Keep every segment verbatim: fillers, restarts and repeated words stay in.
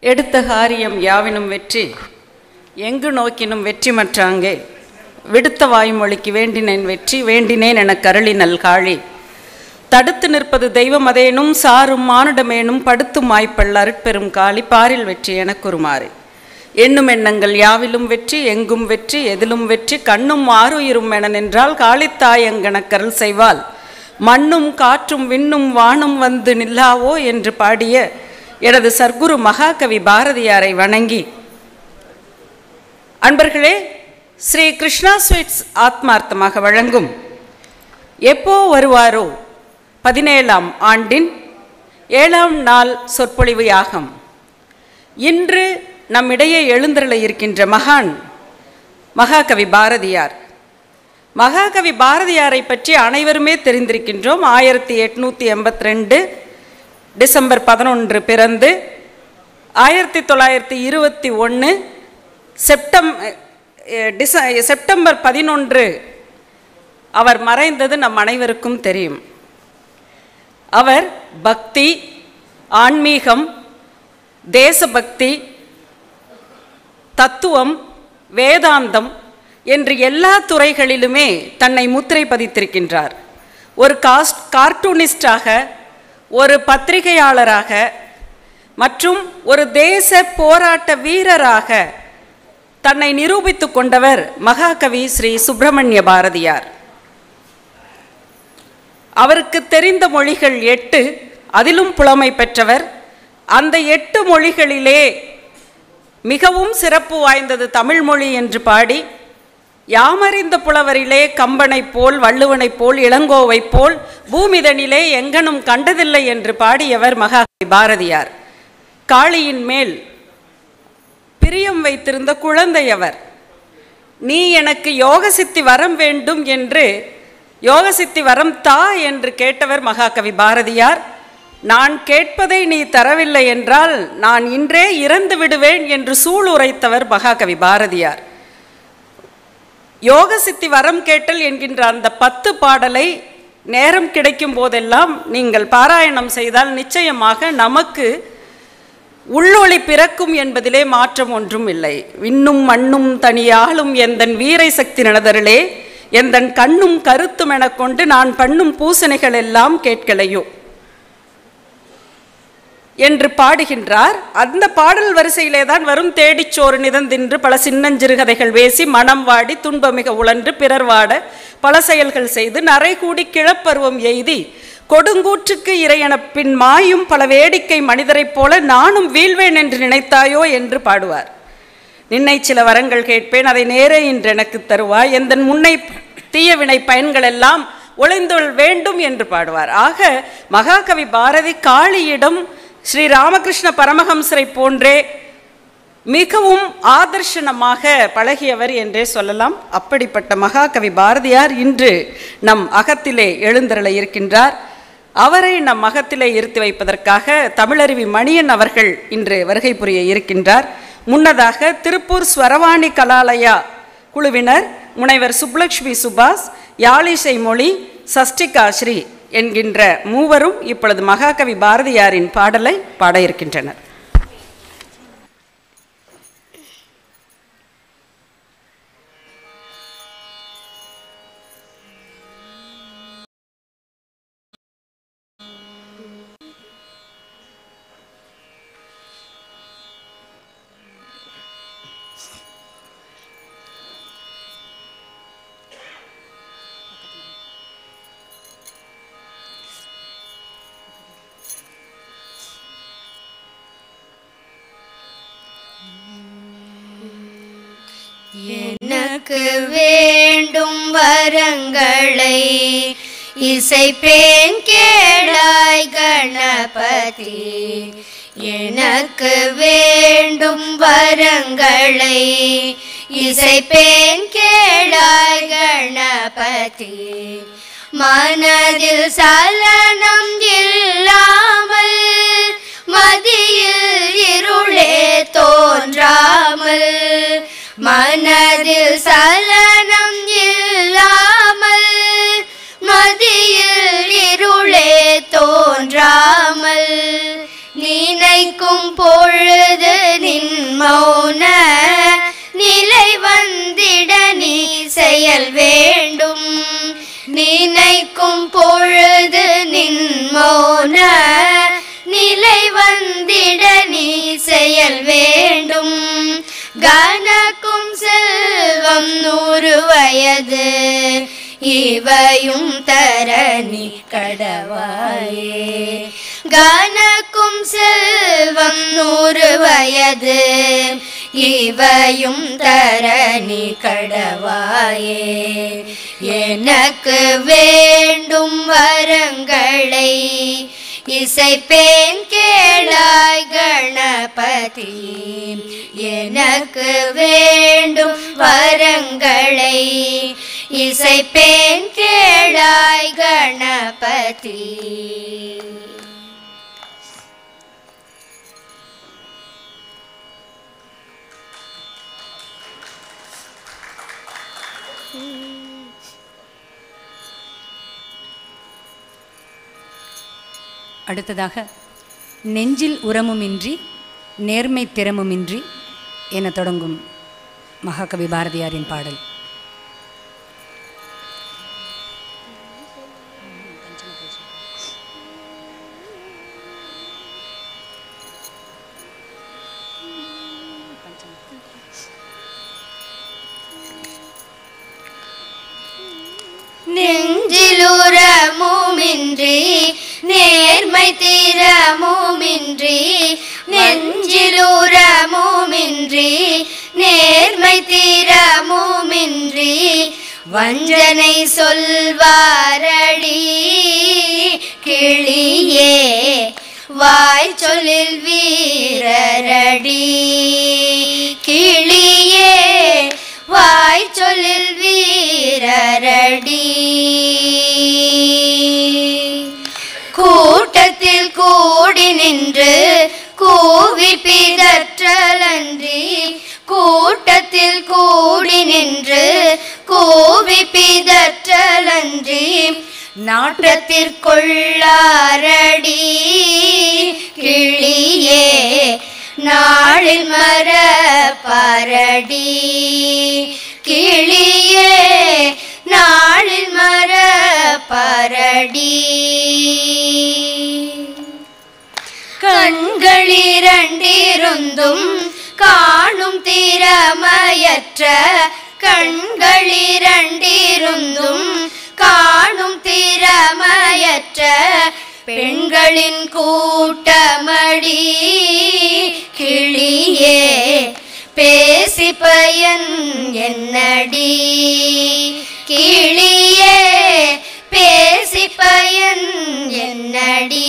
எடுத்த காரியம் யாவினும் வெற்றி, எங்கு நோக்கினும் வெற்றி மற்றாங்கே. விடுத்த வாய்மொழிக்கு வேண்டினேன் வெற்றி, வேண்டினேன் என கருளி நல்காழி. தடுத்து நிற்பது தெய்வம் அதேனும், சாரும் மானுடமேனும் படுத்தும் வாய்ப்பல் அருட்பெரும் காளி. பாரில் வெற்றி என குறுமாறு எண்ணும் எண்ணங்கள் யாவிலும் வெற்றி, எங்கும் வெற்றி, எதிலும் வெற்றி, கண்ணும் ஆறுயிரும் என நின்றால் காளித்தாய் எங்கனக்கருள் செய்வாள். மண்ணும் காற்றும் விண்ணும் வானும் வந்து நில்லாவோ என்று பாடிய எனது சர்க்குரு மகாகவி பாரதியாரை வணங்கி, அன்பர்களே, ஸ்ரீ கிருஷ்ணா ஸ்வீட்ஸ் ஆத்மார்த்தமாக வழங்கும் எப்போ வருவாரோ பதினேழாம் ஆண்டின் ஏழாம் நாள் சொற்பொழிவு யாகம். இன்று நம்மிடையே எழுந்தருள இருக்கின்ற மகான் மகாகவி பாரதியார். மகாகவி பாரதியாரை பற்றி அனைவருமே தெரிந்திருக்கின்றோம். ஆயிரத்தி எட்நூற்றி எண்பத்தி ரெண்டு டிசம்பர் பதினொன்று பிறந்து ஆயிரத்தி தொள்ளாயிரத்தி இருபத்தி ஒன்று செப்டம் டிச செப்டம்பர் பதினொன்று அவர் மறைந்தது நம் அனைவருக்கும் தெரியும். அவர் பக்தி, ஆன்மீகம், தேசபக்தி, தத்துவம், வேதாந்தம் என்று எல்லா துறைகளிலுமே தன்னை முத்திரை பதித்திருக்கின்றார். ஒரு காஸ்ட் கார்ட்டூனிஸ்டாக, ஒரு பத்திரிகையாளராக மற்றும் ஒரு தேச போராட்ட வீரராக தன்னை நிரூபித்து கொண்டவர் மகாகவி ஸ்ரீ சுப்பிரமணிய பாரதியார். அவருக்கு தெரிந்த மொழிகள் எட்டு, அதிலும் புலமை பெற்றவர். அந்த எட்டு மொழிகளிலே மிகவும் சிறப்பு வாய்ந்தது தமிழ் மொழி என்று பாடி, யாமறிந்த புலவரிலே கம்பனைப் போல், வள்ளுவனைப் போல், இளங்கோவைப் போல் பூமிதனிலே எங்கனும் கண்டதில்லை என்று பாடியவர் மகாகவி பாரதியார். காளியின் மேல் பிரியம் வைத்திருந்த குழந்தை அவர். நீ எனக்கு யோகசித்தி வரம் வேண்டும் என்று, யோகசித்தி வரம் தா என்று கேட்டவர் மகாகவி பாரதியார். நான் கேட்பதை நீ தரவில்லை என்றால் நான் இன்றே இறந்து விடுவேன் என்று சூள் உரைத்தவர் மகாகவி பாரதியார். யோகசித்தி வரம் கேட்டல் என்கின்ற அந்த பத்து பாடலை நேரம் கிடைக்கும் போதெல்லாம் நீங்கள் பாராயணம் செய்தால் நிச்சயமாக நமக்கு உள்ளொளி பிறக்கும் என்பதிலே மாற்றம் ஒன்றும் இல்லை. விண்ணும் மண்ணும் தனியாலும் எந்தன் வீரை சக்தி நடதருளே, எந்தன் கண்ணும் கருத்தும் என கொண்டு நான் பண்ணும் பூசணைகள் எல்லாம் கேட்கலையோ என்று பாடுகின்றார். அந்த பாடல் வரிசையிலே தான் வரும். தேடிச்சோறு நிதந்தின்று பல சின்னஞ்சிறுகதைகள் வேசி, மனம் வாடி துன்பமிக உழன்று பிறர் வாட பல செயல்கள் செய்து நரை கூடி கிழப்பருவம் எய்தி கொடுங்கூற்றுக்கு இறையென பின் மாயும் பல வேடிக்கை மனிதரைப் போல நானும் வீழ்வேன் என்று நினைத்தாயோ என்று பாடுவார். நின்னை சில வரங்கள் கேட்பேன், அதை நேரே இன்று எனக்கு தருவாய், எந்தன் முன்னை தீயவினை பயன்கள் எல்லாம் ஒளிந்தொள் வேண்டும் என்று பாடுவார். ஆக மகாகவி பாரதி காளியிடம் ஸ்ரீ ராமகிருஷ்ண பரமஹம்சரை போன்றே மிகவும் ஆதர்ஷனமாக பழகியவர் என்றே சொல்லலாம். அப்படிப்பட்ட மகாகவி பாரதியார் இன்று நம் அகத்திலே எழுந்தருள இருக்கின்றார். அவரை நம் அகத்திலே இருத்தி வைப்பதற்காக தமிழருவி மணியன் அவர்கள் இன்று வருகை புரிய இருக்கின்றார். முன்னதாக திருப்பூர் ஸ்வரவாணி கலாலயா குழுவினர் முனைவர் சுப்லக்ஷ்மி சுபாஷ், யாழிசை மொழி, சஷ்டிகா ஸ்ரீ என்கின்ற மூவரும் இப்பொழுது மகாகவி பாரதியாரின் பாடலை பாட இருக்கின்றனர். எனக்கு வேண்டும் வரங்களை இசைப்பேன் கேளாய் கணபதி. எனக்கு வேண்டும் வரங்களை இசைப்பேன் கேளாய் கணபதி. மனதில் சலனம் இல்லாமல், மதியில் இருளே தோன்றாமல், மனதில் சலனம் இல்லாமல், மதியில் இருளே தோன்றாமல், நினைக்கும் பொழுது மௌன நிலை வந்திட நீ செயல் வேண்டும். நினைக்கும் பொழுது நின் மௌன நிலை வந்திட நீ செயல் வேண்டும். கனக்கும் செல்வம் நூறு வயது இவையும் தரணி கடவாயே. கனக்கும் செல்வம் நூறு வயது இவையும் தரணி கடவாயே. எனக்கு வேண்டும் வரங்களை இசைப்பேன் கேளாய் கணபதி. எனக்கு வேண்டும் வரங்களை இசைப்பேன் கேளாய் கணபதி. அடுத்ததாக நெஞ்சில் உரமுமின்றி நேர்மை திறமுமின்றி என தொடங்கும் மகாகவி பாரதியாரின் பாடல். நெஞ்சிலுரமுமின்றி நேர்மை திறமுமின்றி நெஞ்சிலுரமுமின்றி நேர்மை திறமுமின்றி வஞ்சனை சொல்வாரடி கிளியே வாய் சொல்லில் வீரரடி. கிளியே வாய் சொல்லில் வீரரடி. கூட்டத்தில் கூடி நின்று கூவி பிதற்றலன்றி கூட்டத்தில் கூடி நின்று கூவி பிதற்றலன்றி நாட்டத்திற்குள்ளாரடி கிளியே நாளில் மரபாரடி. கிளியே நாளில் மரபாரடி. கண்களிரண்டிருந்தும் காணும் திறமையற்ற கண்களிரண்டிருந்தும் காணும் திறமையற்ற பெண்களின் கூட்டமடி. கிளியே பேசி பயன் என்னடி. கிளியே பேசி பயன் என்னடி.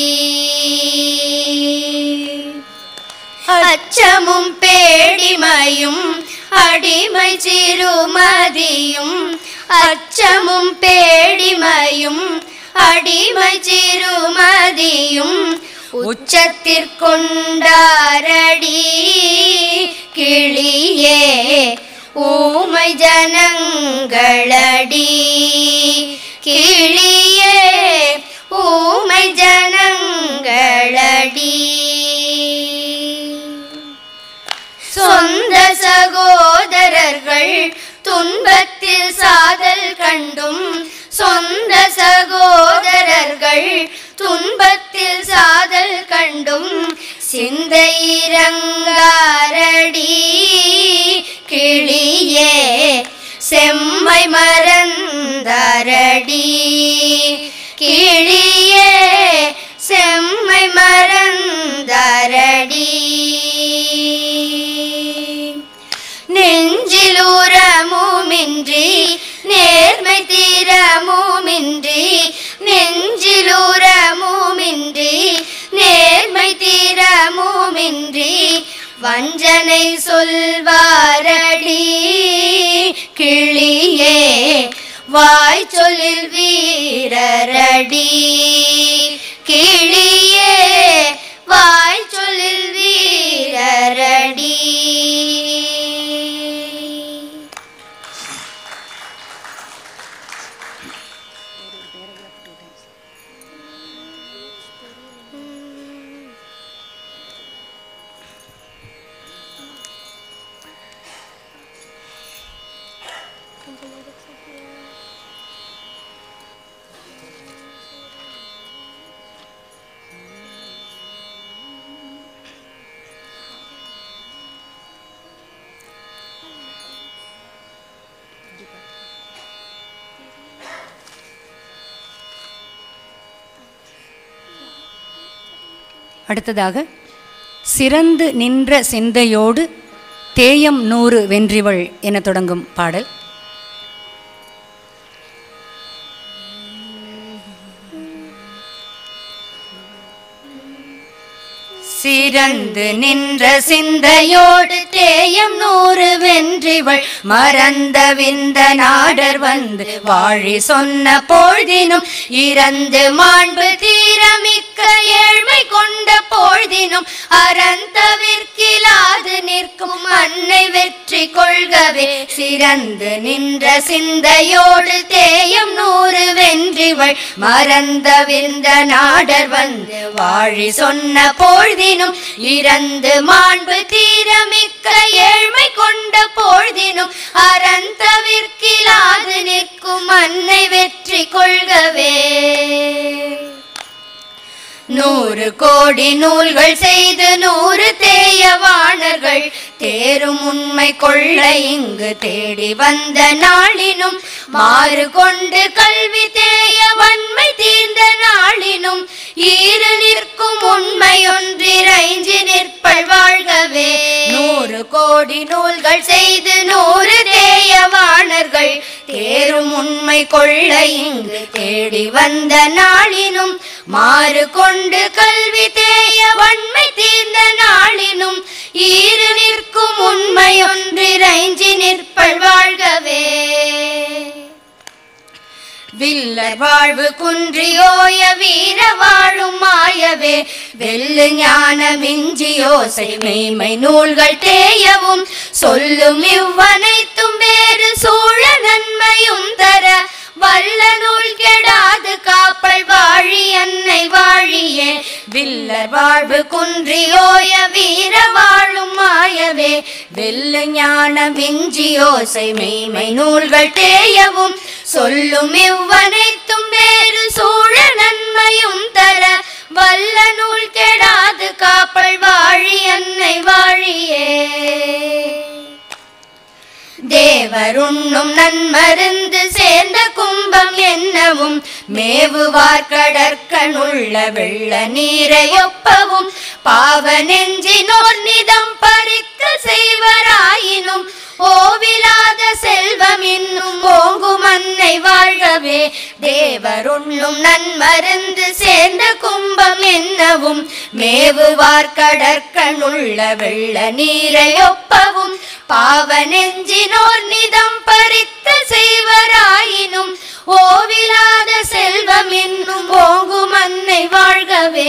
அச்சமும் பேடிமையும் அடிமை சிறுமதியும் அச்சமும் பேடிமையும் அடிமை சிறுமதியும் உச்சத்திற்கொண்டாரடி. கிளியே ஊமை ஜனங்களடி. கிளியே ஊமை ஜனங்களடி. சொந்த சகோதரர்கள் துன்பத்தில் சாதல் கண்டும் சொந்த சகோதரர்கள் துன்பத்தில் சாதல் கண்டும் சிந்தையிரங்காரடி. கிளியே செம்மை மறந்தாரடி. கிளியே செம்மை மறந்தாரடி. நெஞ்சிலுரமுமின்றி நேர்மை திறமுமின்றி நெஞ்சிலுரமுமின்றி நேர்மை திறமுமின்றி வஞ்சனை சொல்வாரடி. கிளியே வாய் சொல்லில் வீரரடி. கிளியே வாய் சொல்லில் வீரரடி. அடுத்ததாக சிறந்து நின்ற சிந்தையோடு தேயம் நூறு வென்றிவள் என தொடங்கும் பாடல். சிறந்து நின்ற சிந்தையோடு தேயம் நூறு வென்றிவள் மறந்த விந்த நாடர் வந்து வாழி சொன்ன பொழுதினும் இறந்து மாண்பு தீரமிக்க ஏழ்மை கொண்ட பொழுதினும் அறந்தவிற்கிலாது நிற்கும் அன்னை வெற்றி கொள்கவே சிறந்து நின்ற சிந்தையோடு தேயம் நூறு வென்றிவள் மறந்த விந்த நாடர் வந்து வாழி சொன்ன பொழுதினும் இறந்து மாண்பு தீரமிக்க ஏழ்மை கொண்ட பொழுதினும் அறந்தவிற்கிலாது நிற்கும் அன்னை வெற்றி கொள்கவே நூறு கோடி நூல்கள் செய்து நூறு தேயவாணர்கள் தேரும் உண்மை கொள்ள இங்கு தேடி வந்த நாளினும் மாறு கொண்டு கல்வி தேய வன்மை தீர்ந்த நாளினும் ஈறு நிற்கும் உண்மை ஒன்றிறைஞ்சி நிற்பள் வாழ்கவே நூறு கோடி நூல்கள் செய்து நூறு தேயவாணர்கள் தேரும் உண்மை கொள்ள இங்கு தேடி வந்த நாளினும் மாறு கொண்டு கல்வி தேய வன்மை தீர்ந்த நாளினும் ஈறு நிற்கும் உண்மை ஒன்றிறைஞ்சி நிற்பள் வாழ்கவே வில்லர் வாழ்வு குன்றியோய வீர வாழும் மாயவே வெல்லு ஞான மிஞ்சியோசை மெய்மை நூல்கள் தேயவும் சொல்லும் இவ்வனைத்தும் வேறு சூழ நன்மையும் தர வல்ல நூல் கெடாது காப்பள் வாழி அன்னை வாழியே வில்லர் வாழ்வு குன்றியோய வீர வாழும் மாயவே வெல்லு ஞான விஞ்சியோசை மெய்மை நூல்கள் தேயவும் சொல்லும் இவ்வனைத்தும் வேறு சூழ நன்மையும் தர வல்ல நூல் கெடாது காப்பள் வாழி அன்னை வாழியே தேவருண்ணும் நன்மருந்து சேர்ந்த கும்பம் என்னவும் மேவுவார் கடற்கணுள்ள வெள்ள நீரை ஒப்பவும் பாவ நெஞ்சினோர் நிதம் பறிக்க செய்வராயினும் ஓவிலாத செல்வம் இன்னும் ஓங்கும் அன்னை வாழ்கவே தேவருண்ணும் நன்மருந்து சேர்ந்த கும்பம் என்னவும் மேவுவார் கடற்கணுள்ள வெள்ள நீரை ஒப்பவும் பாவ நெஞ்சினோர் நிதம் பறித்த செய்வராயினும் ஓவிலாத செல்வம் இன்னும் ஓங்கும் அன்னை வாழ்கவே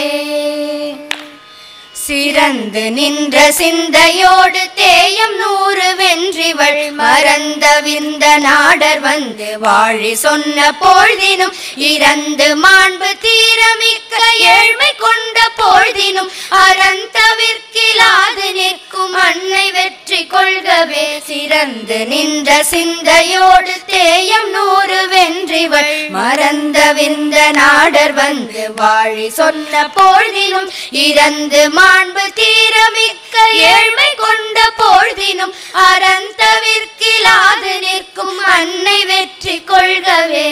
சிறந்து நின்ற சிந்தையோடு தேயம் நூறு வென்றிவள் மறந்த விந்த நாடர் வந்து வாழி சொன்ன பொழுதினும் இறந்து மாண்பு தீரமிக்க ஏழ்மை கொண்ட பொழுதினும் அறந்தவிற்கிலாது நிற்கும் அன்னை வெற்றி கொள்கவே சிறந்து நின்ற சிந்தையோடு தேயம் நூறு வென்றிவள் மறந்த விந்த நாடர் வந்து வாழி சொன்ன பொழுதினும் இறந்து மாண்பு தீரமிக்க ஏழ்மை கொண்ட பொழுதினும் அறந்தவிற்கிலாது நிற்கும் அன்னை வெற்றி கொள்கவே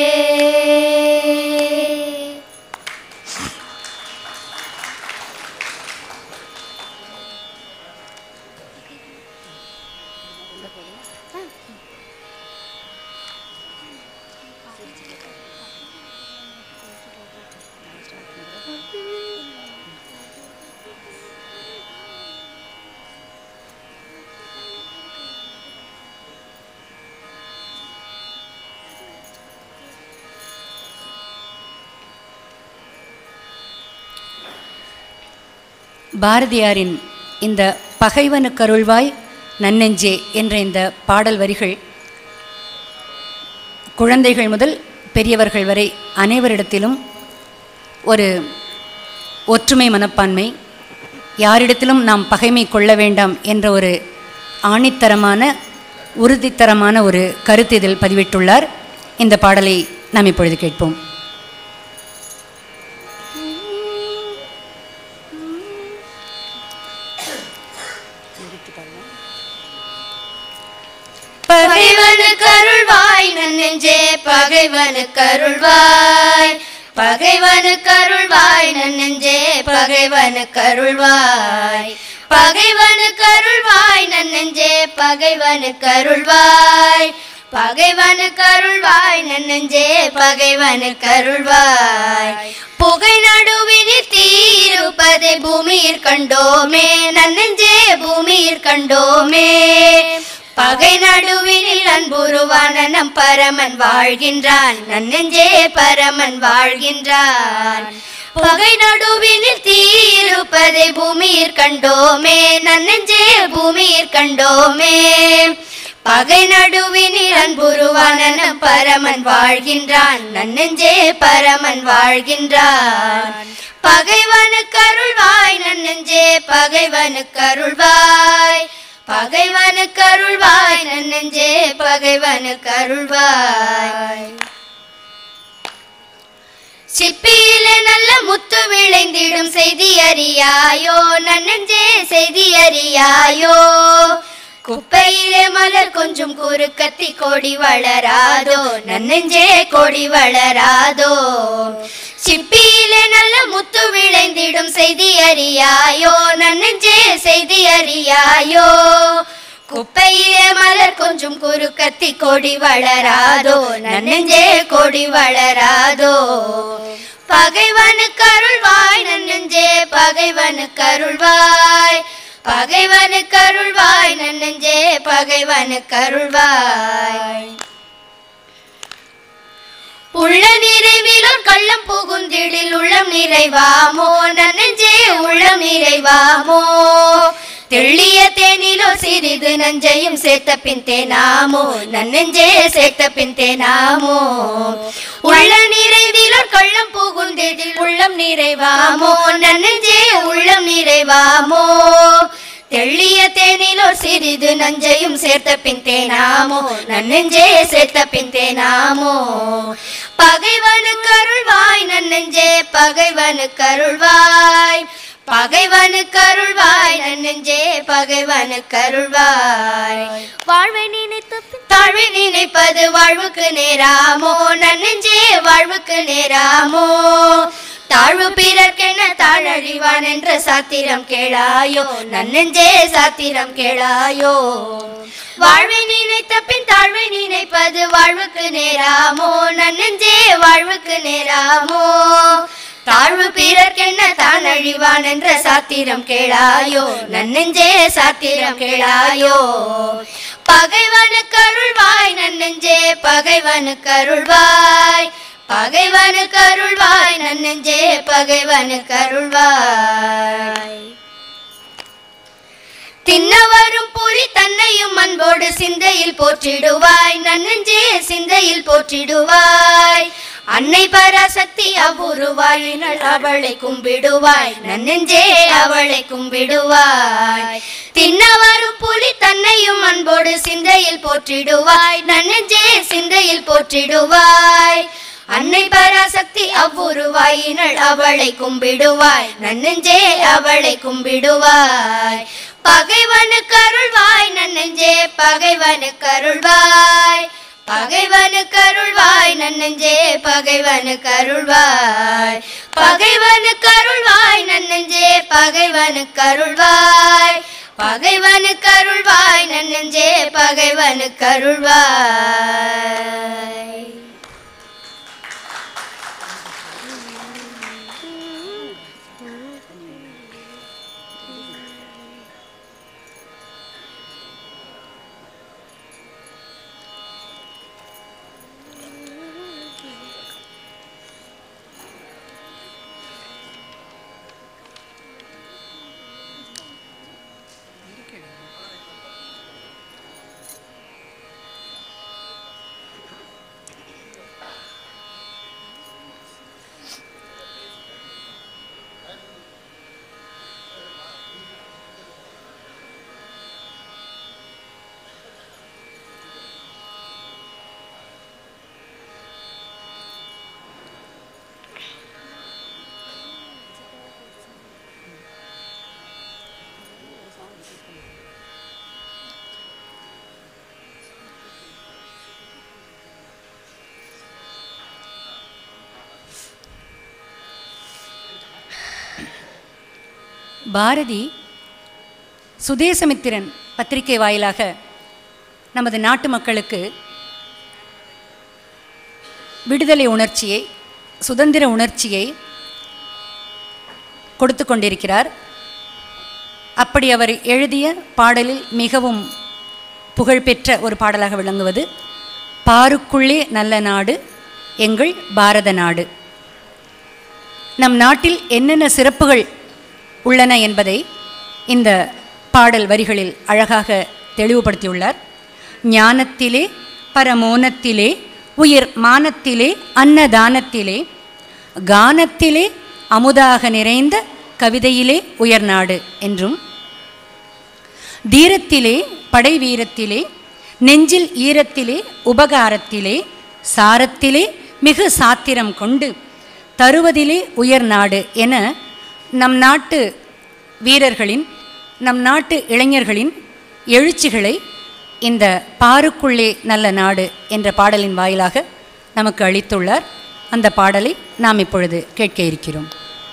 பாரதியாரின் இந்த பகைவனுக்கருள்வாய் நன்னெஞ்சே என்ற இந்த பாடல் வரிகள் குழந்தைகள் முதல் பெரியவர்கள் வரை அனைவரிடத்திலும் ஒரு ஒற்றுமை மனப்பான்மை, யாரிடத்திலும் நாம் பகைமை கொள்ள வேண்டாம் என்ற ஒரு ஆணித்தரமான உறுதித்தரமான ஒரு கருத்து இதில் பதிவிட்டுள்ளார். இந்த பாடலை நாம் இப்பொழுது கேட்போம். பகைவனுக்கு அருள்வாய் நன்னெஞ்சே பகைவனுக்கு அருள்வாய் பகைவனுக்கருள்வாய் நன்னெஞ்சே பகைவனுக்கருள்வாய் பகைவனுக்கருள்வாய் நன்னெஞ்சே பகைவனுக்கருள்வாய் பகைவனுக்கருள்வாய் நன்னெஞ்சே பகைவனுக்கருள்வாய் புகை நடுவினில் தீருப்பதை பூமியிற் கண்டோமே நன்னெஞ்சே பூமியிற் கண்டோமே பகை நடுவினில் அன்புருவான நம் பரமன் வாழ்கின்றான் நன்னெஞ்சே பரமன் வாழ்கின்றான் பகை நடுவினில் தீருப்பதை பூமியிற் கண்டோமே நன்னெஞ்சே பூமியிற் கண்டோமே பகை நடுவினில் அன்புருவான நம் பரமன் வாழ்கின்றான் நன்னெஞ்சே பரமன் வாழ்கின்றான் பகைவனுக்கருள்வாய் நன்னெஞ்சே பகைவனுக்கருள்வாய் பகைவனுக்கருள்வாய் நன்னெஞ்சே பகைவனுக்கருள்வாய் சிப்பியிலே நல்ல முத்து விளைந்திடும் செய்தி அறியாயோ நன்னெஞ்சே செய்தி அறியாயோ குப்பையிலே மலர் கொஞ்சம் குறுக்கத்தி கொடி வளராதோ நன்னெஞ்சே கொடி வளராதோ சிப்பியிலே நல்ல முத்து விளைந்திடும் செய்தி அறியாயோ நன்னெஞ்சே செய்தி அறியாயோ குப்பையிலே மலர் கொஞ்சம் குறுக்கத்தி கொடி வளராதோ நன்னெஞ்சே கொடி வளராதோ பகைவனுக்கருள்வாய் நன்னெஞ்சே பகைவனுக்கருள்வாய் பகைவனுக்கருள்வாய் நன்னெஞ்சே பகைவனுக்கருள்வாய் உள்ள நிறைவிலோர் கள்ளம் புகுந்திடில் உள்ளம் நிறைவாமோ நன்னெஞ்சே உள்ளம் நிறைவாமோ தெள்ளிய தேனிலோ சிறிது நஞ்சையும் சேர்த்த பின் தேனாமோ நன்னெஞ்சே சேர்த்த பின் தேனாமோ உள்ள நிறைவிலோர் கள்ளம் புகுந்திடில் உள்ளம் நிறைவாமோ நன்னெஞ்சே உள்ளம் நிறைவாமோ தெள்ளிய தேனிலோ சிறிது நஞ்சையும் சேர்த்த பின் தேனாமோ நன்னெஞ்சே சேர்த்த பின் தேனாமோ பகைவனுக்கருள்வாய் நன்னெஞ்சே பகைவனுக்கருள்வாய் பகைவனுக்கருள்வாய் நன்னெஞ்சே பகைவனுக்கருள்வாய் வாழ்வை நினைத்து தாழ்வை நினைப்பது வாழ்வுக்கு நேராமோ நன்னெஞ்சே வாழ்வுக்கு நேராமோ தாழ்வு பிறர்க்கென தாழழிவான் என்ற சாத்திரம் கேளாயோ நன்னெஞ்சே சாத்திரம் கேளாயோ வாழ்வை நினைத்த பின் தாழ்வை நினைப்பது வாழ்வுக்கு நேராமோ நன்னெஞ்சே வாழ்வுக்கு நேராமோ தாழ்வு பிறர்க்கென்ன தான் அழிவான் என்ற சாத்திரம் கேளாயோ நன்னெஞ்சே சாத்திரம் கேளாயோ பகைவனுக்கருள்வாய் நன்னெஞ்சே பகைவனுக்கருள்வாய் பகைவனுக்கருள்வாய் நன்னெஞ்சே பகைவனுக்கருள்வாய் தின்னவரும் புரி தன்னையும் அன்போடு சிந்தையில் போற்றிடுவாய் நன்னெஞ்சே சிந்தையில் போற்றிடுவாய் அன்னை பராசக்தி அவ்வுருவாயினள் அவளை கும்பிடுவாய் நன்னெஞ்சே அவளை கும்பிடுவாய் தின்னவரும் புலி தன்னையும் அன்போடு சிந்தையில் போற்றிடுவாய் நன்னெஞ்சே சிந்தையில் போற்றிடுவாய் அன்னை பராசக்தி அவ்வுருவாயினள் அவளை கும்பிடுவாய் நன்னெஞ்சே அவளை கும்பிடுவாய் பகைவனுக்கருள்வாய் நன்னெஞ்சே பகைவனுக்கருள்வாய் பகைவனுக்கருள்வாய் நன்னெஞ்சே பகைவனுக்கருள்வாய் பகைவனுக்கருள்வாய் நன்னெஞ்சே பகைவனுக்கருள்வாய் பகைவனுக்கருள்வாய் நன்னெஞ்சே பகைவனுக்கருள்வாய் பாரதி சுதேசமித்திரன் பத்திரிகை வாயிலாக நமது நாட்டு மக்களுக்கு விடுதலை உணர்ச்சியை, சுதந்திர உணர்ச்சியை கொடுத்து கொண்டிருக்கிறார். அப்படி அவர் எழுதிய பாடலில் மிகவும் புகழ்பெற்ற ஒரு பாடலாக விளங்குவது பாருக்குள்ளே நல்ல நாடு எங்கள் பாரத நாடு. நம் நாட்டில் என்னென்ன சிறப்புகள் உள்ளன என்பதை இந்த பாடல் வரிகளில் அழகாக தெளிவுபடுத்தியுள்ளார். ஞானத்திலே பரமோனத்திலே உயிர் மானத்திலே அன்னதானத்திலே கானத்திலே அமுதாக நிறைந்த கவிதையிலே உயர்நாடு என்றும், தீரத்திலே படை வீரத்திலே நெஞ்சில் ஈரத்திலே உபகாரத்திலே சாரத்திலே மிகு சாத்திரம் கொண்டு தருவதிலே உயர்நாடு என நம் நாட்டு வீரர்களின், நம் நாட்டு இளைஞர்களின் எழுச்சிகளை இந்த பாருக்குள்ளே நல்ல நாடு என்ற பாடலின் வாயிலாக நமக்கு அளித்துள்ளார். அந்த பாடலை நாம் இப்பொழுது கேட்க இருக்கிறோம்.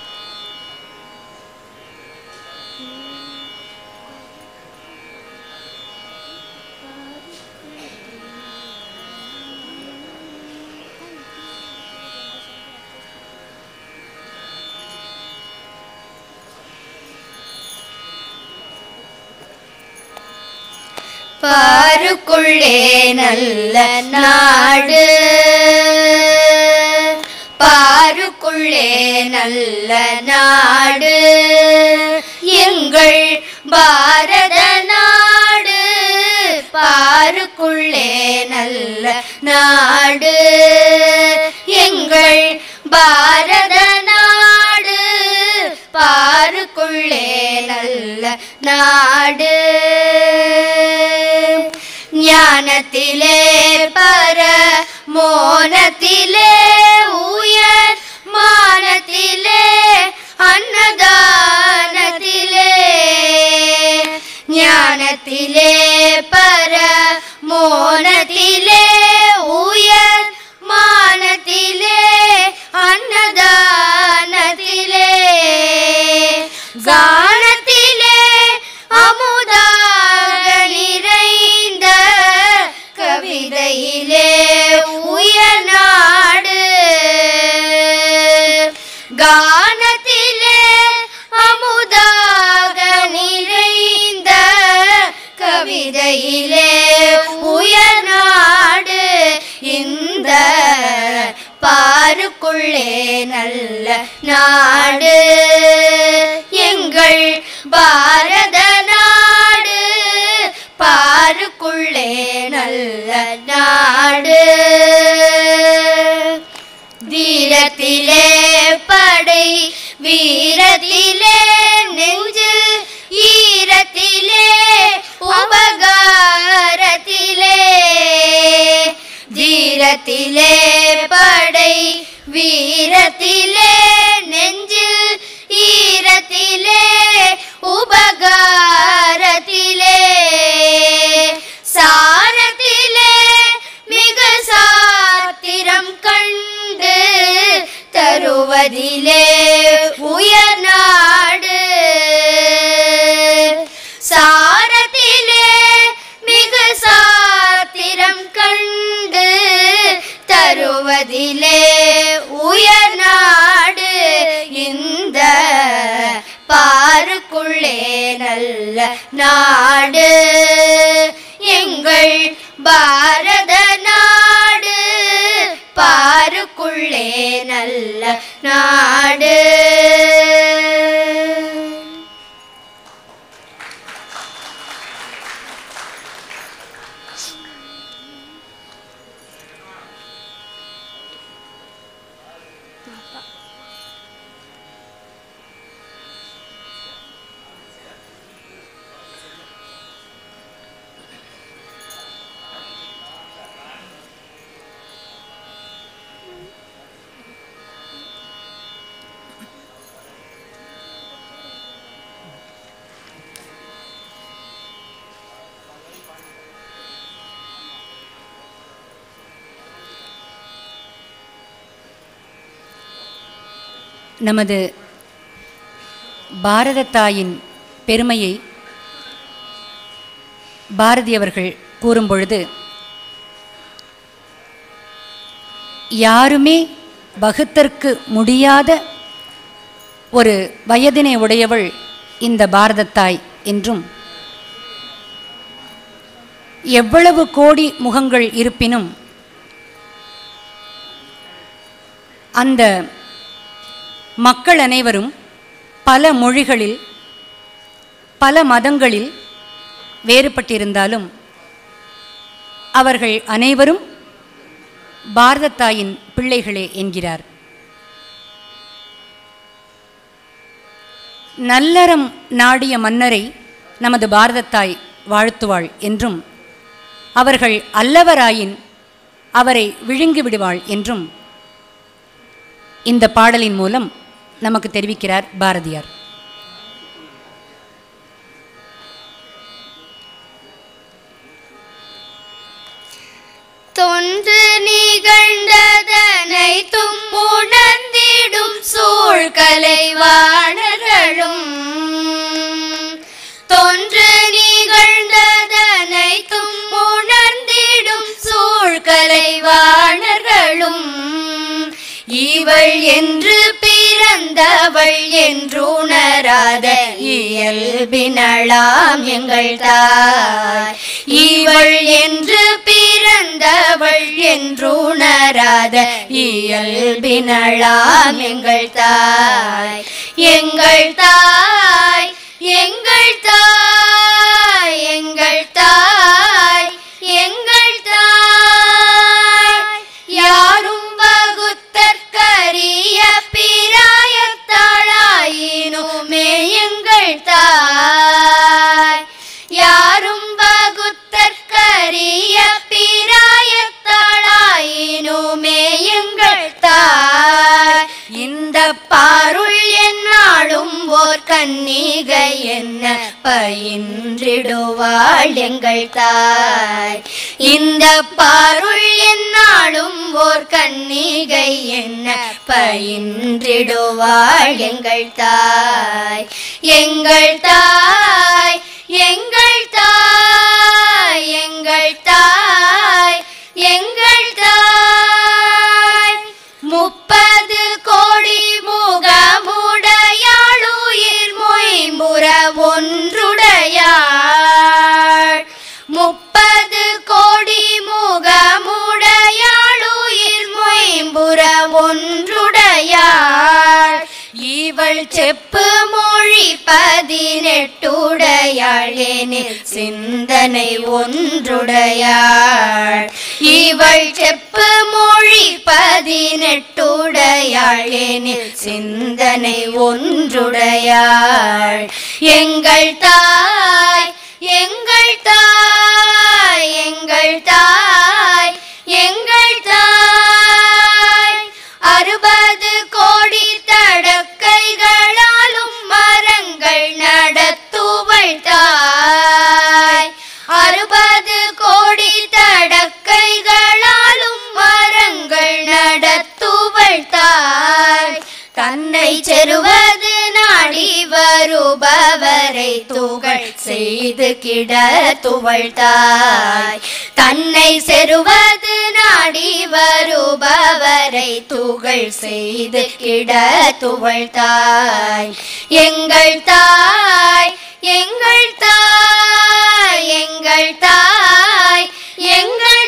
பாருக்குள்ளே நல்ல நாடு, பாருக்குள்ளே நல்ல நாடு எங்கள் பாரத நாடு, பாருக்குள்ளே நல்ல நாடு எங்கள் பாரத நாடு, பாருக்குள்ளே நல்ல நாடு. ஞானத்திலே பர மோனத்திலே உயர் மானத்திலே அன்னதானத்திலே, ஞானத்திலே பர மோனத்திலே உயர் மானத்திலே அன்னதானத்திலே கானத்திலே அமுதாக நிறைந்த கவிதையிலே உயர்நாடு, கானத்திலே அமுதாக நிறைந்த கவிதையிலே உயர்நாடு. இந்த பாருக்குள்ளே நல்ல நாடு எங்கள் பாரத நாடு, பாருக்குள்ளே நல்ல நாடு. தீரத்திலே படை வீரத்திலே நெஞ்சு ஈரத்திலே உபகாரத்திலே, தீரத்திலே படை வீரத்திலே நெஞ்சு ஈரத்திலே உபகாரத்திலே சாரத்திலே மிகு சாத்திரம் கண்டு தருவதிலே உயர்நாடு, சாரத்திலே மிகு சாத்திரம் கண்டு தருவதிலே உயர்நாடு. இந்த பாருக்குள்ளே நல்ல நாடு எங்கள் பாரத நாடு, பாருக்குள்ளே நல்ல நாடு. நமது பாரத தாயின் பெருமையை பாரதி அவர்கள் கூறும்பொழுது, யாருமே வகுத்தற்கு முடியாத ஒரு வயதினை உடையவள் இந்த பாரதத்தாய் என்றும், எவ்வளவு கோடி முகங்கள் இருப்பினும் அந்த மக்கள் அனைவரும் பல மொழிகளில் பல மதங்களில் வேறுபட்டிருந்தாலும் அவர்கள் அனைவரும் பாரதத்தாயின் பிள்ளைகளே என்கிறார். நல்லறம் நாடிய மன்னரை நமது பாரதத்தாய் வாழ்த்துவாள் என்றும், அவர்கள் அல்லவராயின் அவரை விழுங்கி விடுவாள் என்றும் இந்த பாடலின் மூலம் நமக்கு தெரிவிக்கிறார் பாரதியார். தொன்று நிகழ்ந்ததனை தும்முணர்ந்திடும் சூழ்கலைவாணர்களும், தொன்று நிகழ்ந்ததனை தும்முணர்ந்திடும் சூழ்கலைவாணர்களும், இவள் என்று பிறந்தவள் என்றுணராத இயல்பினளாம் எங்கள் தாய், இவள் என்று பிறந்தவள் என்றுணராத இயல்பினளாம் எங்கள் தாய், எங்கள் தாய் எங்கள் தாய் எங்கள் தாய் எங்கள் தாய், யாரும் வகுத்தற்கரிய பிராயத்தாளாயினுமே எங்கள் தாய், யாரும் வகுத்தற்கரிய பிராயத்தாளாயினுமே எங்கள் தாய், இந்த பாருள் என்னாலும் ஓர் கன்னிகை என்ன பயின்றிடுவாள் எங்கள் தாய், இந்த பாருள் என்னாலும் ஓர் கன்னிகை என்ன பயின்றிடுவாள் எங்கள் தாய், எங்கள் தாய் எங்கள் தாய் எங்கள் தாய் எங்கள் தாய், முப்பது கோடி முகமுடையாளுயிர் மொய்ம்புற ஒன்றுடையாள், முப்பது கோடி முகமுடையாளுயிர் மொய்ம்புற ஒன்றுடையாள், இவள் செப்பு மொழி பதினெட்டுடையாள் எனில் சிந்தனை ஒன்றுடையாள், இவள் செப்பு மொழி பதினெட்டுடையாள் எனில் சிந்தனை ஒன்றுடையாள், எங்கள் தாய் எங்கள் தாய் எங்கள் தாய் எங்கள் தாய், அறுபது கோடி தடக்கைகளாலும் மரங்கள் நடத்துவள் தாய், அறுபது கோடி தடக்கைகளாலும் மரங்கள் நடத்துவள் தாய், தன்னை செருவது நாடி வருபவரை துகள் செய்து கிடத்துவள் தாய், தன்னை செருவது நாடி வருபவரை துகள் செய்து கிடத்துவள் தாய், எங்கள் தாய் எங்கள் தாய் எங்கள் தாய் எங்கள்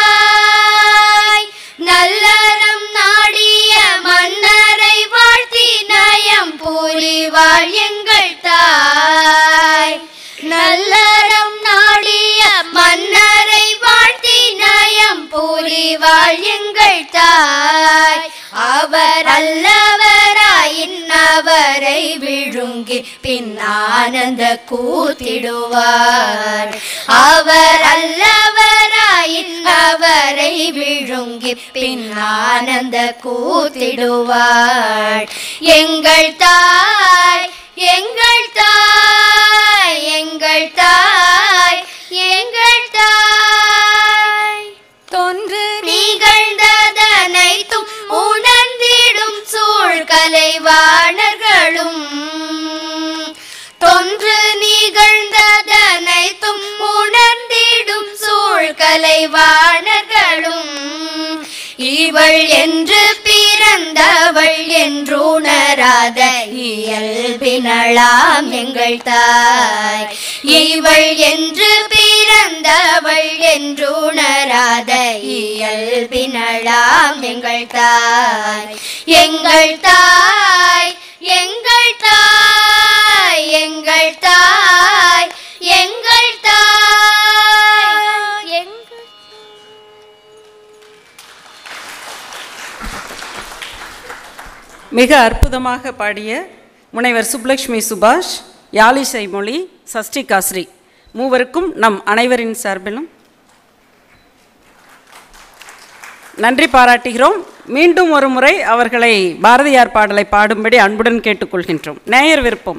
தாய், நல்லறம் நாடிய மன்னரை வாழ்த்தி நயம் புரிவாள் எங்கள் தாய், நல்லறம் நாடிய மன்னரை வாழ்த்தி நயம் புரிவாள் எங்கள் தாய், அவர் அல்லவராயின் அவரை விழுங்கி பின் ஆனந்த கூத்திடுவார், அவர் அல்லவராயின் அவரை விழுங்கி பின் ஆனந்த கூத்திடுவார், எங்கள் தாய் எங்கள் தாய் எங்கள் தாய் எங்கள் தாய், தொன்று நிகழ்ந்ததனைத்தும் உணர்ந்திடும் சூழ்கலைவாணர்களும், வாணர்களும் இவள் என்று பிறந்தவள் என்றுணராத இயல்பினளாம் எங்கள் தாய். இவள் என்று பிறந்தவள் என்றுணராத இயல்பினளாம் எங்கள் தாய். எங்கள் தாய் எங்கள் தாய் எங்கள் தாய் எங்கள் தாய் எங்கள். மிக அற்புதமாக பாடிய முனைவர் சுப்புலட்சுமி சுபாஷ், யாழிசை மொழி, சஷ்டி காஸ்ரி மூவருக்கும் நம் அனைவரின் சார்பிலும் நன்றி பாராட்டுகிறோம். மீண்டும் ஒரு முறை அவர்களை பாரதியார் பாடலை பாடும்படி அன்புடன் கேட்டுக்கொள்கின்றோம். நேயர் விருப்பம்.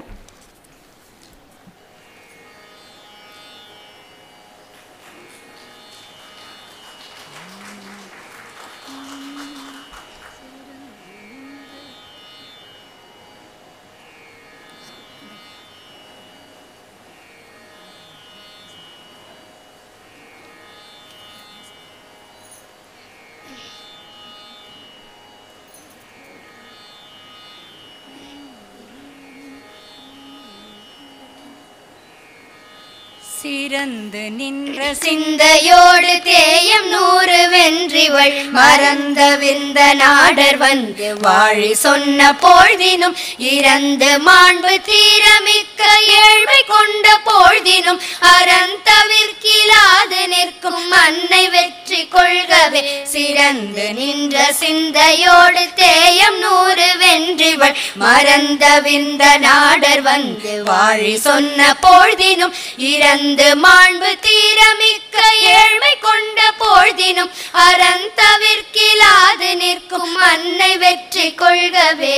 சிறந்து நின்ற சிந்தையோடு தேயம் நூறு வென்றிவள் மறந்த விந்த நாடர் வந்து வாழி சொன்ன பொழுதினும் இறந்து மாண்பு தீரமிக்க ஏழ்மை கொண்ட பொழுதினும் அறந்தவிற்கிலாது நிற்கும் அன்னை வெற்றி கொள்கவே சிறந்து நின்ற சிந்தையோடு தேயம் நூறு வென்றிவள் மறந்த விந்த நாடர் வந்து வாழி சொன்ன பொழுதினும் இறந்து மாண்பு தீரமிக்க ஏழ்மை கொண்ட பொழுதினும் அறந்தவிற்கிலாது நிற்கும் அன்னை வெற்றி கொள்கவே.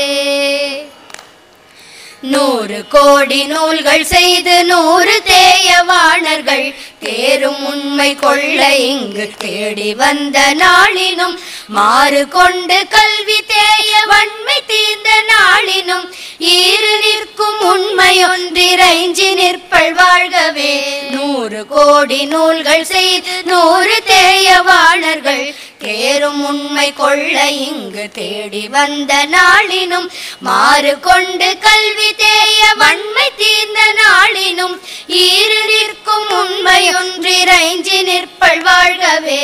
நூறு கோடி நூல்கள் செய்து நூறு தேயவாணர்கள் தேரும் உண்மை கொள்ள இங்கு தேடி வந்த நாளினும் மாறு கொண்டு கல்வி தேய வன்மை தீர்ந்த நாளினும் ஈறு நிற்கும் உண்மை ஒன்றிறைஞ்சி நிற்பள் வாழ்கவே. நூறு கோடி நூல்கள் செய்து நூறு தேயவாணர்கள் தேரும் உண்மை கொள்ள இங்கு தேடி வந்த நாளினும் மாறு கொண்டு கல்வி தேய வன்மை தீர்ந்த நாளினும் ஈறு நிற்கும் உண்மை ஒன்றிறைஞ்சி நிற்பள் வாழ்கவே.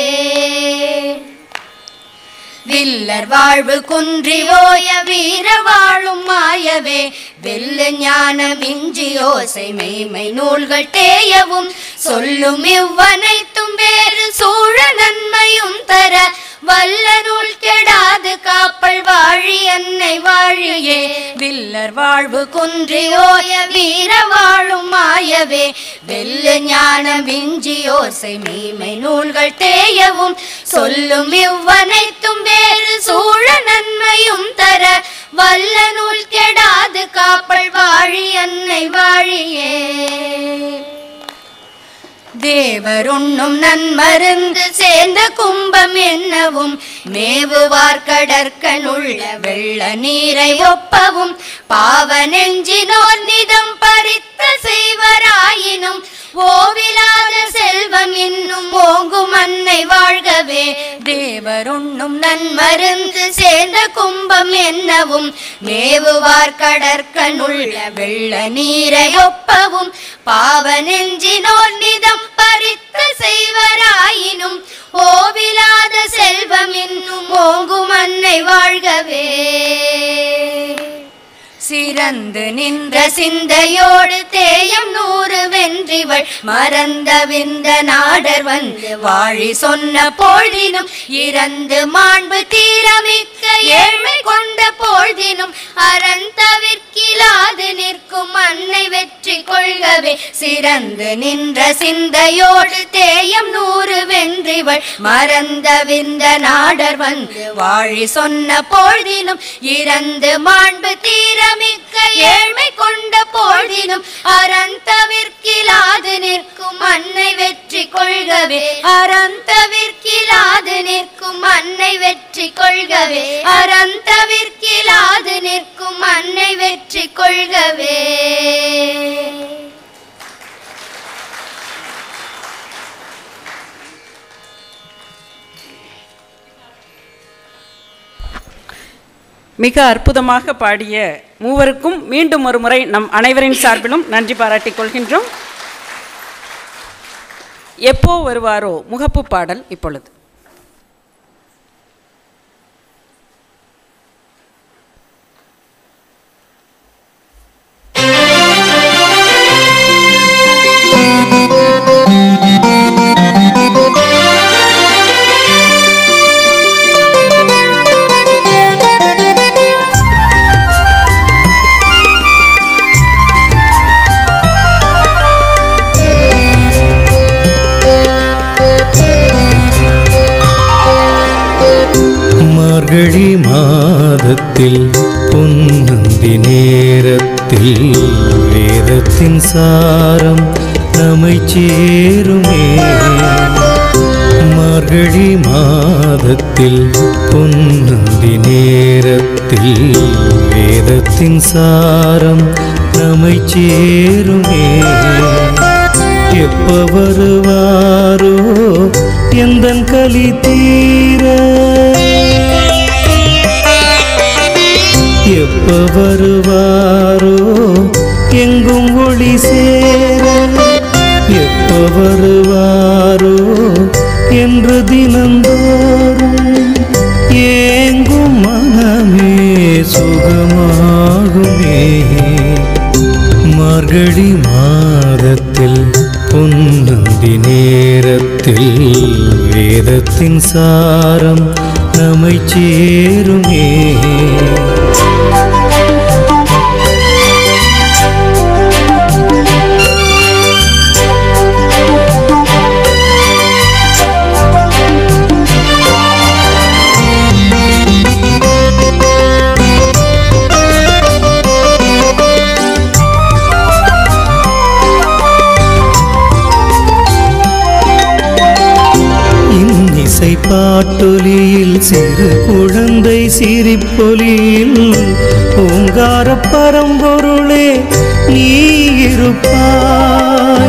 வில்லர் வாழ்வு குன்றி ஓய வீர வாழும் மாயவே வெல்லு ஞானம் இஞ்சி ஓசை மெய்மை நூல்கள் தேயவும் சொல்லும் இவ்வனைத்தும் வேறு சூழ நன்மையும் தர வல்ல நூல் கெடாது காப்பள் வாழி அன்னை வாழியே. வில்லர் வாழ்வு குன்றி ஓய வீர வாழும் மாயவே வெல்லு ஞானம் விஞ்சி ஓசை மெய்மை நூல்கள் தேயவும் சொல்லும் இவ்வனைத்தும் வேறு சூழ நன்மையும் தர வல்ல நூல் கெடாது காப்பள் வாழி அன்னை வாழியே. தேவருண்ணும் நன்மருந்து சேர்ந்த கும்பம் என்னவும் மேவுவார் கடற்கனுள்ள வெள்ள நீரை ஒப்பவும் பாவ நெஞ்சினோர் நிதம் பறித்த செய்வராயினும் ஓவிலாத செல்வம் இன்னும் ஓங்கும் அன்னை வாழ்கவே. தேவருண்ணும் நன்மருந்து சேர்ந்த கும்பம் என்னவும் மேவுவார் கடற்கனுள்ள வெள்ள நீரை ஒப்பவும் பாவ நெஞ்சினோர் நிதம் பறித்த செய்வராயினும் ஓவிலாத செல்வம் இன்னும் ஓங்கும் அன்னை வாழ்கவே. சிறந்து நின்ற சிந்தையோடு தேயம் நூறு வென்றிவள் மறந்த விந்த நாடர் வந்து வாழி சொன்ன பொழுதினும் இறந்து மாண்பு தீரமிக்க ஏழ்மை கொண்ட பொழுதினும் அறந்தவிற்கிலாது நிற்கும் அன்னை வெற்றி கொள்கவே. சிறந்து நின்ற சிந்தையோடு தேயம் நூறு வென்றிவள் மறந்த விந்த நாடர் வந்து வாழி சொன்ன பொழுதினும் இறந்து மாண்பு தீரமிக்க ஏழ்மை கொண்ட பொழுதினும் அறந்தவிற்கிலாது நிற்கும் அன்னை வெற்றி கொள்கவே. அறந்தவிற்கிலாது நிற்கும் அன்னை வெற்றி கொள்கவே. அறந்தவிற்கிலாது நிற்கும் அன்னை வெற்றி கொள்கவே. மிக அற்புதமாக பாடிய மூவருக்கும் மீண்டும் ஒரு முறை நம் அனைவரின் சார்பிலும் நன்றி பாராட்டிக் கொள்கின்றோம். எப்போ வருவாரோ முகப்பு பாடல் இப்பொழுது. மார்கழி மாதத்தில் பொன்னந்தி நேரத்தில் வேதத்தின் சாரம் நம்மை சேருமே. மார்கழி மாதத்தில் பொன்னந்தி நேரத்தில் வேதத்தின் சாரம் நம்மை சேருமே. எப்ப வருவாரோ எந்தன் கலி தீர, எப்ப வருவாரோ எங்கும் ஒளி சேர, எப்ப வருவாரோ என்று தினந்தோறும் ஏங்கும் மனமே சுகமாகுமே. மார்கழி மாதத்தில் பொன்னந்தி நேரத்தில் வேதத்தின் சாரம் நம்மை சேருமே. இசை பாட்டொலியில் சிறு குழந்தை சிரிப்பொலியில் ஓங்கார பரம்பொருளே நீ இருப்பாய்.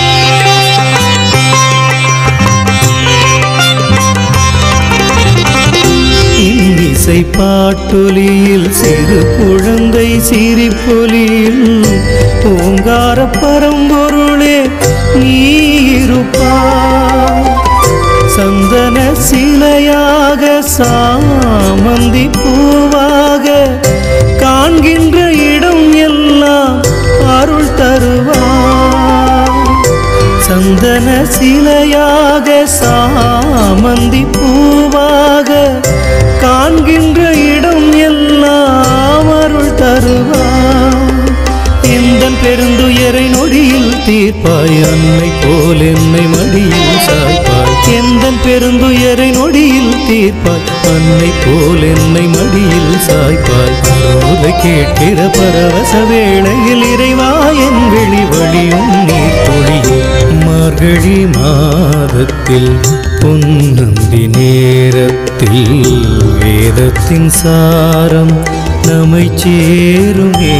இசை பாட்டொலியில் சிறு குழந்தை சிரிப்பொலியில் ஓங்கார பரம்பொருளே நீ இருப்பாய். சந்தன சிலையாக சாமந்தி பூவாக காண்கின்ற இடம் எல்லாம் அருள் தருவார். சந்தன சிலையாக சாமந்தி பூவாக காண்கின்ற இடம் எல்லாம் அருள் தருவார். எந்தன் பெருந்துயரை நொடியில் தீர்ப்பாய், அன்னை போல் என்னை மடியில் சாய்ப்பாய். எந்தன் பெருந்துயரை நொடியில் தீர்ப்பாய், அன்னை போல் என்னை மடியில் சாய்ப்பாய். அருளை கேட்கிற பரவச வேளையில் இறைவா என் வெளி வழியும் நீர் பொழியே. மார்கழி மாதத்தில் பொன்னந்தி நேரத்தில் வேதத்தின் சாரம் நம்மை சேருமே.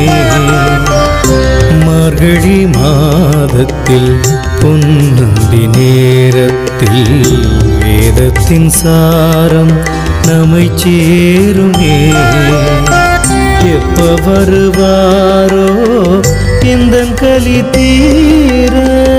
மார்கழி மாதத்தில் பொன்னந்தி நேரத்தில் வேதத்தின் சாரம் நம்மை சேருமே. எப்ப வருவாரோ எந்தன் கலி தீர,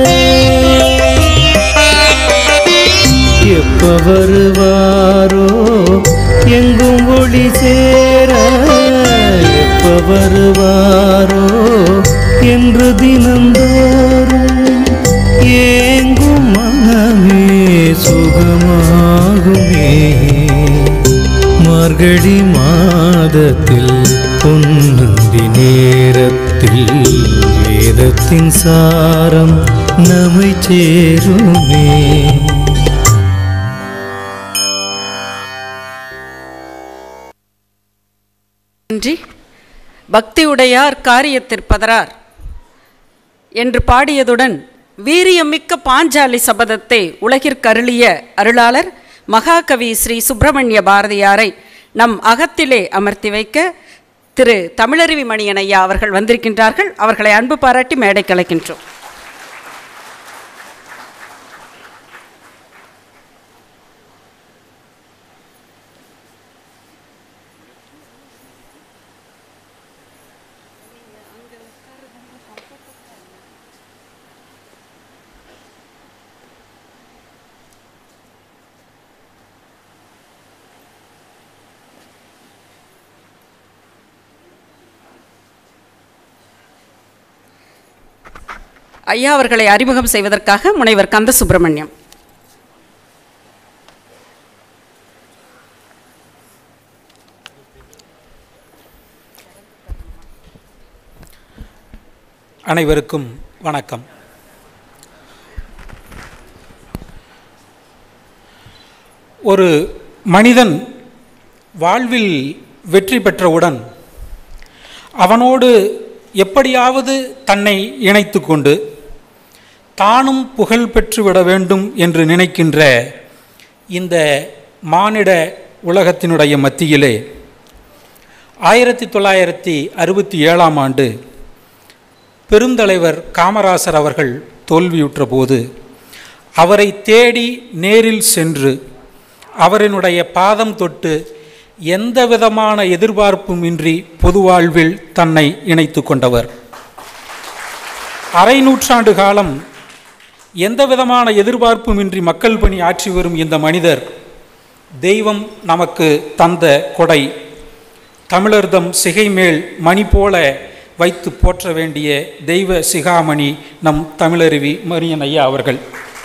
எப்ப வருவாரோ எங்கும் ஒளி சேர, எப்ப வருவாரோ என்று தினந்தோறும் ஏங்கும் மனமே சுகமாகுமே. மார்கழி மாதத்தில் பொன்னந்தி நேரத்தில் வேதத்தின் சாரம் நம்மை சேருமே. நன்றி. பக்தியுடையார் காரியத்திற்பதரார் என்று பாடியதுடன் வீரியமிக்க பாஞ்சாலி சபதத்தை உலகிற்கருளிய அருளாளர் மகாகவி ஸ்ரீ சுப்பிரமணிய பாரதியாரை நம் அகத்திலே அமர்த்தி வைக்க திரு தமிழருவி மணியன் ஐயா அவர்கள் வந்திருக்கின்றார்கள். அவர்களை அன்பு பாராட்டி மேடை கலைக்கின்றோம். ஐயா அவர்களை அறிமுகம் செய்வதற்காக முனைவர் கந்த சுப்பிரமணியம். அனைவருக்கும் வணக்கம். ஒரு மனிதன் வாழ்வில் வெற்றி பெற்றவுடன் அவனோடு எப்படியாவது தன்னை இணைத்து கொண்டு தானும் புகழ் பெற்றுவிட வேண்டும் என்று நினைக்கின்ற இந்த மானிட உலகத்தினுடைய மத்தியிலே ஆயிரத்தி தொள்ளாயிரத்தி அறுபத்தி ஏழாம் ஆண்டு பெருந்தலைவர் காமராசர் அவர்கள் தோல்வியுற்ற போது அவரை தேடி நேரில் சென்று அவரினுடைய பாதம் தொட்டு எந்த விதமான எதிர்பார்ப்பும் இன்றி பொது வாழ்வில் தன்னை இணைத்து கொண்டவர். அரை நூற்றாண்டு காலம் எந்த விதமான எதிர்பார்ப்பும் இன்றி மக்கள் பணி ஆற்றி வரும் இந்த மனிதர் தெய்வம் நமக்கு தந்த கொடை. தமிழர்தம் சிகைமேல் மணி போல வைத்து போற்ற வேண்டிய தெய்வ சிகாமணி நம் தமிழருவி மரியன் ஐயா அவர்கள்.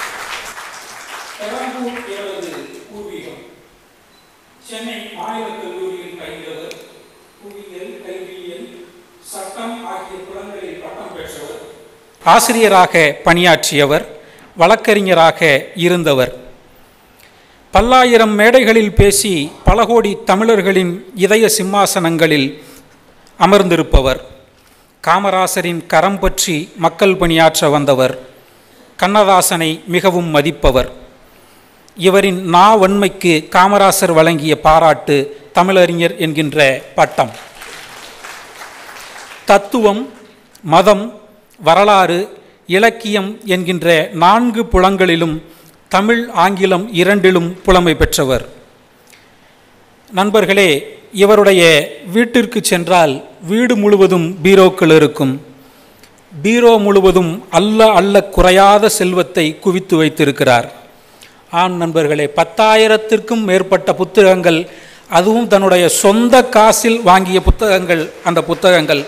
சென்னை மாநில கல்லூரியில் பயின்றவர். புவியியல், கல்வியியல், சட்டம் ஆகிய புலங்களில் பட்டம் பெற்றவர். ஆசிரியராக பணியாற்றியவர், வழக்கறிஞராக இருந்தவர். பல்லாயிரம் மேடைகளில் பேசி பல கோடி தமிழர்களின் இதய சிம்மாசனங்களில் அமர்ந்திருப்பவர். காமராசரின் கரம் பற்றி மக்கள் பணியாற்ற வந்தவர். கண்ணதாசனை மிகவும் மதிப்பவர். இவரின் நா வன்மைக்கு காமராசர் வழங்கிய பாராட்டு தமிழறிஞர் என்கின்ற பட்டம். தத்துவம், மதம், வரலாறு, இலக்கியம் என்கின்ற நான்கு புலங்களிலும் தமிழ், ஆங்கிலம் இரண்டிலும் புலமை பெற்றவர். நண்பர்களே, இவருடைய வீட்டிற்கு சென்றால் வீடு முழுவதும் பீரோக்கள் இருக்கும். பீரோ முழுவதும் அல்ல அல்ல குறையாத செல்வத்தை குவித்து வைத்திருக்கிறார். ஆம் நண்பர்களே, பத்தாயிரத்திற்கும் மேற்பட்ட புத்தகங்கள், அதுவும் தன்னுடைய சொந்த காசில் வாங்கிய புத்தகங்கள். அந்த புத்தகங்கள்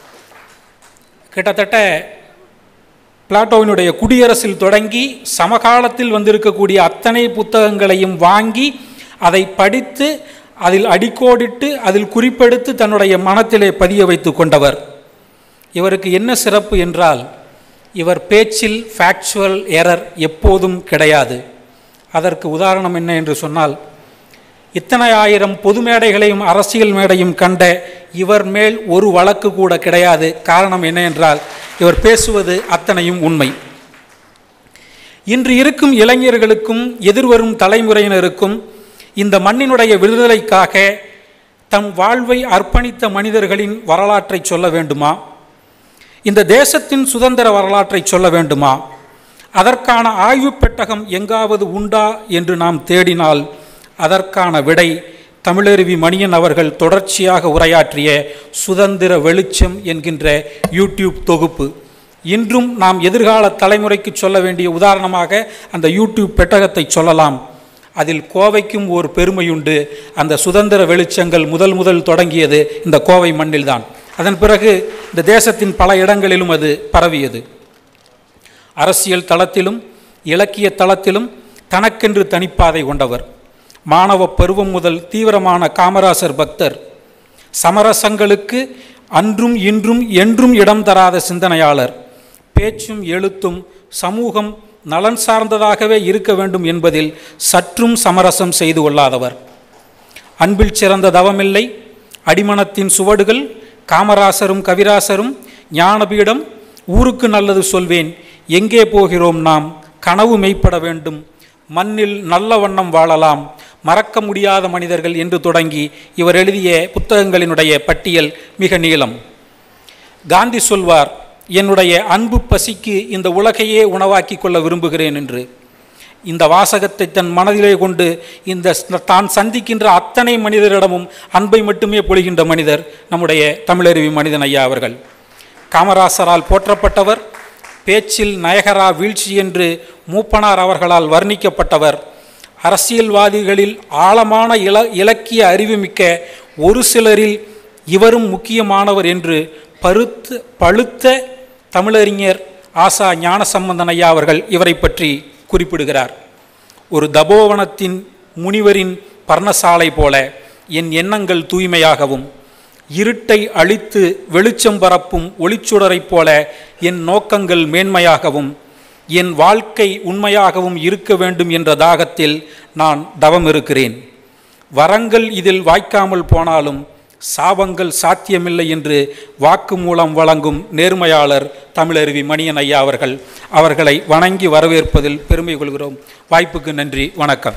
கிட்டத்தட்ட பிளாட்டோவினுடைய குடியரசில் தொடங்கி சமகாலத்தில் வந்திருக்கக்கூடிய அத்தனை புத்தகங்களையும் வாங்கி அதை படித்து அதில் அடிக்கோடிட்டு அதில் குறிப்பெடுத்து தன்னுடைய மனத்திலே பதிய வைத்து கொண்டவர். இவருக்கு என்ன சிறப்பு என்றால், இவர் பேச்சில் ஃபேக்சுவல் எரர் எப்போதும் கிடையாது. அதற்கு உதாரணம் என்ன என்று சொன்னால், இத்தனை ஆயிரம் பொது மேடைகளையும் அரசியல் மேடையும் கண்ட இவர் மேல் ஒரு வழக்கு கூட கிடையாது. காரணம் என்ன என்றால், இவர் பேசுவது அத்தனையும் உண்மை. இன்று இருக்கும் இளைஞர்களுக்கும் எதிர்வரும் தலைமுறையினருக்கும் இந்த மண்ணினுடைய விடுதலைக்காக தம் வாழ்வை அர்ப்பணித்த மனிதர்களின் வரலாற்றை சொல்ல வேண்டுமா? இந்த தேசத்தின் சுதந்திர வரலாற்றை சொல்ல வேண்டுமா? அதற்கான ஆய்வு பெட்டகம் எங்காவது உண்டா என்று நாம் தேடினால் அதற்கான விடை தமிழருவி மணியன் அவர்கள் தொடர்ச்சியாக உரையாற்றிய சுதந்திர வெளிச்சம் என்கின்ற யூடியூப் தொகுப்பு. இன்றும் நாம் எதிர்கால தலைமுறைக்கு சொல்ல வேண்டிய உதாரணமாக அந்த யூடியூப் பெட்டகத்தை சொல்லலாம். அதில் கோவைக்கும் ஒரு பெருமையுண்டு. அந்த சுதந்திர வெளிச்சங்கள் முதல் முதல் தொடங்கியது இந்த கோவை மண்ணில்தான். அதன் பிறகு இந்த தேசத்தின் பல இடங்களிலும் அது பரவியது. அரசியல் தளத்திலும் இலக்கிய தளத்திலும் தனக்கென்று தனிப்பாதை கொண்டவர். மாணவ பருவம் முதல் தீவிரமான காமராசர் பக்தர். சமரசங்களுக்கு அன்றும் இன்றும் என்றும் இடம் தராத சிந்தனையாளர். பேச்சும் எழுத்தும் சமூகம் நலன் சார்ந்ததாகவே இருக்க வேண்டும் என்பதில் சற்றும் சமரசம் செய்து கொள்ளாதவர். அன்பில் சிறந்த தவமில்லை, அடிமனத்தின் சுவடுகள், காமராசரும் கவிராசரும், ஞானபீடம், ஊருக்கு நல்லது சொல்வேன், எங்கே போகிறோம் நாம், கனவு மெய்ப்பட வேண்டும், மண்ணில் நல்ல வண்ணம் வாழலாம், மறக்க முடியாத மனிதர்கள் என்று தொடங்கி இவர் எழுதிய புத்தகங்களினுடைய பட்டியல் மிக நீளம். காந்தி சொல்வார், என்னுடைய அன்பு பசிக்கு இந்த உலகையே உணவாக்கி கொள்ள விரும்புகிறேன் என்று. இந்த வாசகத்தை தன் மனதிலே கொண்டு இந்த தான் சந்திக்கின்ற அத்தனை மனிதரிடமும் அன்பை மட்டுமே பொழிகின்ற மனிதர் நம்முடைய தமிழருவி மனிதன் ஐயா அவர்கள். காமராசரால் போற்றப்பட்டவர். பேச்சில் நயகரா வீழ்ச்சி என்று மூப்பனார் அவர்களால் வர்ணிக்கப்பட்டவர். அரசியல்வாதிகளில் ஆழமான இல இலக்கிய அறிவுமிக்க ஒரு சிலரில் இவரும் முக்கியமானவர் என்று பருத்து பழுத்த தமிழறிஞர் ஆசா ஞானசம்பந்தன் ஐயா அவர்கள் இவரை பற்றி குறிப்பிடுகிறார். ஒரு தபோவனத்தின் முனிவரின் பர்ணசாலை போல என் எண்ணங்கள் தூய்மையாகவும், இருட்டை அழித்து வெளிச்சம் பரப்பும் ஒளிச்சுடரைப் போல என் நோக்கங்கள் மேன்மையாகவும், என் வாழ்க்கை உண்மையாகவும் இருக்க வேண்டும் என்ற தாகத்தில் நான் தவம் இருக்கிறேன். வரங்கள் இதில் வாய்க்காமல் போனாலும் சாபங்கள் சாத்தியமில்லை என்று வாக்கு மூலம் வழங்கும் நேர்மையாளர் தமிழருவி மணியன் ஐயா அவர்கள். அவர்களை வணங்கி வரவேற்பதில் பெருமை கொள்கிறோம். வாய்ப்புக்கு நன்றி, வணக்கம்.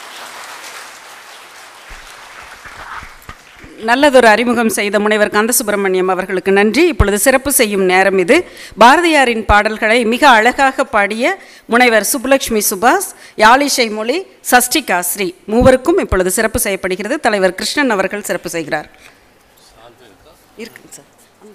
நல்லதொரு அறிமுகம் செய்த முனைவர் கந்தசுப்பிரமணியம் அவர்களுக்கு நன்றி. இப்பொழுது சிறப்பு செய்யும் நேரம் இது. பாரதியாரின் பாடல்களை மிக அழகாக பாடிய முனைவர் சுப்புலட்சுமி சுபாஷ், யாழிசை மொழி, சஷ்டிகா ஸ்ரீ மூவருக்கும் இப்பொழுது சிறப்பு செய்யப்படுகிறது. தலைவர் கிருஷ்ணன் அவர்கள் சிறப்பு செய்கிறார். இருக்குங்க சார்.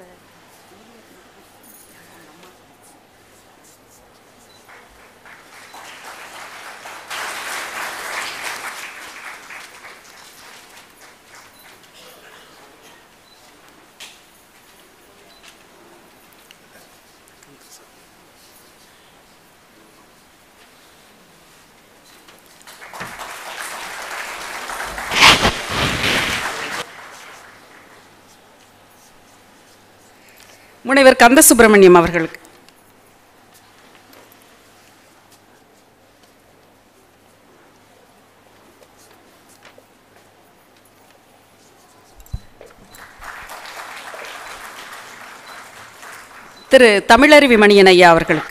முனைவர் கந்தசுப்பிரமணியம் அவர்களுக்கு. திரு தமிழருவி மணியன் ஐயா அவர்களுக்கு.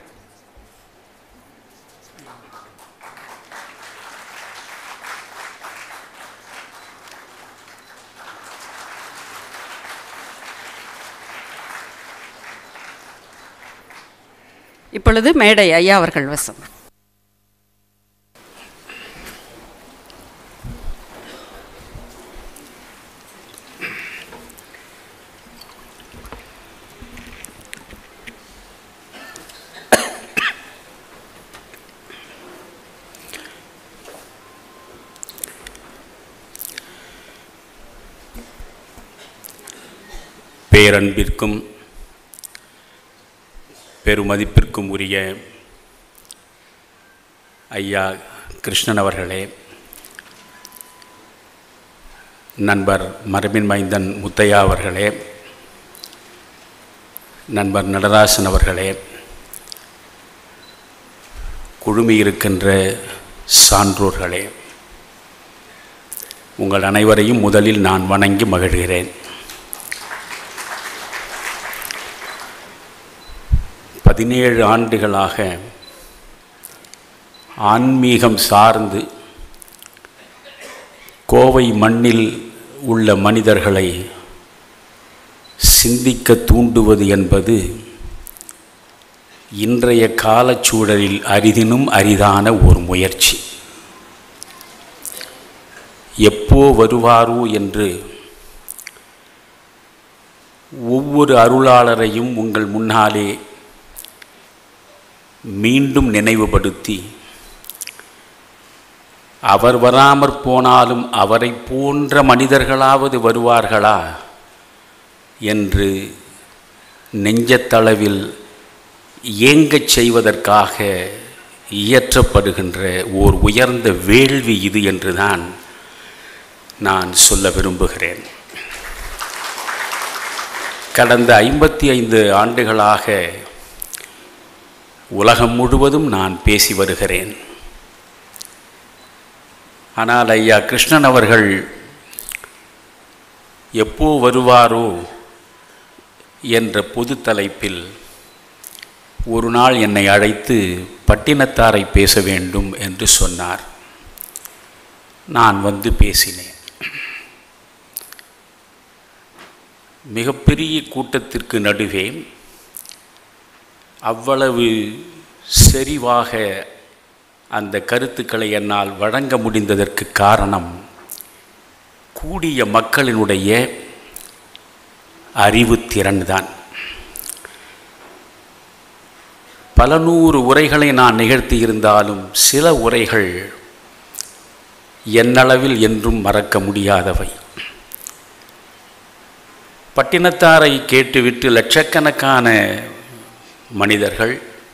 இப்பொழுது மேடை ஐயா அவர்கள் வசம். பேரன்பிற்கும் பெருமதிப்பிற்கும் உரிய ஐயா கிருஷ்ணன் அவர்களே, நண்பர் மரபின் மைந்தன் முத்தையா அவர்களே, நண்பர் நடராசன் அவர்களே, குழுமியிருக்கின்ற சான்றோர்களே, உங்கள் அனைவரையும் முதலில் நான் வணங்கி மகிழ்கிறேன். பதினேழு ஆண்டுகளாக ஆன்மீகம் சார்ந்து கோவை மண்ணில் உள்ள மனிதர்களை சிந்திக்க தூண்டுவது என்பது இன்றைய காலச்சூழலில் அரிதினும் அரிதான ஒரு முயற்சி. எப்போ வருவாரோ என்று ஒவ்வொரு அருளாளரையும் உங்கள் முன்னாலே மீண்டும் நினைவுபடுத்தி, அவர் வராமற் போனாலும் அவரை போன்ற மனிதர்களாவது வருவார்களா என்று நெஞ்சத்தளவில் ஏங்கச் செய்வதற்காக இயற்றப்படுகின்ற ஓர் உயர்ந்த வேள்வி இது என்றுதான் நான் சொல்ல விரும்புகிறேன். கடந்த ஐம்பத்தி ஐந்து ஆண்டுகளாக உலகம் முழுவதும் நான் பேசி வருகிறேன். ஆனால் ஐயா கிருஷ்ணன் அவர்கள் எப்போ வருவாரோ என்ற பொது தலைப்பில் ஒரு நாள் என்னை அழைத்து பட்டினத்தாரை பேச வேண்டும் என்று சொன்னார். நான் வந்து பேசினேன். மிகப்பெரிய கூட்டத்திற்கு நடுவே அவ்வளவு செறிவாக அந்த கருத்துக்களை என்னால் வழங்க முடிந்ததற்கு காரணம் கூடிய மக்களினுடைய அறிவுத்திறன்தான். பல நூறு உரைகளை நான் நிகழ்த்தியிருந்தாலும் சில உரைகள் என்னளவில் என்றும் மறக்க முடியாதவை. பட்டினத்தாரை கேட்டுவிட்டு லட்சக்கணக்கான மனிதர்கள்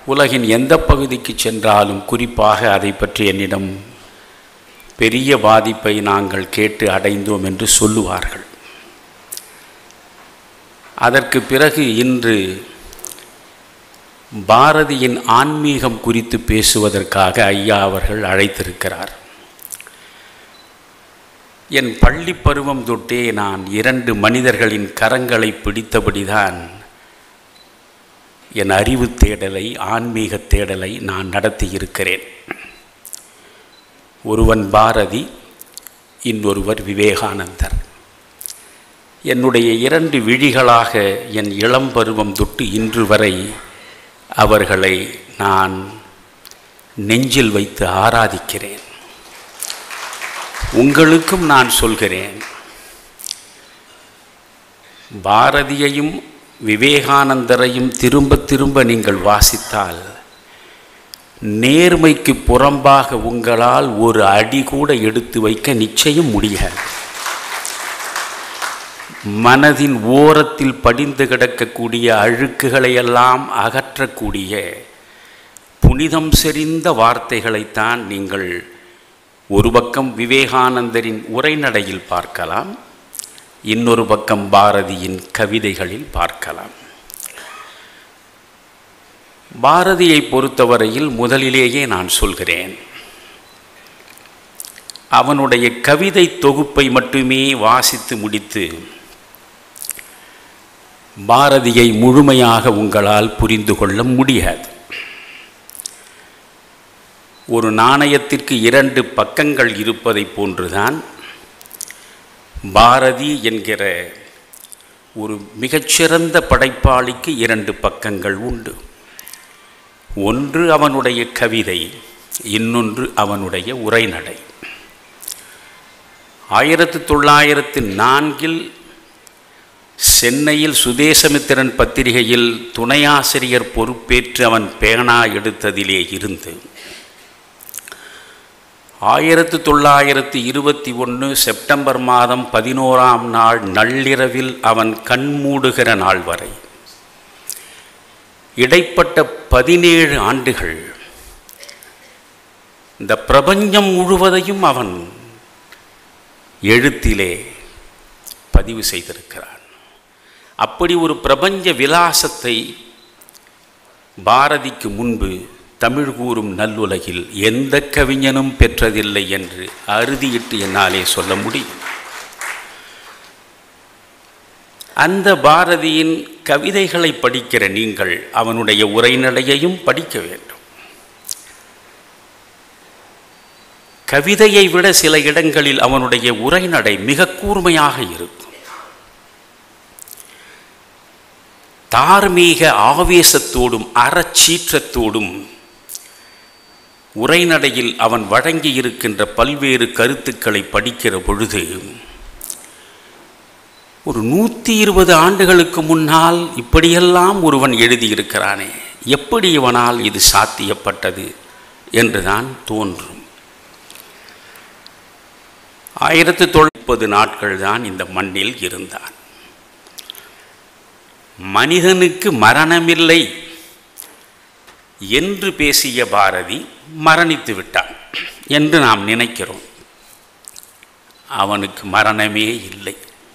உலகின் எந்த பகுதிக்கு சென்றாலும் குறிப்பாக அதை பற்றி என்னிடம் பெரிய பாதிப்பை நாங்கள் கேட்டு அடைந்தோம் என்று சொல்லுவார்கள். அதற்கு பிறகு இன்று பாரதியின் ஆன்மீகம் குறித்து பேசுவதற்காக ஐயா அவர்கள் அழைத்திருக்கிறார். என் பள்ளி பருவம் தொட்டே நான் இரண்டு மனிதர்களின் கரங்களை பிடித்தபடிதான் என் அறிவு தேடலை, ஆன்மீக தேடலை நான் நடத்தியிருக்கிறேன். ஒருவன் பாரதி, இன்னொருவர் விவேகானந்தர். என்னுடைய இரண்டு விழிகளாக என் இளம் பருவம் தொட்டு இன்று வரை அவர்களை நான் நெஞ்சில் வைத்து ஆராதிக்கிறேன். உங்களுக்கும் நான் சொல்கிறேன், பாரதியையும் விவேகானந்தரையும் திரும்ப திரும்ப நீங்கள் வாசித்தால் நேர்மைக்கு புறம்பாக உங்களால் ஒரு அடி கூட எடுத்து வைக்க நிச்சயம் முடியாது. மனதின் ஓரத்தில் படிந்து கிடக்கக்கூடிய அழுக்குகளையெல்லாம் அகற்றக்கூடிய புனிதம் செறிந்த வார்த்தைகளைத்தான் நீங்கள் ஒரு பக்கம் விவேகானந்தரின் உரைநடையில் பார்க்கலாம், இன்னொரு பக்கம் பாரதியின் கவிதைகளில் பார்க்கலாம். பாரதியை பொறுத்தவரையில் முதலிலேயே நான் சொல்கிறேன், அவனுடைய கவிதை தொகுப்பை மட்டுமே வாசித்து முடித்து பாரதியை முழுமையாக உங்களால் புரிந்து கொள்ள முடியாது. ஒரு நாணயத்திற்கு இரண்டு பக்கங்கள் இருப்பதை போன்றுதான் பாரதி என்கிற ஒரு மிகச்சிறந்த படைப்பாளிக்கு இரண்டு பக்கங்கள் உண்டு. ஒன்று அவனுடைய கவிதை, இன்னொன்று அவனுடைய உரைநடை. ஆயிரத்து தொள்ளாயிரத்து நான்கில் சென்னையில் சுதேசமித்திரன் பத்திரிகையில் துணையாசிரியர் பொறுப்பேற்று அவன் பேனா எடுத்ததிலே இருந்து ஆயிரத்து தொள்ளாயிரத்து இருபத்தி ஒன்று செப்டம்பர் மாதம் பதினோராம் நாள் நள்ளிரவில் அவன் கண்மூடுகிற நாள் வரை இடைப்பட்ட பதினேழு ஆண்டுகள் இந்த பிரபஞ்சம் முழுவதையும் அவன் எழுத்திலே பதிவு செய்திருக்கிறான். அப்படி ஒரு பிரபஞ்ச விலாசத்தை பாரதிக்கு முன்பு தமிழ் கூறும் நல்லுலகில் எந்த கவிஞனும் பெற்றதில்லை என்று அறுதியிட்டு என்னாலே சொல்ல முடியும். அந்த பாரதியின் கவிதைகளை படிக்கிற நீங்கள் அவனுடைய உரைநடையையும் படிக்க வேண்டும். கவிதையை விட சில இடங்களில் அவனுடைய உரைநடை மிக கூர்மையாக இருக்கும். தார்மீக ஆவேசத்தோடும் அறச்சீற்றத்தோடும் உரைநடையில் அவன் வழங்கி இருக்கின்ற பல்வேறு கருத்துக்களை படிக்கிற பொழுது ஒரு நூற்றி இருபது ஆண்டுகளுக்கு முன்னால் இப்படியெல்லாம் ஒருவன் எழுதியிருக்கிறானே, எப்படி இவனால் இது சாத்தியப்பட்டது என்றுதான் தோன்றும். ஆயிரத்தி தொள்ளாயிரத்தி முப்பது நாட்கள் தான் இந்த மண்ணில் இருந்தான். மனிதனுக்கு மரணமில்லை என்று பேசிய பாரதி மரணித்து விட்டான் என்று நாம் நினைக்கிறோம். அவனுக்கு மரணமே இல்லை.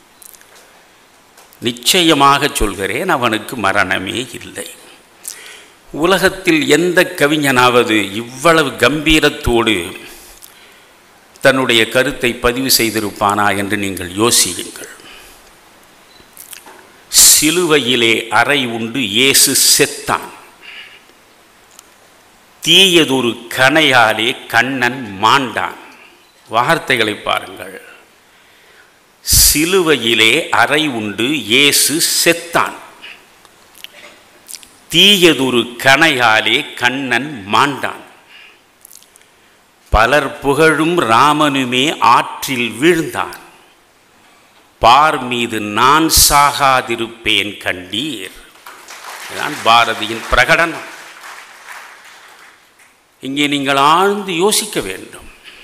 நிச்சயமாக சொல்கிறேன், அவனுக்கு மரணமே இல்லை. உலகத்தில் எந்த கவிஞனாவது இவ்வளவு கம்பீரத்தோடு தன்னுடைய கருத்தை பதிவு செய்திருப்பானா என்று நீங்கள் யோசியுங்கள். சிலுவையிலே அறை உண்டு இயேசு செத்தான், தீயதொரு கணையாலே கண்ணன் மாண்டான். வார்த்தைகளை பாருங்கள். சிலுவையிலே அறை உண்டு இயேசு செத்தான், தீயதொரு கணையாலே கண்ணன் மாண்டான். பலர் புகழும் ராமனுமே ஆற்றில் வீழ்ந்தான், பார் மீது நான் சாகாதிருப்பேன் கண்டீர். இதுதான் பாரதியின் பிரகடனம். இங்கே நீங்கள் ஆழ்ந்து யோசிக்க வேண்டும்.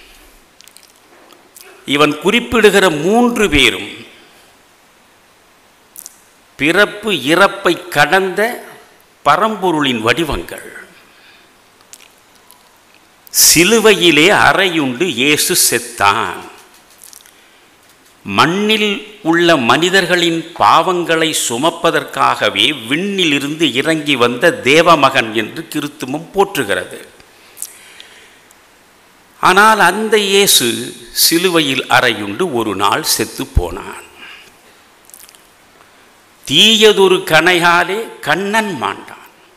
இவன் குறிப்பிடுகிற மூன்று பேரும் பிறப்பு இறப்பை கடந்த பரம்பொருளின் வடிவங்கள். சிலுவையிலே அறையுண்டு இயேசு செத்தான். மண்ணில் உள்ள மனிதர்களின் பாவங்களை சுமப்பதற்காகவே விண்ணிலிருந்து இறங்கி வந்த தேவமகன் என்று கிறிஸ்துவம் போற்றுகிறது. ஆனால் அந்த இயேசு சிலுவையில் அறையுண்டு ஒரு நாள் செத்து போனான். தீயதொரு கணையாலே கண்ணன் மாண்டான்.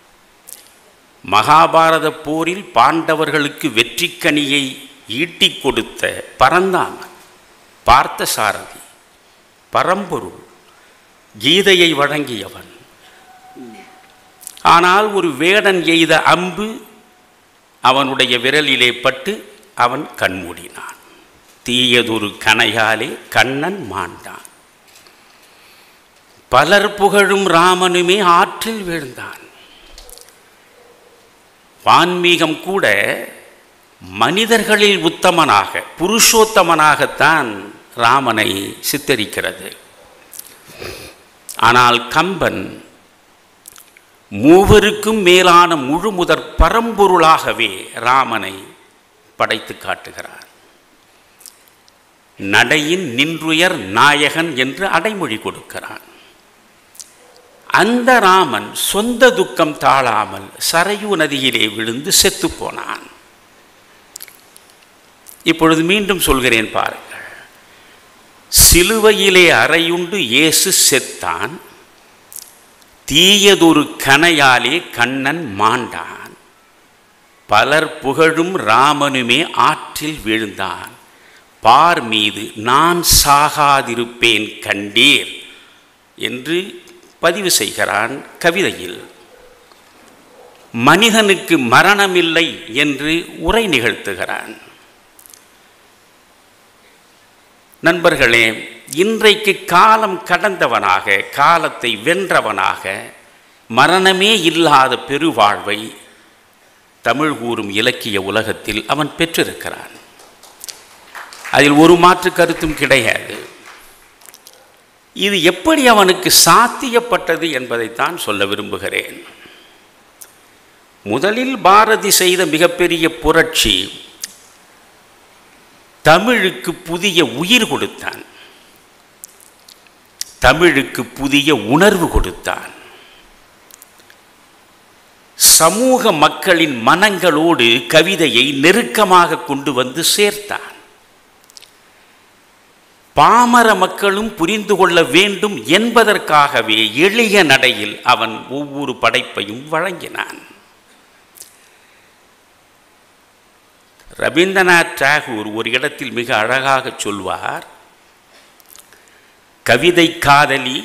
மகாபாரத போரில் பாண்டவர்களுக்கு வெற்றிக்கனியை ஈட்டிக் கொடுத்த பரந்தாமன், பார்த்தசாரதி, பரம்பொருள், கீதையை வழங்கியவன். ஆனால் ஒரு வேடன் எய்த அம்பு அவனுடைய விரலிலே பட்டு அவன் கண்மூடினான். தீயதொரு கணையாலே கண்ணன் மாண்டான். பலர் புகழும் ராமனுமே ஆற்றில் வீழ்ந்தான். வான்மீகம் கூட மனிதர்களில் உத்தமனாக, புருஷோத்தமனாகத்தான் ராமனை சித்தரிக்கிறது. ஆனால் கம்பன் மூவருக்கும் மேலான முழுமுதற் பரம்பொருளாகவே ராமனை படைத்து காட்டுகிறார். நடையின் நின்றுயர் நாயகன் என்று அடைமொழி கொடுக்கிறான். அந்த ராமன் சொந்த துக்கம் தாழாமல் சரையு நதியிலே விழுந்து செத்து போனான். இப்பொழுது மீண்டும் சொல்கிறேன் பாருங்கள். சிலுவையிலே அறையுண்டு இயேசு செத்தான். தீயதொரு கணையாலே கண்ணன் மாண்டான். பலர் புகழும் ராமனுமே ஆற்றில் வீழ்ந்தான். பார் மீது நான் சாகாதிருப்பேன் கண்டீர் என்று பதிவு செய்கிறான் கவிதையில். மனிதனுக்கு மரணமில்லை என்று உரை நிகழ்த்துகிறான். நண்பர்களே, இன்றைக்கு காலம் கடந்தவனாக, காலத்தை வென்றவனாக, மரணமே இல்லாத பெருவாழ்வை தமிழ் கூறும் இலக்கிய உலகத்தில் அவன் பெற்றிருக்கிறான். அதில் ஒரு மாற்று கருத்தும் கிடையாது. இது எப்படி அவனுக்கு சாத்தியப்பட்டது என்பதைத்தான் சொல்ல விரும்புகிறேன். முதலில் பாரதி செய்த மிகப்பெரிய புரட்சி தமிழுக்கு புதிய உயிர் கொடுத்தான். தமிழுக்கு புதிய உணர்வு கொடுத்தான். சமூக மக்களின் மனங்களோடு கவிதையை நெருக்கமாக கொண்டு வந்து சேர்த்தான். பாமர மக்களும் புரிந்து கொள்ள வேண்டும் என்பதற்காகவே எளிய நடையில் அவன் ஒவ்வொரு படைப்பையும் வழங்கினான். ரவீந்திரநாத் தாகூர் ஒரு இடத்தில் மிக அழகாக சொல்வார், கவிதை காதலி,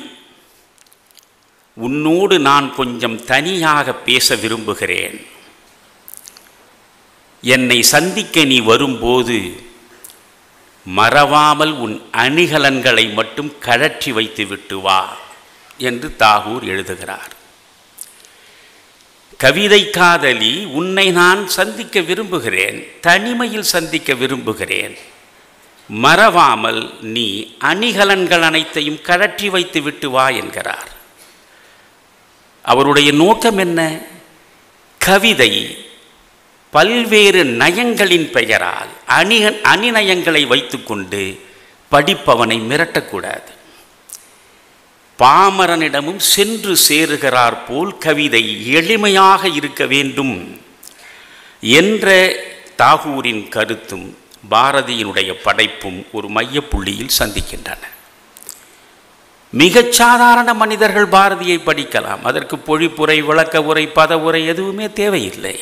உன்னோடு நான் கொஞ்சம் தனியாக பேச விரும்புகிறேன். என்னை சந்திக்க நீ வரும்போது மறவாமல் உன் அணிகலன்களை மட்டும் கழற்றி வைத்து விட்டு வா என்று தாகூர் எழுதுகிறார். கவிதை காதலி, உன்னை நான் சந்திக்க விரும்புகிறேன், தனிமையில் சந்திக்க விரும்புகிறேன். மறவாமல் நீ அணிகலன்கள் அனைத்தையும் கழற்றி வைத்து விட்டு வா என்கிறார். அவருடைய நோக்கம் என்ன? கவிதை பல்வேறு நயங்களின் பெயரால் அணி அணிநயங்களை வைத்துக்கொண்டு படிப்பவனை மிரட்டக்கூடாது. பாமரனிடமும் சென்று சேருகிறார் போல் கவிதை எளிமையாக இருக்க வேண்டும் என்ற தாகூரின் கருத்தும் பாரதியினுடைய படைப்பும் ஒரு மையப்புள்ளியில் சந்திக்கின்றன. மிகச் சாதாரண மனிதர்கள் பாரதியை படிக்கலாம். அதற்கு பொழிப்புரை, விளக்க உரை, பத உரை எதுவுமே தேவையில்லை.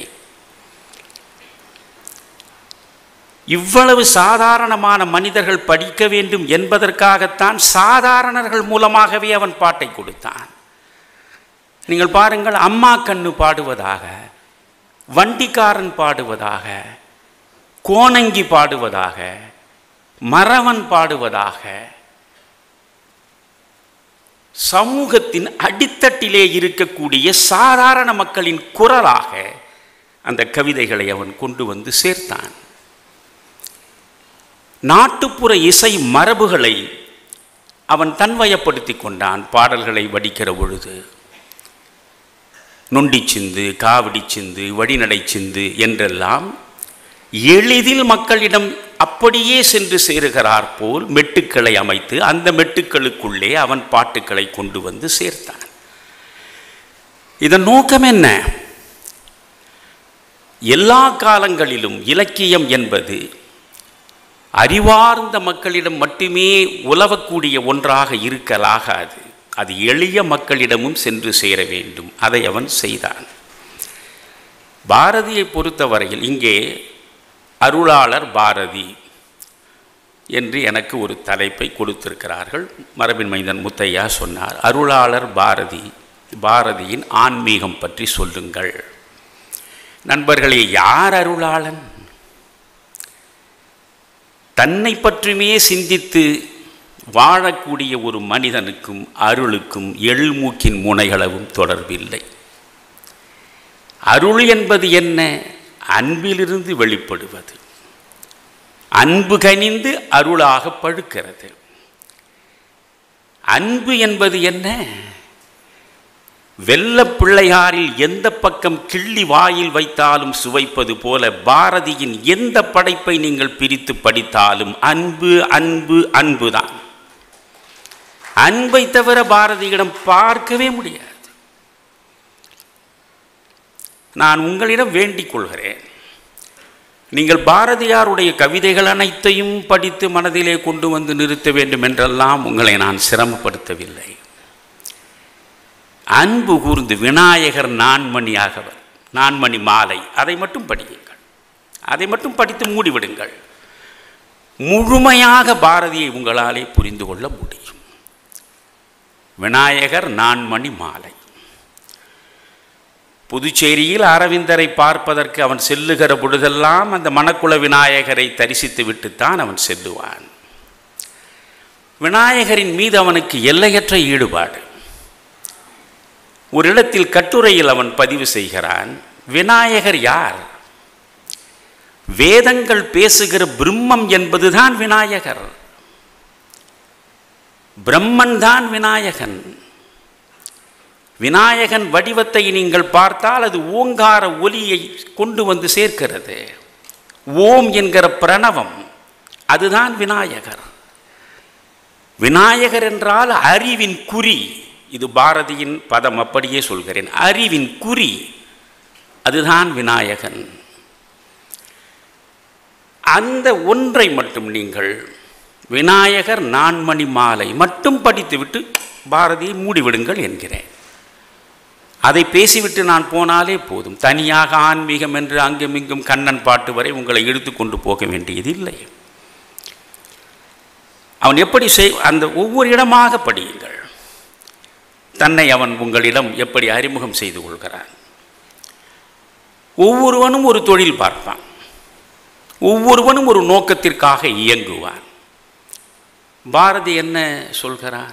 இவ்வளவு சாதாரணமான மனிதர்கள் படிக்க வேண்டும் என்பதற்காகத்தான் சாதாரணர்கள் மூலமாகவே அவன் பாட்டை கொடுத்தான். நீங்கள் பாருங்கள், அம்மா கண்ணு பாடுவதாக, வண்டிக்காரன் பாடுவதாக, கோணங்கி பாடுவதாக, மறவன் பாடுவதாக, சமூகத்தின் அடித்தட்டிலே இருக்கக்கூடிய சாதாரண மக்களின் குரலாக அந்த கவிதைகளை அவன் கொண்டு வந்து சேர்த்தான். நாட்டுப்புற இசை மரபுகளை அவன் தன்வயப்படுத்தி கொண்டான். பாடல்களை வடிக்கிற பொழுது நொண்டி சிந்து, காவடி சிந்து, வழிநடை சிந்து என்றெல்லாம் எளிதில் மக்களிடம் அப்படியே சென்று சேருகிறார் போல் மெட்டுக்களை அமைத்து அந்த மெட்டுக்களுக்குள்ளே அவன் பாட்டுக்களை கொண்டு வந்து சேர்த்தான். இதன் நோக்கம் என்ன? எல்லா காலங்களிலும் இலக்கியம் என்பது அறிவார்ந்த மக்களிடம் மட்டுமே உலவக்கூடிய ஒன்றாக இருக்கலாகாது. அது எளிய மக்களிடமும் சென்று சேர வேண்டும். அதை அவன் செய்தான். பாரதியை பொறுத்தவரையில் இங்கே அருளாளர் பாரதி என்று எனக்கு ஒரு தலைப்பை கொடுத்திருக்கிறார்கள். மரபின் மைந்தன் முத்தையா சொன்னார், அருளாளர் பாரதி, பாரதியின் ஆன்மீகம் பற்றி சொல்லுங்கள். நண்பர்களே, யார் அருளாளன்? தன்னை பற்றியுமே சிந்தித்து வாழக்கூடிய ஒரு மனிதனுக்கும் அருளுக்கும் எள்மூக்கின் முனைகளவும் தொடர்பில்லை. அருள் என்பது என்ன? அன்பிலிருந்து வெளிப்படுவது. அன்பு கனிந்து அருளாக பழுக்கிறது. அன்பு என்பது என்ன? வெள்ள பிள்ளையாரில் எந்த பக்கம் கிள்ளி வாயில் வைத்தாலும் சுவைப்பது போல பாரதியின் எந்த படைப்பை நீங்கள் பிரித்து படித்தாலும் அன்பு அன்பு அன்புதான். அன்பை தவிர பாரதியிடம் பார்க்கவே முடியாது. நான் உங்களிடம் வேண்டிக் கொள்கிறேன், நீங்கள் பாரதியாருடைய கவிதைகள் அனைத்தையும் படித்து மனதிலே கொண்டு வந்து நிறுத்த வேண்டும் என்றெல்லாம் உங்களை நான் சிரமப்படுத்தவில்லை. அன்பு கூர்ந்து விநாயகர் நான்மணியாகவர், நான்மணி மாலை, அதை மட்டும் படியுங்கள். அதை மட்டும் படித்து மூடிவிடுங்கள். முழுமையாக பாரதியை உங்களாலே புரிந்து கொள்ள முடியும். விநாயகர் நான்மணி மாலை. புதுச்சேரியில் அரவிந்தரை பார்ப்பதற்கு அவன் செல்லுகிற பொழுதெல்லாம் அந்த மணக்குள விநாயகரை தரிசித்து விட்டுத்தான் அவன் செல்லுவான். விநாயகரின் மீது அவனுக்கு எல்லையற்ற ஈடுபாடு. ஒரு இடத்தில் கட்டுரையில் அவன் பதிவு செய்கிறான், விநாயகர் யார்? வேதங்கள் பேசுகிற பிரம்மம் என்பதுதான் விநாயகர். பிரம்மன் தான் விநாயகன். விநாயகன் வடிவத்தை நீங்கள் பார்த்தால் அது ஓங்கார ஒலியை கொண்டு வந்து சேர்க்கிறது. ஓம் என்கிற பிரணவம், அதுதான் விநாயகர். விநாயகர் என்றால் அறிவின் குறி. இது பாரதியின் பதம், அப்படியே சொல்கிறேன். அறிவின் குறி, அதுதான் விநாயகன். அந்த ஒன்றை மட்டும் நீங்கள் விநாயகர் நான்மணி மாலை மட்டும் படித்துவிட்டு பாரதியை மூடிவிடுங்கள் என்கிறேன். அதை பேசிவிட்டு நான் போனாலே போதும். தனியாக ஆன்மீகம் என்று அங்கும் இங்கும் கண்ணன் பாட்டு வரை உங்களை இழுத்து கொண்டு போக வேண்டியதில்லை. அவன் எப்படி செய் அந்த ஒவ்வொரு இடமாக படியுங்கள். தன்னை அவன் உங்களிடம் எப்படி அறிமுகம் செய்து கொள்கிறான். ஒவ்வொருவனும் ஒரு தொழில் பார்ப்பான். ஒவ்வொருவனும் ஒரு நோக்கத்திற்காக இயங்குவான். பாரதி என்ன சொல்கிறான்?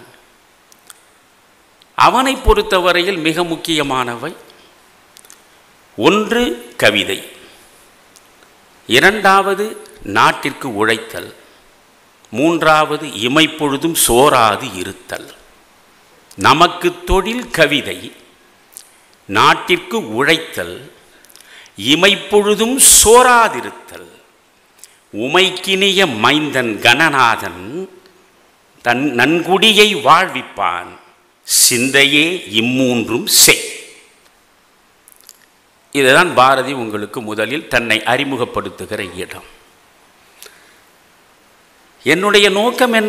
அவனை பொறுத்தவரையில் மிக முக்கியமானவை ஒன்று கவிதை, இரண்டாவது நாட்டிற்கு உழைத்தல், மூன்றாவது இமைப்பொழுதும் சோராது இருத்தல். நமக்கு தொழில் கவிதை, நாட்டிற்கு உழைத்தல், இமைப்பொழுதும் சோராதிருத்தல். உமைக்கினிய மைந்தன் கணநாதன் தன் நன்குடியை வாழ்விப்பான், சிந்தையே இம்மூன்றும் செய். இதுதான் பாரதி உங்களுக்கு முதலில் தன்னை அறிமுகப்படுத்துகிற இடம். என்னுடைய நோக்கம் என்ன?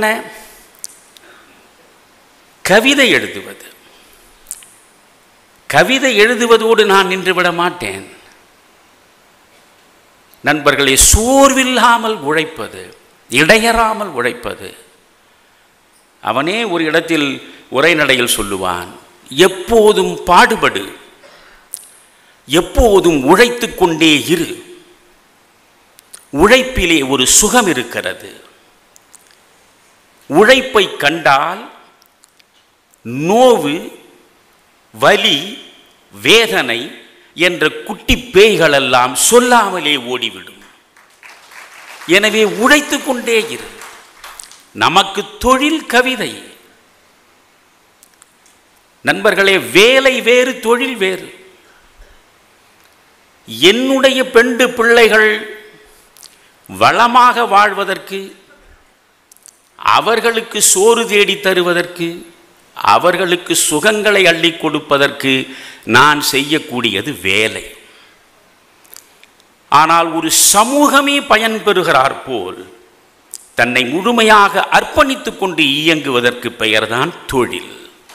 கவிதை எழுதுவது. கவிதை எழுதுவதோடு நான் நின்றுவிட மாட்டேன். நண்பர்களே, சோர்வில்லாமல் உழைப்பது, இடையறாமல் உழைப்பது. அவனே ஒரு இடத்தில் உரைநடையில் சொல்லுவான், எப்போதும் பாடுபடு, எப்போதும் உழைத்து கொண்டே இரு. உழைப்பிலே ஒரு சுகம் இருக்கிறது. உழைப்பை கண்டால் நோவு, வலி, வேதனை என்ற குட்டி பேய்களெல்லாம் சொல்லாமலே ஓடிவிடும். எனவே உழைத்து கொண்டே இரு. நமக்கு தொழில் கவிதை. நண்பர்களே, வேலை வேறு, தொழில் வேறு. என்னுடைய பெண்டு பிள்ளைகள் வளமாக வாழ்வதற்கு, அவர்களுக்கு சோறு தேடி தருவதற்கு, அவர்களுக்கு சுகங்களை அள்ளி கொடுப்பதற்கு நான் செய்யக்கூடியது வேலை. ஆனால் ஒரு சமூகமே பயன்பெறுகிறார் போல் தன்னை முழுமையாக அர்ப்பணித்துக் கொண்டு இயங்குவதற்கு பெயர்தான் தொழில்.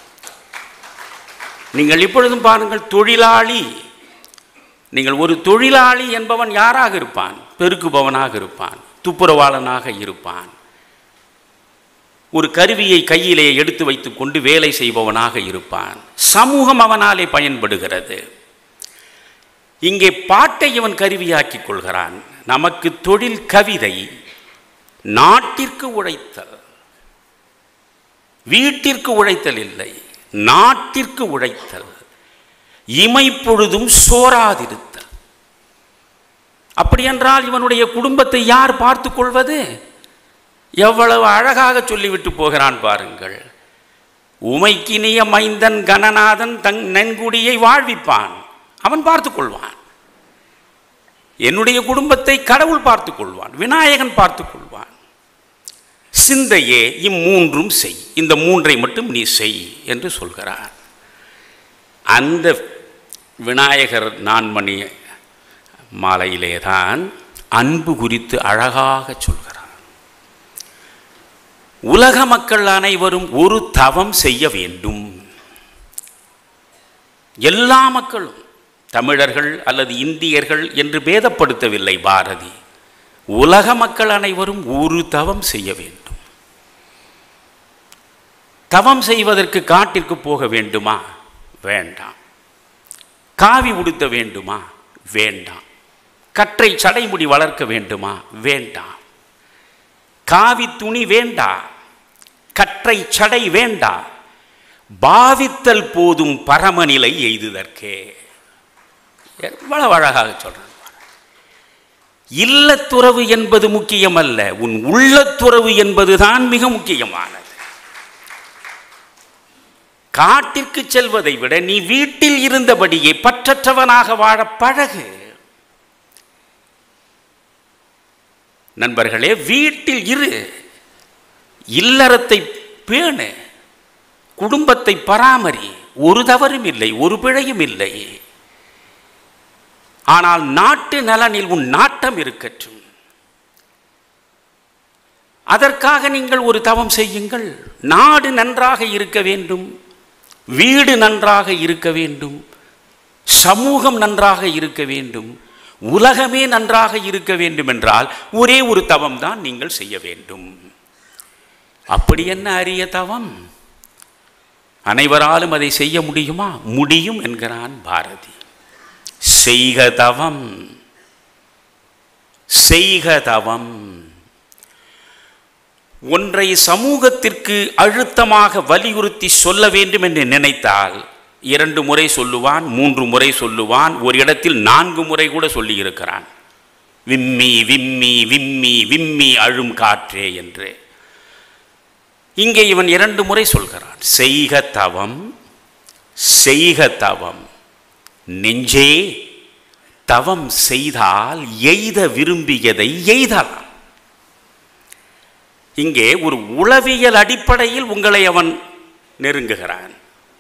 நீங்கள் இப்பொழுதும் பாருங்கள், தொழிலாளி. நீங்கள் ஒரு தொழிலாளி என்பவன் யாராக இருப்பான்? பெருக்குபவனாக இருப்பான், துப்புரவாளனாக இருப்பான், ஒரு கருவியை கையிலே எடுத்து வைத்துக் கொண்டு வேலை செய்பவனாக இருப்பான். சமூகம் அவனாலே பயன்படுகிறது. இங்கே பாட்டை இவன் கருவியாக்கிக் கொள்கிறான். நமக்கு தொழில் கவிதை, நாட்டிற்கு உழைத்தல், வீட்டிற்கு உழைத்தல் இல்லை, நாட்டிற்கு உழைத்தல், இமைப்பொழுதும் சோராதிருத்தல். அப்படியென்றால் இவனுடைய குடும்பத்தை யார் பார்த்து கொள்வது? எவ்வளவு அழகாக சொல்லிவிட்டு போகிறான் பாருங்கள். உமைக்கினிய மைந்தன் கணநாதன் தன் நன்குடியை வாழ்விப்பான், அவன் பார்த்து கொள்வான். என்னுடைய குடும்பத்தை கடவுள் பார்த்து கொள்வான், விநாயகன் பார்த்து கொள்வான். சிந்தையே இம்மூன்றும் செய், இந்த மூன்றை மட்டும் நீ செய் என்று சொல்கிறார். அந்த விநாயகர் நான்மணி மாலையிலே தான் அன்பு குறித்து அழகாக சொல்கிறார். உலக மக்கள் அனைவரும் ஒரு தவம் செய்ய வேண்டும். எல்லா மக்களும், தமிழர்கள் அல்லது இந்தியர்கள் என்று பேதப்படுத்தவில்லை பாரதி. உலக மக்கள் அனைவரும் ஒரு தவம் செய்ய வேண்டும். தவம் செய்வதற்கு காட்டிற்கு போக வேண்டுமா? வேண்டாம். காவி உடுத்த வேண்டுமா? வேண்டாம். கற்றை சடைமுடி வளர்க்க வேண்டுமா? வேண்டாம். காவி துணி வேண்டா, கற்றை சடை வேண்டா, பாவித்தல் போதும் பரமநிலை எய்துதற்கே. எவ்வளவு அழகாக சொல்றான். இல்லத்துறவு என்பது முக்கியமல்ல, உன் உள்ளத்துறவு என்பதுதான் மிக முக்கியமானது. காட்டிற்கு செல்வதை விட நீ வீட்டில் இருந்தபடியே பற்றற்றவனாக வாழ பழகு. நண்பர்களே, வீட்டில் இரு, இல்லறத்தை பேணு, குடும்பத்தை பராமரி. ஒரு தவறும் இல்லை, ஒரு பிழையும் இல்லை. ஆனால் நாட்டு நலனில் உன் நாட்டம் இருக்கட்டும். அதற்காக நீங்கள் ஒரு தவம் செய்யுங்கள். நாடு நன்றாக இருக்க வேண்டும், வீடு நன்றாக இருக்க வேண்டும், சமூகம் நன்றாக இருக்க வேண்டும், உலகமே நன்றாக இருக்க வேண்டும் என்றால் ஒரே ஒரு தவம் தான் நீங்கள் செய்ய வேண்டும். அப்படி என்ன அரிய தவம்? அனைவராலும் அதை செய்ய முடியுமா? முடியும் என்கிறான் பாரதி. செய்க தவம், செய்க தவம். ஒன்றை சமூகத்திற்கு அழுத்தமாக வலியுறுத்தி சொல்ல வேண்டும் என்று நினைத்தால் இரண்டு முறை சொல்லுவான், மூன்று முறை சொல்லுவான், ஒரு இடத்தில் நான்கு முறை கூட சொல்லி இருக்கிறான். விம்மி விம்மி விம்மி விம்மி அழும் காற்றே என்று. இங்கே இவன் இரண்டு முறை சொல்கிறான். செய்க தவம், செய்க தவம். நெஞ்சே, தவம் செய்தால் எய்த விரும்பியதை எய்தலாம். இங்கே ஒரு உளவியல் அடிப்படையில் உங்களை அவன் நெருங்குகிறான்.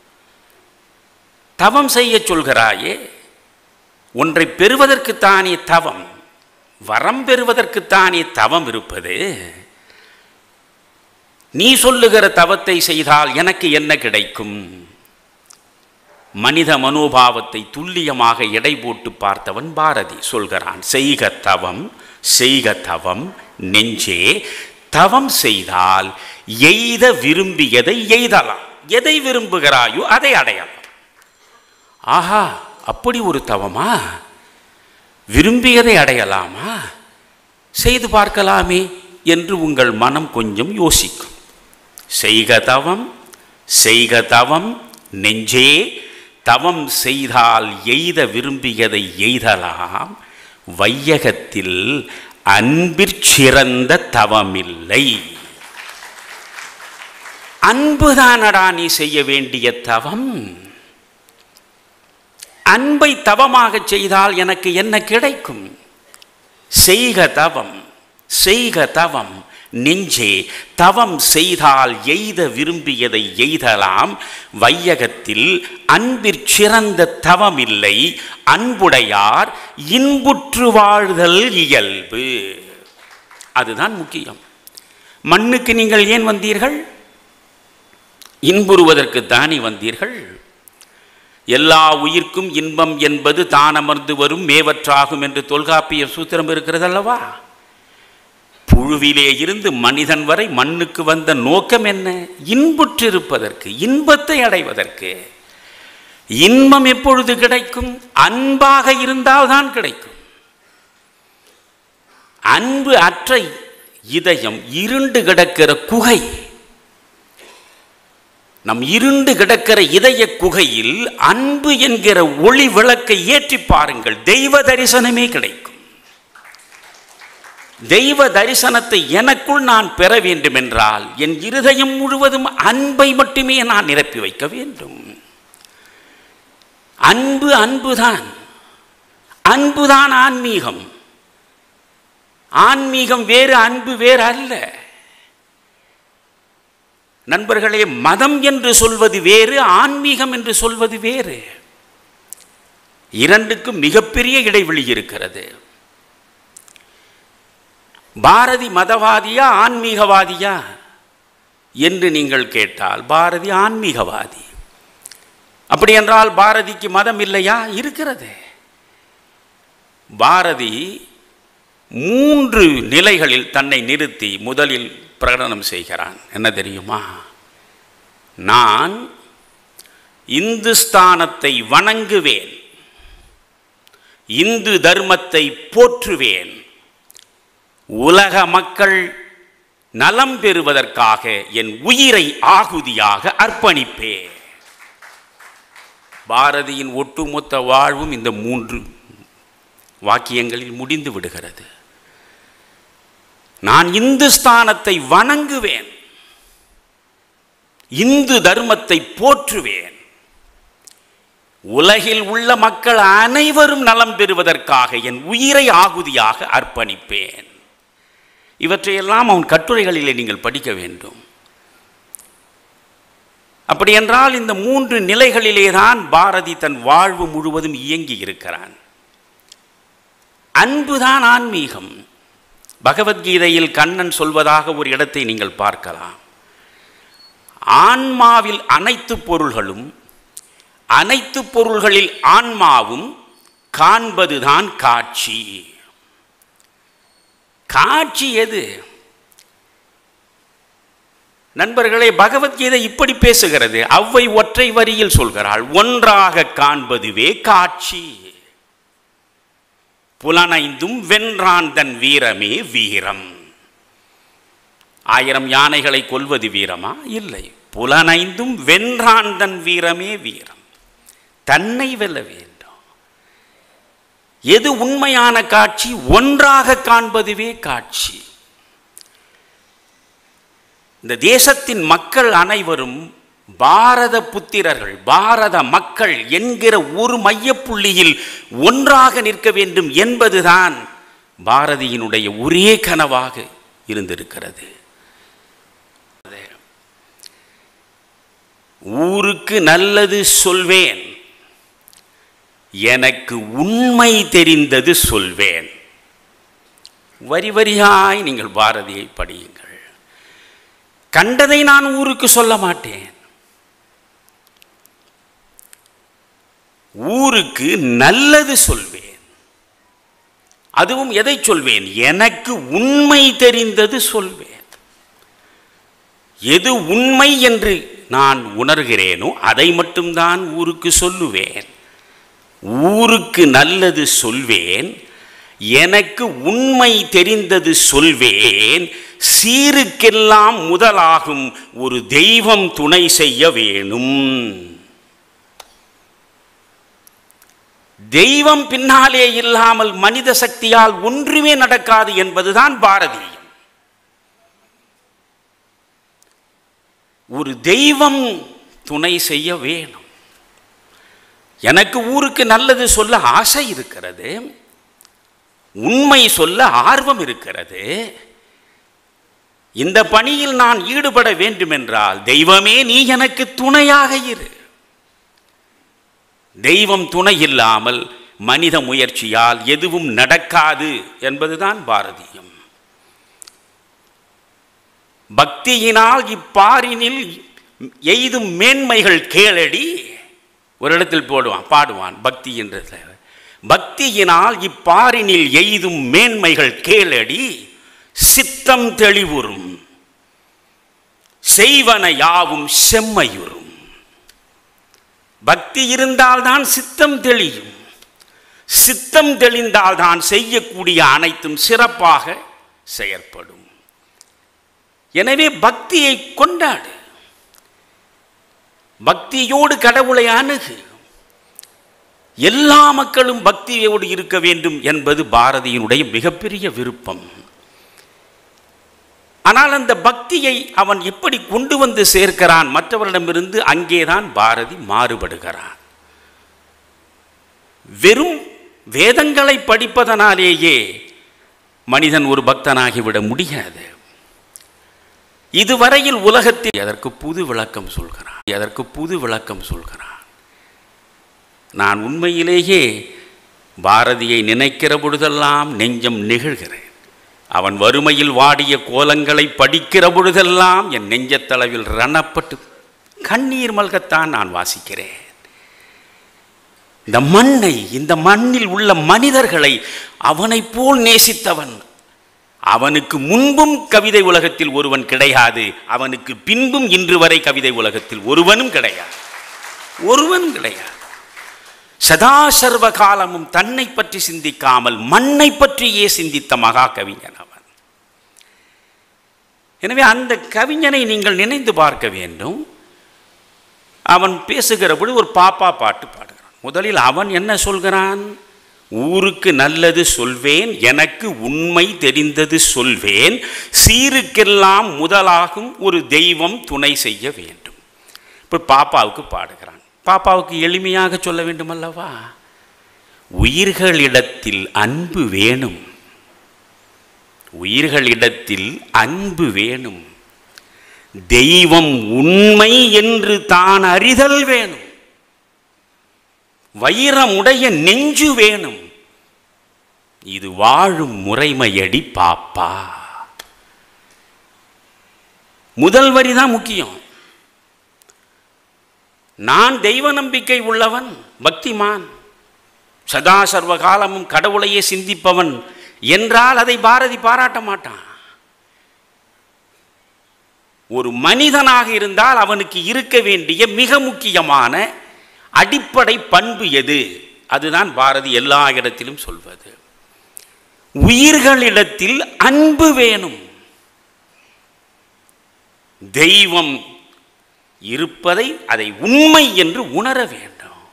தவம் செய்ய சொல்கிறாயே, ஒன்றை பெறுவதற்குத்தானே தவம், வரம் பெறுவதற்குத்தானே தவம் இருப்பது. நீ சொல்லுகிற தவத்தை செய்தால் எனக்கு என்ன கிடைக்கும்? மனித மனோபாவத்தை துல்லியமாக எடை போட்டு பார்த்தவன் பாரதி சொல்கிறான். செய்க தவம், செய்க தவம். நெஞ்சே, தவம் செய்தால் எய்த விரும்பியதை எய்தலாம். எதை விரும்புகிறாயோ அதை அடையலாம். ஆஹா, அப்படி ஒரு தவமா? விரும்பியதை அடையலாமா? செய்து பார்க்கலாமே என்று உங்கள் மனம் கொஞ்சம் யோசிக்கும். செய்க தவம், செய்க தவம். நெஞ்சே, தவம் செய்தால் எய்த விரும்பியதை எய்தலாம். வையகத்தில் அன்பிற் தவமில்லை. அன்புதானடா நீ செய்ய வேண்டிய தவம். அன்பை தவமாக செய்தால் எனக்கு என்ன கிடைக்கும்? செய்க தவம். செய்க தவம் நெஞ்சே, தவம் செய்தால் எய்த விரும்பியதை எய்தலாம். வையகத்தில் அன்பிற் சிறந்த தவமில்லை, அன்புடையார் இன்புற்று வாழ்தல் இயல்பு. அதுதான் முக்கியம். மண்ணுக்கு நீங்கள் ஏன் வந்தீர்கள்? இன்புறுவதற்கு தானே வந்தீர்கள். எல்லா உயிர்க்கும் இன்பம் என்பது தானமர்ந்து வரும் மேவற்றாகும் என்று தொல்காப்பிய சூத்திரம் இருக்கிறது அல்லவா? புழுவிலே இருந்து மனிதன் வரை மண்ணுக்கு வந்த நோக்கம் என்ன? இன்புற்றிருப்பதற்கு, இன்பத்தை அடைவதற்கு. இன்பம் எப்பொழுது கிடைக்கும்? அன்பாக இருந்தால்தான் கிடைக்கும். அன்பு அற்ற இதயம் இருண்டு கிடக்கிற குகை. நம் இருண்டு கிடக்கிற இதய குகையில் அன்பு என்கிற ஒளி விளக்கை ஏற்றி பாருங்கள், தெய்வ தரிசனமே கிடைக்கும். தெய்வ தரிசனத்தை எனக்குள் நான் பெற வேண்டும் என்றால் என் இருதயம் முழுவதும் அன்பை மட்டுமே நான் நிரப்பி வைக்க வேண்டும். அன்பு அன்புதான். அன்புதான் ஆன்மீகம். ஆன்மீகம் வேறு, அன்பு வேறு அல்ல. நண்பர்களே, மதம் என்று சொல்வது வேறு, ஆன்மீகம் என்று சொல்வது வேறு. இரண்டுக்கும் மிகப்பெரிய இடைவெளி இருக்கிறது. பாரதி மதவாதியா ஆன்மீகவாதியா என்று நீங்கள் கேட்டால் பாரதி ஆன்மீகவாதி. அப்படி என்றால் பாரதிக்கு மதம் இல்லையா? இருக்கிறது. பாரதி மூன்று நிலைகளில் தன்னை நிறுத்தி முதலில் பிரகடனம் செய்கிறான். என்ன தெரியுமா? நான் இந்துஸ்தானத்தை வணங்குவேன், இந்து தர்மத்தை போற்றுவேன், உலக மக்கள் நலம் பெறுவதற்காக என் உயிரை ஆகுதியாக அர்ப்பணிப்பேன். பாரதியின் ஒட்டுமொத்த வாழ்வும் இந்த மூன்று வாக்கியங்களில் முடிந்து விடுகிறது. நான் இந்துஸ்தானத்தை வணங்குவேன், இந்து தர்மத்தை போற்றுவேன், உலகில் உள்ள மக்கள் அனைவரும் நலம் பெறுவதற்காக என் உயிரை ஆகுதியாக அர்ப்பணிப்பேன். இவற்றையெல்லாம் அவன் கட்டுரைகளிலே நீங்கள் படிக்க வேண்டும். அப்படி என்றால் இந்த மூன்று நிலைகளிலே தான் பாரதி தன் வாழ்வு முழுவதும் இயங்கி இருக்கிறான். அன்புதான் ஆன்மீகம். பகவத்கீதையில் கண்ணன் சொல்வதாக ஒரு இடத்தை நீங்கள் பார்க்கலாம். ஆன்மாவில் அனைத்து பொருள்களும், அனைத்து பொருள்களில் ஆன்மாவும் காண்பதுதான் காட்சி. காட்சி எது? நண்பர்களே, பகவத்கீதை இப்படி பேசுகிறது. அவ்வை ஒற்றை வரியில் சொல்கிறாள், ஒன்றாக காண்பதுவே காட்சி. புலனைந்தும் வென்றான் தன் வீரமே வீரம். ஆயிரம் யானைகளை கொல்வது வீரமா? இல்லை. புலனைந்தும் வென்றான் தன் வீரமே வீரம். தன்னை வெல்ல வேண்டும். எது உண்மையான காட்சி? ஒன்றாக காண்பதுவே காட்சி. இந்த தேசத்தின் மக்கள் அனைவரும் பாரத புத்திரர்கள், பாரத மக்கள் என்கிற ஒரு மையப்புள்ளியில் ஒன்றாக நிற்க வேண்டும் என்பதுதான் பாரதியினுடைய ஒரே கனவாக இருந்திருக்கிறது. ஊருக்கு நல்லது சொல்வேன், எனக்கு உண்மை தெரிந்தது சொல்வேன். வரி வரியாய் நீங்கள் பாரதியை படியுங்கள். கண்டதை நான் ஊருக்கு சொல்ல மாட்டேன். ஊருக்கு நல்லது சொல்வேன். அதுவும் எதை சொல்வேன்? எனக்கு உண்மை தெரிந்தது சொல்வேன். எது உண்மை என்று நான் உணர்கிறேனோ அதை மட்டும்தான் ஊருக்கு சொல்லுவேன். ஊருக்கு நல்லது சொல்வேன், எனக்கு உண்மை தெரிந்தது சொல்வேன். சீருக்கெல்லாம் முதலாகும் ஒரு தெய்வம் துணை செய்ய வேணும். தெய்வம் பின்னாலே இல்லாமல் மனித சக்தியால் ஒன்றுமே நடக்காது என்பதுதான் பாரதியம். ஒரு தெய்வம் துணை செய்ய வேணும். எனக்கு ஊருக்கு நல்லது சொல்ல ஆசை இருக்கிறது. உண்மை சொல்ல ஆர்வம் இருக்கிறது. இந்த பணியில் நான் ஈடுபட வேண்டுமென்றால் தெய்வமே நீ எனக்கு துணையாக இரு. தெய்வம் துணை இல்லாமல் மனித முயற்சியால் எதுவும் நடக்காது என்பதுதான் பாரதியம். பக்தியினால் இப்பாரினில் எய்தும் மேன்மைகள் கேளடி. ஒரு இடத்தில் போடுவான் பாடுவான் பக்தி என்ற பக்தியினால் இப்பாரினில் எய்தும் மேன்மைகள் கேளடி, சித்தம் தெளிவுறும் செய்வன யாவும் செம்மையுறும். பக்தி இருந்தால்தான் சித்தம் தெளியும். சித்தம் தெளிந்தால்தான் செய்யக்கூடிய அனைத்தும் சிறப்பாக செயற்படும். எனவே பக்தியை கொண்டாடு, பக்தியோடு கடவுளை அணுகு. எல்லா மக்களும் பக்தியோடு இருக்க வேண்டும் என்பது பாரதியினுடைய மிகப்பெரிய விருப்பம். ஆனால் அந்த பக்தியை அவன் எப்படி கொண்டு வந்து சேர்க்கிறான் மற்றவரிடமிருந்து, அங்கேதான் பாரதி மாறுபடுகிறான். வெறும் வேதங்களை படிப்பதனாலேயே மனிதன் ஒரு பக்தனாகிவிட முடியாது. இதுவரையில் உலகத்தில் அதற்கு புது விளக்கம் சொல்கிறான் அதற்கு புது விளக்கம் சொல்கிறான். நான் உண்மையிலேயே பாரதியை நினைக்கிற பொழுதெல்லாம் நெஞ்சம் நெகிழ்கிறேன். அவன் வறுமையில் வாடிய கோலங்களை படிக்கிற பொழுதெல்லாம் என் நெஞ்சத்தளவில் ரணப்பட்டு கண்ணீர் மல்கத்தான் நான் வாசிக்கிறேன். இந்த மண்ணை, இந்த மண்ணில் உள்ள மனிதர்களை அவனைப் போல் நேசித்தவன். அவனுக்கு முன்பும் கவிதை உலகத்தில் ஒருவன் கிடையாது, அவனுக்கு பின்பும் இன்று வரை கவிதை உலகத்தில் ஒருவனும் கிடையாது ஒருவனும் கிடையாது. சதா சர்வ காலமும் தன்னை பற்றி சிந்திக்காமல் மண்ணை பற்றியே சிந்தித்த மகா கவிஞன் அவன். எனவே அந்த கவிஞனை நீங்கள் நினைந்து பார்க்க வேண்டும். அவன் பேசுகிறபடி ஒரு பாப்பா பாட்டு பாடுகிறான். முதலில் அவன் என்ன சொல்கிறான்? ஊருக்கு நல்லது சொல்வேன், எனக்கு உண்மை தெரிந்தது சொல்வேன், சீருக்கெல்லாம் முதலாகும் ஒரு தெய்வம் துணை செய்ய வேண்டும். இப்போ பாப்பாவுக்கு பாடுகிறான். பாப்பாவுக்கு எளிமையாக சொல்ல வேண்டும் அல்லவா? உயிர்களிடத்தில் அன்பு வேணும், உயிர்களிடத்தில் அன்பு வேணும், தெய்வம் உண்மை என்று தான் அறிதல் வேணும், வைரமுடைய நெஞ்சு வேணும், இது வாழும் முறைமையடி பாப்பா. முதல் வரிதான் முக்கியம். நான் தெய்வ நம்பிக்கை உள்ளவன், பக்திமான், சதா சர்வ காலமும் கடவுளையே சிந்திப்பவன் என்றால் அதை பாரதி பாராட்ட மாட்டான். ஒரு மனிதனாக இருந்தால் அவனுக்கு இருக்க வேண்டிய மிக முக்கியமான அடிப்படை பண்பு எது? அதுதான் பாரதி எல்லா இடத்திலும் சொல்வது. உயிர்களிடத்தில் அன்பு வேணும், தெய்வம் இருப்பதை அதை உண்மை என்று உணர வேண்டும்.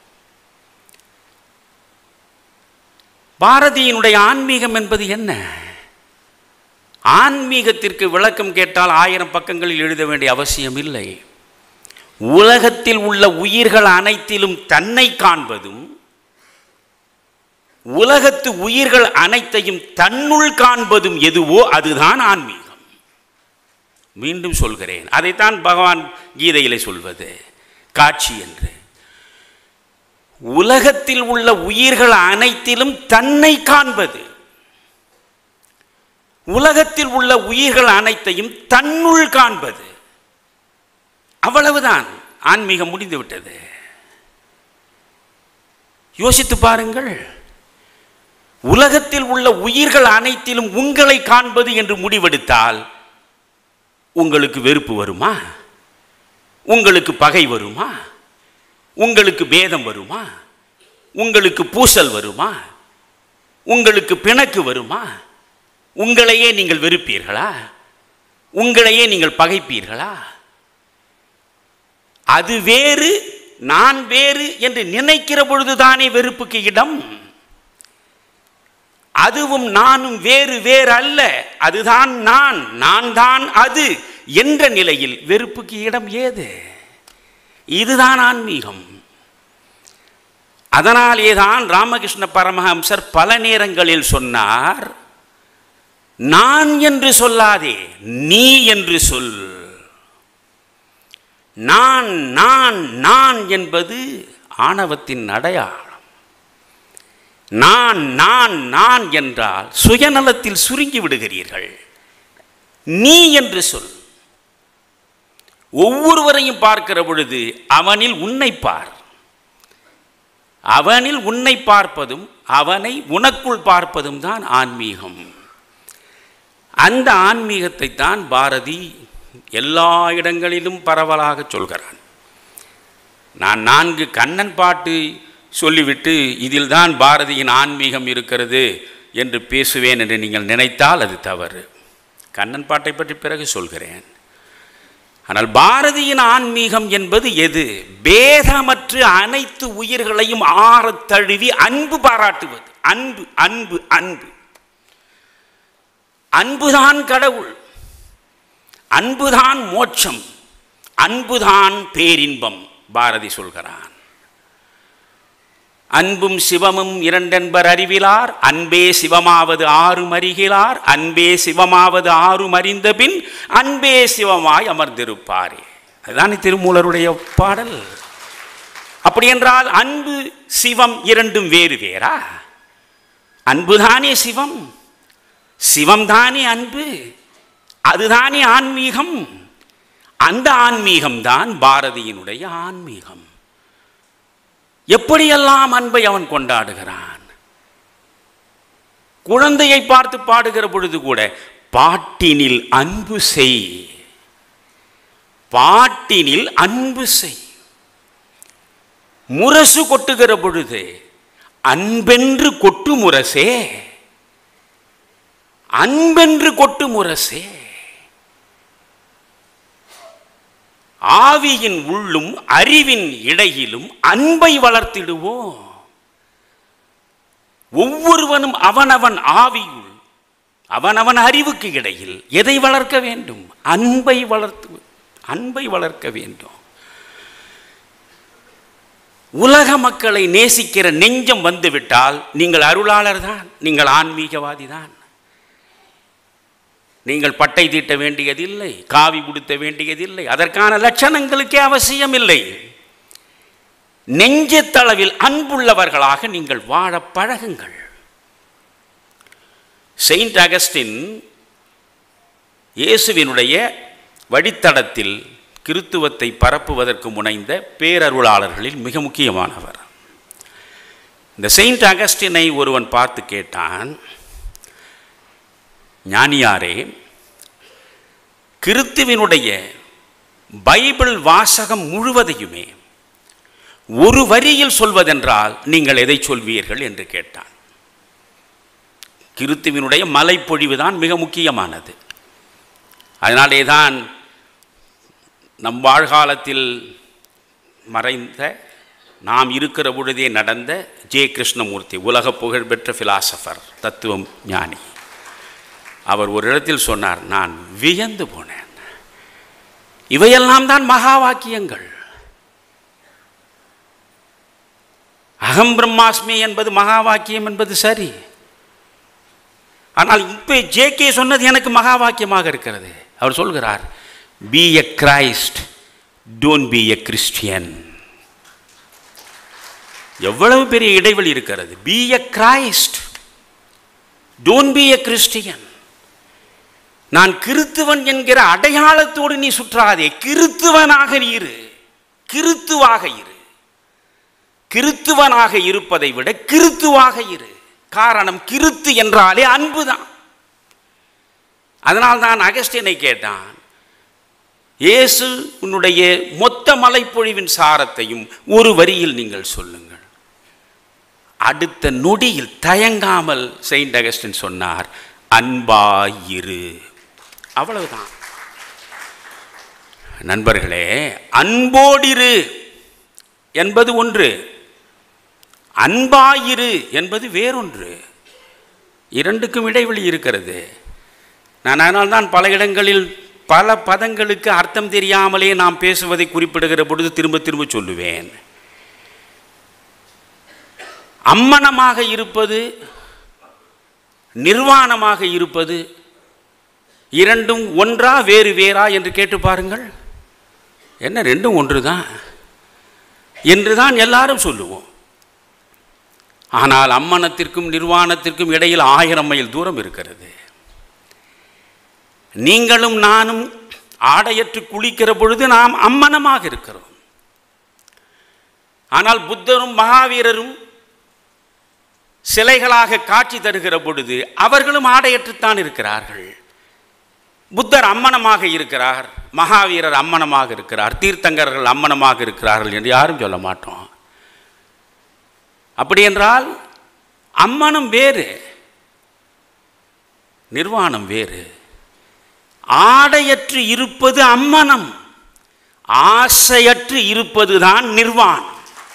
பாரதியினுடைய ஆன்மீகம் என்பது என்ன? ஆன்மீகத்திற்கு விளக்கம் கேட்டால் ஆயிரம் பக்கங்களில் எழுத வேண்டிய அவசியம் இல்லை. உலகத்தில் உள்ள உயிர்கள் அனைத்திலும் தன்னை காண்பதும், உலகத்து உயிர்கள் அனைத்தையும் தன்னுள் காண்பதும் எதுவோ அதுதான் ஆன்மீகம். மீண்டும் சொல்கிறேன், அதைத்தான் பகவான் கீதையிலே சொல்வது காட்சி என்று. உலகத்தில் உள்ள உயிர்கள் அனைத்திலும் தன்னை காண்பது, உலகத்தில் உள்ள உயிர்கள் அனைத்தையும் தன்னுள் காண்பது, அவ்வளவுதான். ஆன்மீகம் முடிந்துவிட்டது. யோசித்து பாருங்கள். உலகத்தில் உள்ள உயிர்கள் அனைத்திலும் உங்களை காண்பது என்று முடிவெடுத்தால் உங்களுக்கு வெறுப்பு வருமா? உங்களுக்கு பகை வருமா? உங்களுக்கு பேதம் வருமா? உங்களுக்கு பூசல் வருமா? உங்களுக்கு பிணக்கு வருமா? உங்களையே நீங்கள் வெறுப்பீர்களா? உங்களையே நீங்கள் பகைப்பீர்களா? அது வேறு, நான் வேறு என்று நினைக்கிற பொழுதுதானே வெறுப்புக்கு இடம். அதுவும் நானும் வேறு வேறு அல்ல, அதுதான் நான், நான் தான் அது என்ற நிலையில் வெறுப்புக்கு இடம் ஏது? இதுதான் ஆன்மீகம். அதனாலேதான் ராமகிருஷ்ண பரமஹம்சர் பல நேரங்களில் சொன்னார், நான் என்று சொல்லாதே, நீ என்று சொல். நான் நான் நான் என்பது ஆணவத்தின் அடையாளம். நான் நான் நான் என்றால் சுயநலத்தில் சுருங்கி விடுகிறீர்கள். நீ என்று சொல். ஒவ்வொருவரையும் பார்க்கிற பொழுது அவனில் உன்னை பார். அவனில் உன்னை பார்ப்பதும் அவனை உனக்குள் பார்ப்பதும் தான் ஆன்மீகம். அந்த ஆன்மீகத்தை தான் பாரதி எல்லா இடங்களிலும் பரவலாக சொல்கிறான். நான் நான்கு கண்ணன் பாட்டு சொல்லிவிட்டு இதில் தான் பாரதியின் ஆன்மீகம் இருக்கிறது என்று பேசுவேன் என்று நீங்கள் நினைத்தால் அது தவறு. கண்ணன் பாட்டை பற்றி பிறகு சொல்கிறேன். ஆனால் பாரதியின் ஆன்மீகம் என்பது எது? பேதமற்று அனைத்து உயிர்களையும் ஆறத் தழுவி அன்பு பாராட்டுவது. அன்பு அன்பு அன்பு அன்புதான் கடவுள், அன்புதான் மோட்சம், அன்புதான் பேரின்பம். பாரதி சொல்கிறான், அன்பும் சிவமும் இரண்டென்பர் அறிவிலார், அன்பே சிவமாவது ஆறும் அறிகிறார், அன்பே சிவமாவது ஆறும் அறிந்த பின் அன்பே சிவமாய் அமர்ந்திருப்பாரே. அதுதான் திருமூலருடைய பாடல். அப்படி என்றால் அன்பு சிவம் இரண்டும் வேறு வேறா? அன்புதானே சிவம், சிவம்தானே அன்பு, அதுதானே ஆன்மீகம். அந்த ஆன்மீகம்தான் பாரதியினுடைய ஆன்மீகம். எப்படியெல்லாம் அன்பை அவன் கொண்டாடுகிறான். குழந்தையை பார்த்து பாடுகிற பொழுது கூட பாட்டினில் அன்பு செய், பாட்டினில் அன்பு செய். முரசு கொட்டுகிற பொழுது அன்பென்று கொட்டு முரசே, அன்பென்று கொட்டு முரசே. ஆவியின் உள்ளும் அறிவின் இடையிலும் அன்பை வளர்த்திடுவோம். ஒவ்வொருவனும் அவனவன் ஆவியுள் அவனவன் அறிவுக்கு இடையில் எதை வளர்க்க வேண்டும்? அன்பை வளர்த்து அன்பை வளர்க்க வேண்டும். உலக மக்களை நேசிக்கிற நெஞ்சம் வந்துவிட்டால் நீங்கள் அருளாளர் தான், நீங்கள் ஆன்மீகவாதி தான். நீங்கள் பட்டை தீட்ட வேண்டியதில்லை, காவி உடுத்த வேண்டியதில்லை, அதற்கான லட்சணங்களுக்கே அவசியம் இல்லை. நெஞ்சத்தளவில் அன்புள்ளவர்களாக நீங்கள் வாழ பழகுங்கள். செயின்ட் அகஸ்டின் இயேசுவினுடைய வழித்தடத்தில் கிறித்துவத்தை பரப்புவதற்கு முனைந்த பேரருளாளர்களில் மிக முக்கியமானவர். இந்த செயின்ட் அகஸ்டினை ஒருவன் பார்த்து கேட்டான், ஞானியாரே, கிறித்துவினுடைய பைபிள் வாசகம் முழுவதையுமே ஒரு வரியில் சொல்வதென்றால் நீங்கள் எதை சொல்வீர்கள் என்று கேட்டான். கிறித்துவினுடைய மலைப்பொழிவுதான் மிக முக்கியமானது. அதனாலே தான் நம் வாழ்காலத்தில் மறைந்த, நாம் இருக்கிற பொழுதே நடந்த ஜே கிருஷ்ணமூர்த்தி, உலக புகழ்பெற்ற பிலாசபர், தத்துவம் ஞானி, அவர் ஒரு இடத்தில் சொன்னார், நான் வியந்து போனேன், இவையெல்லாம் தான் மகா வாக்கியங்கள். அகம் பிரம்மாஸ்மி என்பது மகா வாக்கியம் என்பது சரி. ஆனால் இப்போ ஜே கே சொன்னது எனக்கு மகா வாக்கியமாக இருக்கிறது. அவர் சொல்கிறார், be a Christ, don't be a Christian. எவ்வளவு பெரிய இடைவெளி இருக்கிறது. Be a Christ, don't be a Christian. நான் கிறித்துவன் என்கிற அடையாளத்தோடு நீ சுற்றாதே, கிறித்துவனாக இரு, கிறித்துவாக இரு. கிறித்துவனாக இருப்பதை விட கிறித்துவாக இரு. காரணம், கிறித்து என்றாலே அன்புதான். அதனால்தான் அகஸ்டினை கேட்டான், இயேசு உன்னுடைய மொத்த மலைப்பொழிவின் சாரத்தையும் ஒரு வரியில் நீங்கள் சொல்லுங்கள். அடுத்த நொடியில் தயங்காமல் செயின்ட் அகஸ்டின் சொன்னார், அன்பாயிரு. அவ்வளவுதான். நண்பர்களே, அன்போடிரு என்பது ஒன்று, அன்பாயிரு என்பது வேறொன்று. இரண்டுக்கும் இடைவெளி இருக்கிறது. நான் அதனால்தான் பல இடங்களில் பல பதங்களுக்கு அர்த்தம் தெரியாமலே நாம் பேசுவதை குறிப்பிடுகிற பொழுது திரும்ப திரும்ப சொல்லுவேன். அம்மனமாக இருப்பது நிர்வாணமாக இருப்பது இரண்டும் ஒன்றா வேறு வேறா என்று கேட்டு பாருங்கள். என்ன ரெண்டும் ஒன்று தான் என்றுதான் எல்லாரும் சொல்லுவோம். ஆனால் அம்மனத்திற்கும் நிர்வாணத்திற்கும் இடையில் ஆயிரம் மைல் தூரம் இருக்கிறது. நீங்களும் நானும் ஆடையற்று குளிக்கிற பொழுது நாம் அம்மனமாக இருக்கிறோம். ஆனால் புத்தரும் மகாவீரரும் சிலைகளாக காட்சி தருகிற பொழுது அவர்களும் ஆடையற்றுத்தான் இருக்கிறார்கள். புத்தர் அம்மனமாக இருக்கிறார், மகாவீரர் அம்மனமாக இருக்கிறார், தீர்த்தங்கர்கள் அம்மனமாக இருக்கிறார்கள் என்று யாரும் சொல்ல மாட்டோம். அப்படி என்றால் அம்மனம் வேறு, நிர்வாணம் வேறு. ஆடையற்று இருப்பது அம்மனம், ஆசையற்று இருப்பதுதான் நிர்வாணம்.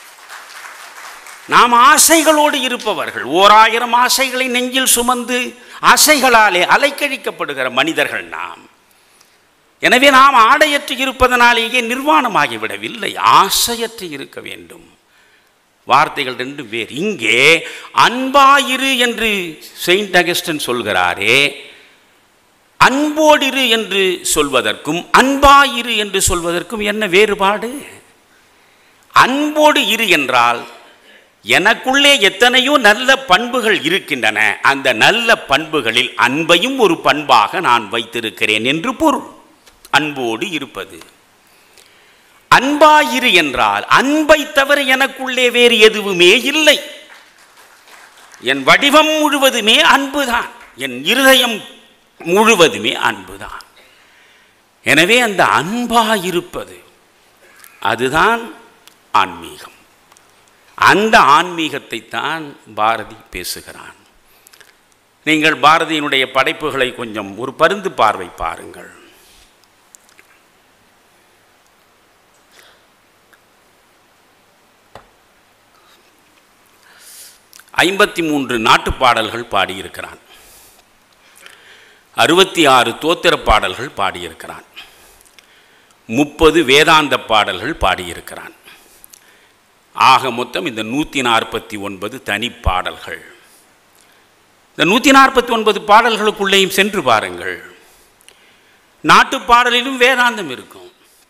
நாம் ஆசைகளோடு இருப்பவர்கள், ஓர் ஆயிரம் ஆசைகளை நெஞ்சில் சுமந்து ஆசைகளாலே அலைக்கழிக்கப்படுகிற மனிதர்கள் நாம். எனவே நாம் ஆடையற்று இருப்பதனாலேயே நிர்வாணமாகிவிடவில்லை, ஆசையற்று இருக்க வேண்டும். வார்த்தைகள் ரெண்டு வேறு. இங்கே அன்பாயிரு என்று செயின்ட் அகஸ்டின் சொல்கிறாரே, அன்போடிரு என்று சொல்வதற்கும் அன்பாயிரு என்று சொல்வதற்கும் என்ன வேறுபாடு? அன்போடு இரு என்றால் எனக்குள்ளே எத்தனையோ நல்ல பண்புகள் இருக்கின்றன, அந்த நல்ல பண்புகளில் அன்பையும் ஒரு பண்பாக நான் வைத்திருக்கிறேன் என்று பொருள். அன்போடு இருப்பது. அன்பாயிரு என்றால் அன்பை தவிர எனக்குள்ளே வேறு எதுவுமே இல்லை. என் வடிவம் முழுவதுமே அன்புதான், என் இருதயம் முழுவதுமே அன்புதான். எனவே அந்த அன்பாயிருப்பது அதுதான் ஆன்மீகம். அந்த ஆன்மீகத்தை தான் பாரதி பேசுகிறான். நீங்கள் பாரதியினுடைய படைப்புகளை கொஞ்சம் ஒரு பருந்து பார்வை பாருங்கள். ஐம்பத்தி மூன்று நாட்டுப் பாடல்கள் பாடியிருக்கிறான், அறுபத்தி ஆறு தோத்திர பாடல்கள் பாடியிருக்கிறான், முப்பது வேதாந்த பாடல்கள் பாடியிருக்கிறான். ஆக மொத்தம் இந்த நூற்றி நாற்பத்தி ஒன்பது தனி பாடல்கள். இந்த நூற்றி நாற்பத்தி ஒன்பது பாடல்களுக்குள்ளேயும் சென்று பாருங்கள். நாட்டு பாடலிலும் வேதாந்தம் இருக்கும்,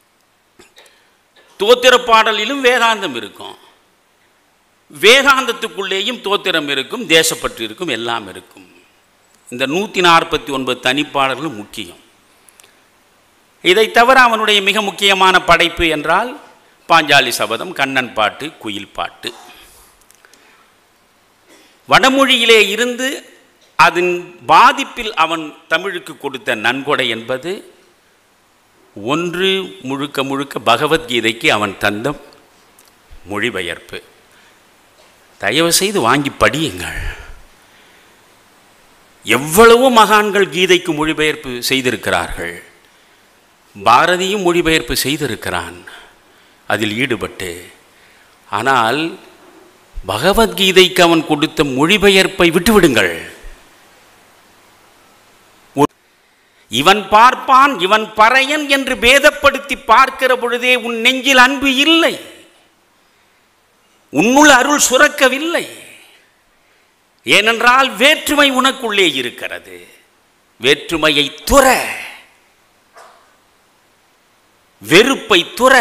தோத்திர பாடலிலும் வேதாந்தம் இருக்கும், வேதாந்தத்துக்குள்ளேயும் தோத்திரம் இருக்கும், தேசப்பற்று இருக்கும், எல்லாம் இருக்கும். இந்த நூற்றி நாற்பத்தி ஒன்பது தனிப்பாடல்களும் முக்கியம். இதை தவிர அவனுடைய மிக முக்கியமான படைப்பு என்றால் பாஞ்சாலி சபதம், கண்ணன் பாட்டு, குயில் பாட்டு. வடமொழியிலே இருந்து அதன் பாதிப்பில் அவன் தமிழுக்கு கொடுத்த நன்கொடை என்பது ஒன்று முழுக்க முழுக்க பகவத்கீதைக்கு அவன் தந்த மொழிபெயர்ப்பு. தயவு செய்து வாங்கி படியுங்கள். எவ்வளவோ மகான்கள் கீதைக்கு மொழிபெயர்ப்பு செய்திருக்கிறார்கள். பாரதியும் மொழிபெயர்ப்பு செய்திருக்கிறான் அதில் ஈடுபட்டு. ஆனால் பகவத்கீதைக்கு அவன் கொடுத்த மொழிபெயர்ப்பை விட்டுவிடுங்கள். இவன் பார்ப்பான் இவன் பறையன் என்று பேதப்படுத்தி பார்க்கிற பொழுதே உன் நெஞ்சில் அன்பு இல்லை, உன்னுள் அருள் சுரக்கவில்லை. ஏனென்றால் வேற்றுமை உனக்குள்ளே இருக்கிறது. வேற்றுமையை துற, வெறுப்பை துற,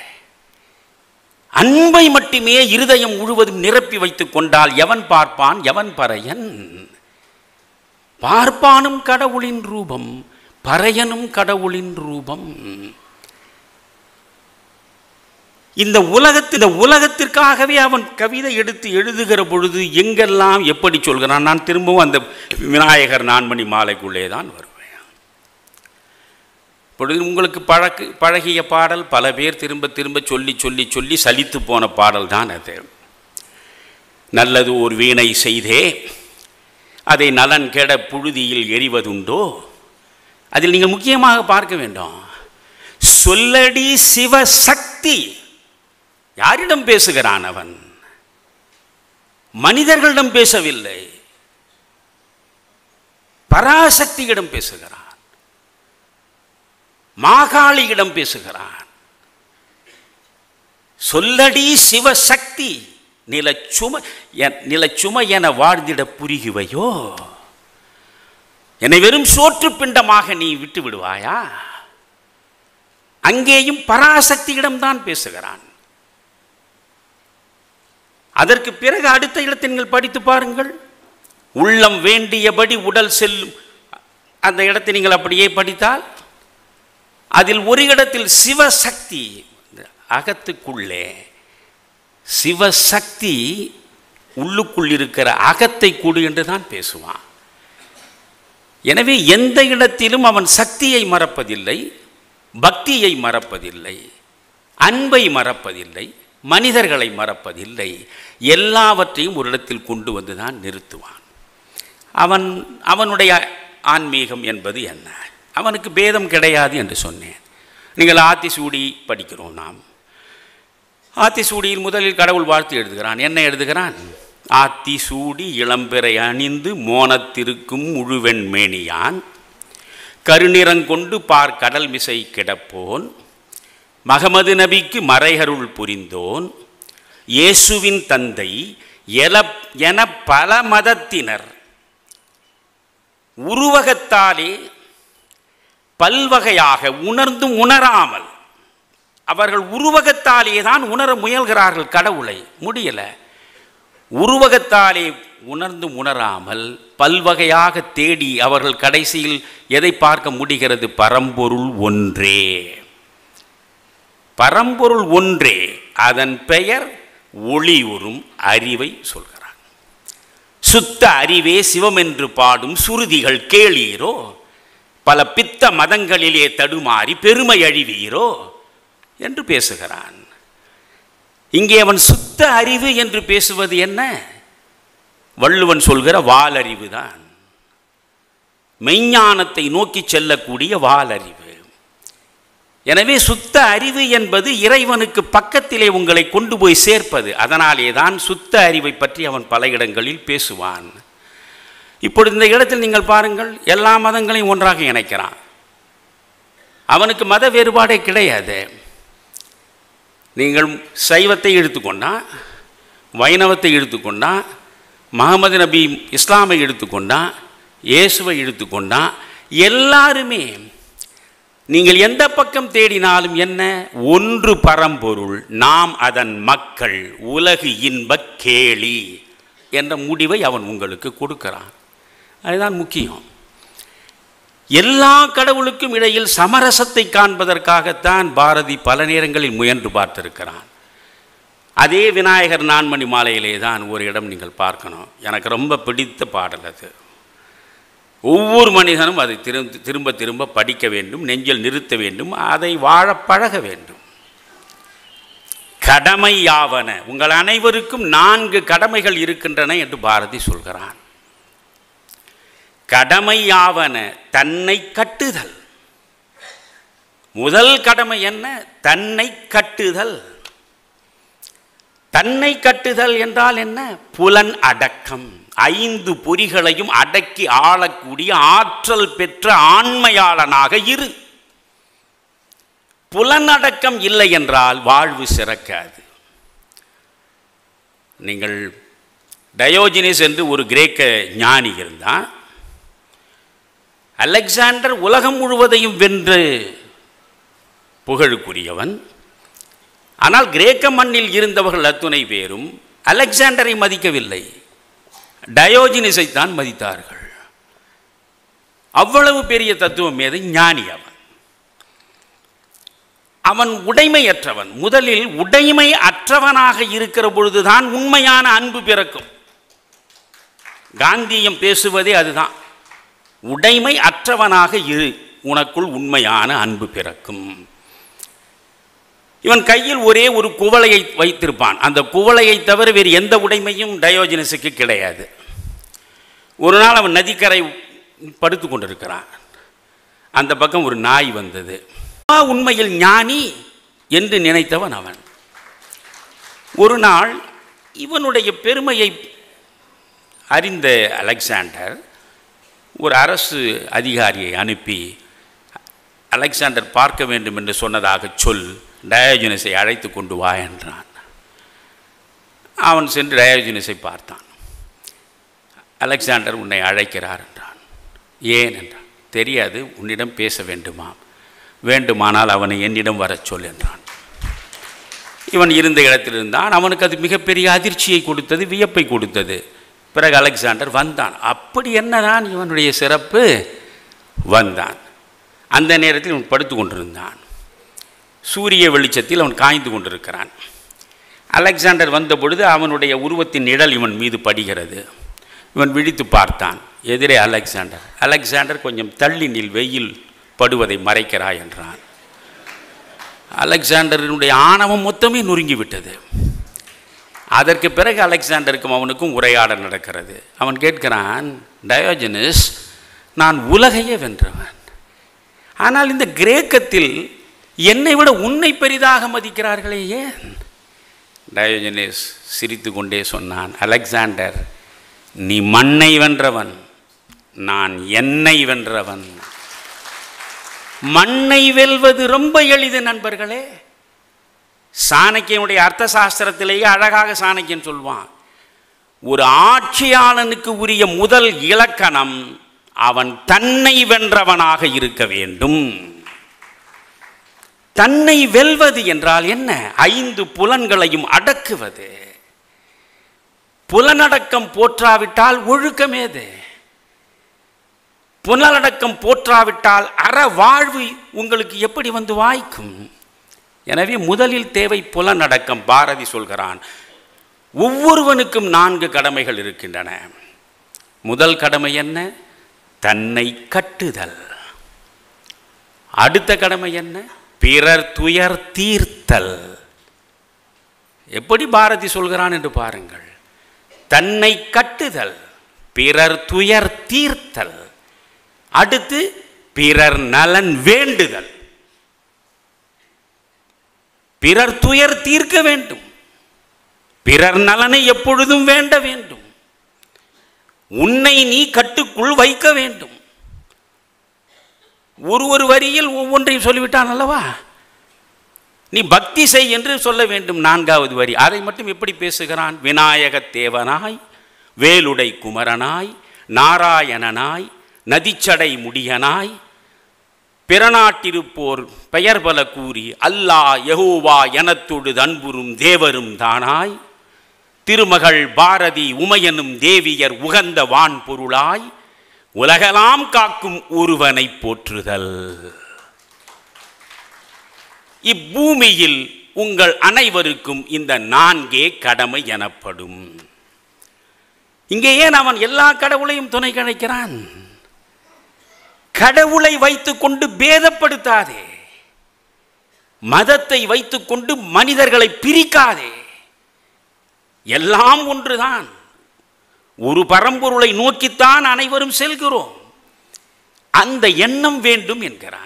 அன்பை மட்டுமே இருதயம் முழுவதும் நிரப்பி வைத்துக் கொண்டால் எவன் பார்ப்பான் எவன் பறையன்? பார்ப்பானும் கடவுளின் ரூபம், பறையனும் கடவுளின் ரூபம். இந்த உலகத்து இந்த உலகத்திற்காகவே அவன் கவிதை எடுத்து எழுதுகிற பொழுது எங்கெல்லாம் எப்படி சொல்கிறான். நான் திரும்பவும் அந்த விநாயகர் நான்மணி மாலைக்குள்ளே தான் வருவேன். பொழுது உங்களுக்கு பழக்கு பழகிய பாடல், பல பேர் திரும்ப திரும்ப சொல்லி சொல்லி சொல்லி சலித்து போன பாடல் தான் அது. நல்லது ஒரு வீணை செய்தே அதை நலன் கெட புழுதியில் எறிவதுண்டோ. அதில் நீங்கள் முக்கியமாக பார்க்க வேண்டும், சொல்லடி சிவசக்தி. யாரிடம் பேசுகிறான் அவன்? மனிதர்களிடம் பேசவில்லை, பராசக்தியிடம் பேசுகிறான், மாகாளியிடம் பேசுகிறான். சொல்லடி சிவசக்தி, நிலச்சுமை நிலச்சுமை என வாழ்ந்திட புரிகுவையோ? என்னை வெறும் சோற்று பிண்டமாக நீ விட்டு விடுவாயா? அங்கேயும் பராசக்தியிடம்தான் பேசுகிறான். அதற்கு பிறகு அடுத்த இடத்தை நீங்கள் படித்து பாருங்கள். உள்ளம் வேண்டியபடி உடல் செல்லும் அந்த இடத்தை நீங்கள் அப்படியே படித்தால் அதில் ஒரு இடத்தில் சிவசக்தி அகத்துக்குள்ளே, சிவசக்தி உள்ளுக்குள் இருக்கிற அகத்தை கூடு என்று தான் பேசுவான். எனவே எந்த இடத்திலும் அவன் சக்தியை மறப்பதில்லை, பக்தியை மறப்பதில்லை, அன்பை மறப்பதில்லை, மனிதர்களை மறப்பதில்லை. எல்லாவற்றையும் ஒரு இடத்தில் கொண்டு வந்து தான் நிறுத்துவான். அவன் அவனுடைய ஆன்மீகம் என்பது என்ன? அவனுக்கு பேதம் கிடையாது என்று சொன்னேன். நீங்கள் ஆத்திசூடி படிக்கிறோம். நாம் ஆத்திசூடியில் முதலில் கடவுள் வாழ்த்து எழுதுகிறான். என்ன எழுதுகிறான்? ஆத்திசூடி இளம்பிறை அணிந்து மோனத்திருக்கும் முழுவெண் மேனியான் கருநிறங்கொண்டு பார் கடல் மிசை கிடப்போன் மகமது நபிக்கு மறைகருள் புரிந்தோன் இயேசுவின் தந்தை என பல மதத்தினர் உருவகத்தாலே பல்வகையாக உணர்ந்தும் உணராமல், அவர்கள் உருவகத்தாலே தான் உணர முயல்கிறார்கள் கடவுளை, முடியல. உருவகத்தாலே உணர்ந்தும் உணராமல் பல்வகையாக தேடி அவர்கள் கடைசியில் எதை பார்க்க முடிகிறது? பரம்பொருள் ஒன்றே, பரம்பொருள் ஒன்றே. அதன் பெயர் ஒளியுறும் அறிவை சொல்கிறார். சுத்த அறிவே சிவம் என்று பாடும் சுருதிகள் கேளீரோ, பல பித்த மதங்களிலே தடுமாறி பெருமை அழிவீரோ என்று பேசுகிறான். இங்கே அவன் சுத்த அறிவு என்று பேசுவது என்ன? வள்ளுவன் சொல்கிற வாலறிவு தான், மெய்ஞானத்தை நோக்கி செல்லக்கூடிய வாலறிவு. எனவே சுத்த அறிவு என்பது இறைவனுக்கு பக்கத்திலே உங்களை கொண்டு போய் சேர்ப்பது. அதனாலே தான் சுத்த அறிவை பற்றி அவன் பல இடங்களில் பேசுவான். இப்பொழுது இந்த இடத்தில் நீங்கள் பாருங்கள், எல்லா மதங்களையும் ஒன்றாக இணைக்கிறான். அவனுக்கு மத வேறுபாடே கிடையாது. நீங்கள் சைவத்தை எடுத்துக்கொண்டா, வைணவத்தை எடுத்துக்கொண்டா, முஹம்மது நபி இஸ்லாமை எடுத்துக்கொண்டா, இயேசுவை எடுத்துக்கொண்டா, எல்லாருமே நீங்கள் எந்த பக்கம் தேடினாலும் என்ன? ஒன்று பரம்பொருள், நாம் அதன் மக்கள், உலகு இன்பக் கேளி என்ற முடிவை அவன் உங்களுக்கு கொடுக்கிறான். அதுதான் முக்கியம். எல்லா கடவுளுக்கும் இடையில் சமரசத்தை காண்பதற்காகத்தான் பாரதி பல நேரங்களில் முயன்று பார்த்திருக்கிறான். அதே விநாயகர் நான்மணி மாலையிலே தான் ஒரு இடம் நீங்கள் பார்க்கணும். எனக்கு ரொம்ப பிடித்த பாடல் அது. ஒவ்வொரு மனிதனும் அதை திரும்ப திரும்ப திரும்ப படிக்க வேண்டும், நெஞ்சில் நிறுத்த வேண்டும், அதை வாழ பழக வேண்டும். கடமை யாவன, உங்கள் அனைவருக்கும் நான்கு கடமைகள் இருக்கின்றன என்று பாரதி சொல்கிறான். கடமை யாவன, தன்னை கட்டுதல். முதல் கடமை என்ன? தன்னை கட்டுதல். தன்னை கட்டுதல் என்றால் என்ன? புலன் அடக்கம். ஐந்து பொறிகளையும் அடக்கி ஆளக்கூடிய ஆற்றல் பெற்ற ஆண்மையாளனாக இரு. புலனடக்கம் இல்லை என்றால் வாழ்வு சிறக்காது. நீங்கள் டயோஜினிஸ் என்று ஒரு கிரேக்க ஞானி இருந்தான். அலெக்சாண்டர் உலகம் முழுவதையும் வென்று புகழுக்குரியவன். ஆனால் கிரேக்க மண்ணில் இருந்தவர்கள் அத்துணை பேரும் அலெக்சாண்டரை மதிக்கவில்லை, டயோஜினிஸை தான் மதித்தார்கள். அவ்வளவு பெரிய தத்துவம் மேதை ஞானி அவன். அவன் உடைமையற்றவன். முதலில் உடைமை அற்றவனாக இருக்கிற பொழுதுதான் உண்மையான அன்பு பிறக்கும். காந்தியம் பேசுவதே அதுதான். உடைமை அற்றவனாக இரு, உனக்குள் உண்மையான அன்பு பிறக்கும். இவன் கையில் ஒரே ஒரு குவளையை வைத்திருப்பான். அந்த குவளையை தவிர வேறு எந்த உடைமையும் டயோஜினஸுக்கு கிடையாது. ஒரு நாள் அவன் நதிக்கரை படுத்து கொண்டிருக்கிறான். அந்த பக்கம் ஒரு நாய் வந்தது. உண்மையில் ஞானி என்று நினைத்தவன் அவன். ஒரு நாள் இவனுடைய பெருமையை அறிந்த அலெக்சாண்டர் ஒரு அரசு அதிகாரியை அனுப்பி, அலெக்சாண்டர் பார்க்க வேண்டும் என்று சொன்னதாக சொல், டயோஜினஸை அழைத்து கொண்டு வா என்றான். அவன் சென்று டயோஜினஸை பார்த்தான். அலெக்சாண்டர் உன்னை அழைக்கிறார் என்றான். ஏன் என்றான். தெரியாது, உன்னிடம் பேச வேண்டுமா? வேண்டுமானால் அவனை என்னிடம் வரச் சொல் என்றான். இவன் இருந்த இடத்தில் இருந்தான். அவனுக்கு அது மிகப்பெரிய அதிர்ச்சியை கொடுத்தது, வியப்பை கொடுத்தது. பிறகு அலெக்சாண்டர் வந்தான். அப்படி என்னதான் இவனுடைய சிறப்பு? வந்தான். அந்த நேரத்தில் இவன் படுத்து கொண்டிருந்தான். சூரிய வெளிச்சத்தில் அவன் காய்ந்து கொண்டிருக்கிறான். அலெக்சாண்டர் வந்த பொழுது அவனுடைய உருவத்தின் நிழல் இவன் மீது படுகிறது. இவன் விழித்து பார்த்தான். எதிரே அலெக்சாண்டர். அலெக்சாண்டர் கொஞ்சம் தள்ளி நில், வெயில் படுவதை மறைக்கிறாய் என்றான். அலெக்சாண்டரினுடைய ஆணவம் மொத்தமே நொறுங்கிவிட்டது. அதற்கு பிறகு அலெக்சாண்டருக்கும் அவனுக்கும் உரையாடல் நடக்கிறது. அவன் கேட்கிறான், டயோஜினஸ், நான் உலகையே வென்றவன், ஆனால் இந்த கிரேக்கத்தில் என்னை விட உன்னை பெரிதாக மதிக்கிறார்களே, ஏன்? டயோஜினஸ் சிரித்து கொண்டே சொன்னான், அலெக்சாண்டர், நீ மண்ணை வென்றவன், நான் என்னை வென்றவன். மண்ணை வெல்வது ரொம்ப எளிது நண்பர்களே. சாணக்கியனுடைய அர்த்த சாஸ்திரத்திலேயே அழகாக சாணக்கியன் சொல்வான், ஒரு ஆட்சியாளனுக்கு உரிய முதல் இலக்கணம் அவன் தன்னை வென்றவனாக இருக்க வேண்டும். தன்னை வெல்வது என்றால் என்ன? ஐந்து புலன்களையும் அடக்குவது. புலனடக்கம் போற்றாவிட்டால் ஒழுக்கமேது? புலனடக்கம் போற்றாவிட்டால் அற வாழ்வு உங்களுக்கு எப்படி வந்து வாய்க்கும்? எனவே முதலில் தேவை புலனடக்கம். பாரதி சொல்கிறான், ஒவ்வொருவனுக்கும் நான்கு கடமைகள் இருக்கின்றன. முதல் கடமை என்ன? தன்னை கட்டுதல். அடுத்த கடமை என்ன? பிறர் துயர் தீர்த்தல். எப்படி பாரதி சொல்கிறான் என்று பாருங்கள். தன்னை கட்டுதல், பிறர் துயர் தீர்த்தல், அடுத்து பிறர் நலன் வேண்டுதல். பிறர் துயர் தீர்க்க வேண்டும், பிறர் நலனை எப்பொழுதும் வேண்ட வேண்டும், உன்னை நீ கட்டுக்குள் வைக்க வேண்டும். ஒரு ஒரு வரியில் ஒவ்வொன்றையும் சொல்லிவிட்டான் அல்லவா? நீ பக்தி செய் என்று சொல்ல வேண்டும். நான்காவது வரி அதை மட்டும் எப்படி பேசுகிறான்? விநாயக தேவனாய், வேலுடை குமரனாய், நாராயணனாய், நதிச்சடை முடியனாய், பிறநாட்டிருப்போர் பெயர் பல கூறி அல்லாஹ் யெகோவா எனத்தொடு அன்புறும் தேவரும் தானாய், திருமகள் பாரதி உமையனும் தேவியர் உகந்த வான் பொருளாய், உலகலாம் காக்கும் ஒருவனை போற்றுதல். இப்பூமியில் உங்கள் அனைவருக்கும் இந்த நான்கே கடமை எனப்படும். இங்கே ஏன் அவன் எல்லா கடவுளையும் துணை கழிக்கிறான்? கடவுளை வைத்துக்கொண்டு பேதப்படுத்தாதே, மதத்தை வைத்துக்கொண்டு மனிதர்களை பிரிக்காதே. எல்லாம் ஒன்றுதான். ஒரு பரம்பொருளை நோக்கித்தான் அனைவரும் செல்கிறோம். அந்த எண்ணம் வேண்டும் என்கிறான்.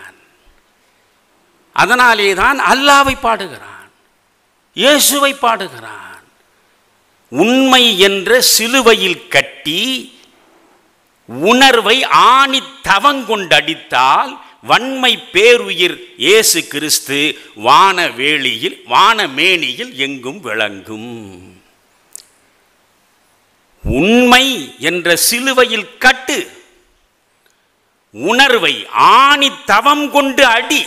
அதனாலே தான் அல்லாவை பாடுகிறான், இயேசுவை பாடுகிறான். உண்மை என்ற சிலுவையில் கட்டி உணர்வை ஆணி தவங்கொண்டடித்தால் வன்மை பேருயிர் இயேசு கிறிஸ்து வானவேளியில் வானமேனியில் எங்கும் விளங்கும். உண்மை என்ற சிலுவையில் கட்டு, உணர்வை ஆணி தவம் கொண்டு அடி,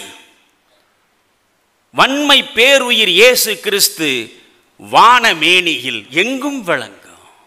வன்மை பேருயிர் இயேசு கிறிஸ்து வானமேனியில் எங்கும் விளங்கும்.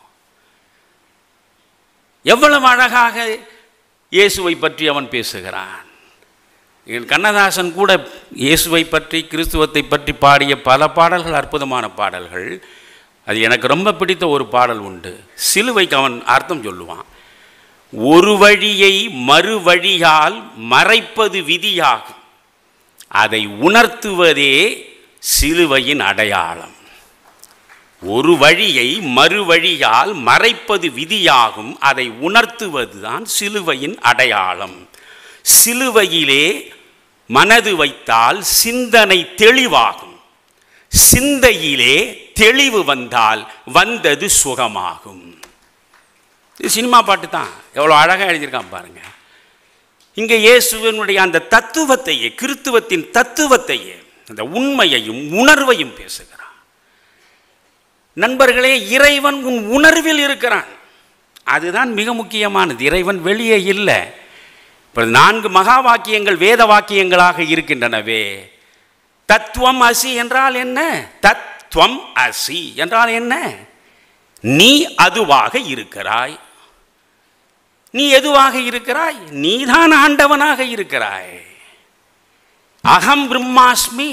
எவ்வளவு அழகாக இயேசுவை பற்றி அவன் பேசுகிறான். கண்ணதாசன் கூட இயேசுவை பற்றி, கிறிஸ்துவத்தை பற்றி பாடிய பல பாடல்கள் அற்புதமான பாடல்கள். அது எனக்கு ரொம்ப பிடித்த ஒரு பாடல் உண்டு. சிலுவைக்கு அவன் அர்த்தம் சொல்லுவான். ஒரு வழியை மறு வழியால் மறைப்பது விதியாகும், அதை உணர்த்துவதே சிலுவையின் அடையாளம். ஒரு வழியை மறு வழியால் மறைப்பது விதியாகும், அதை உணர்த்துவதுதான் சிலுவையின் அடையாளம். சிலுவையிலே மனது வைத்தால் சிந்தனை தெளிவாகும், சிந்தையிலே தெளிவு வந்தால் வந்தது சுகமாகும். இது சினிமா பாட்டு தான், எவ்வளோ அழகாக எழுதியிருக்கான் பாருங்க. இங்கே இயேசுவினுடைய அந்த தத்துவத்தையே, கிறித்துவத்தின் தத்துவத்தையே, அந்த உண்மையையும் உணர்வையும் பேசுகிறான். நண்பர்களே, இறைவன் உன் உணர்வில் இருக்கிறான். அதுதான் மிக முக்கியமானது. இறைவன் வெளியே இல்லை. இப்போ நான்கு மகா வாக்கியங்கள் வேத வாக்கியங்களாக இருக்கின்றனவே. தத்துவம் அசி என்றால் என்ன? தத்துவம் அசி என்றால் என்ன? நீ அதுவாக இருக்கிறாய். நீ எதுவாக இருக்கிறாய்? நீதான் ஆண்டவனாக இருக்கிறாய். அகம் பிரம்மாஸ்மி.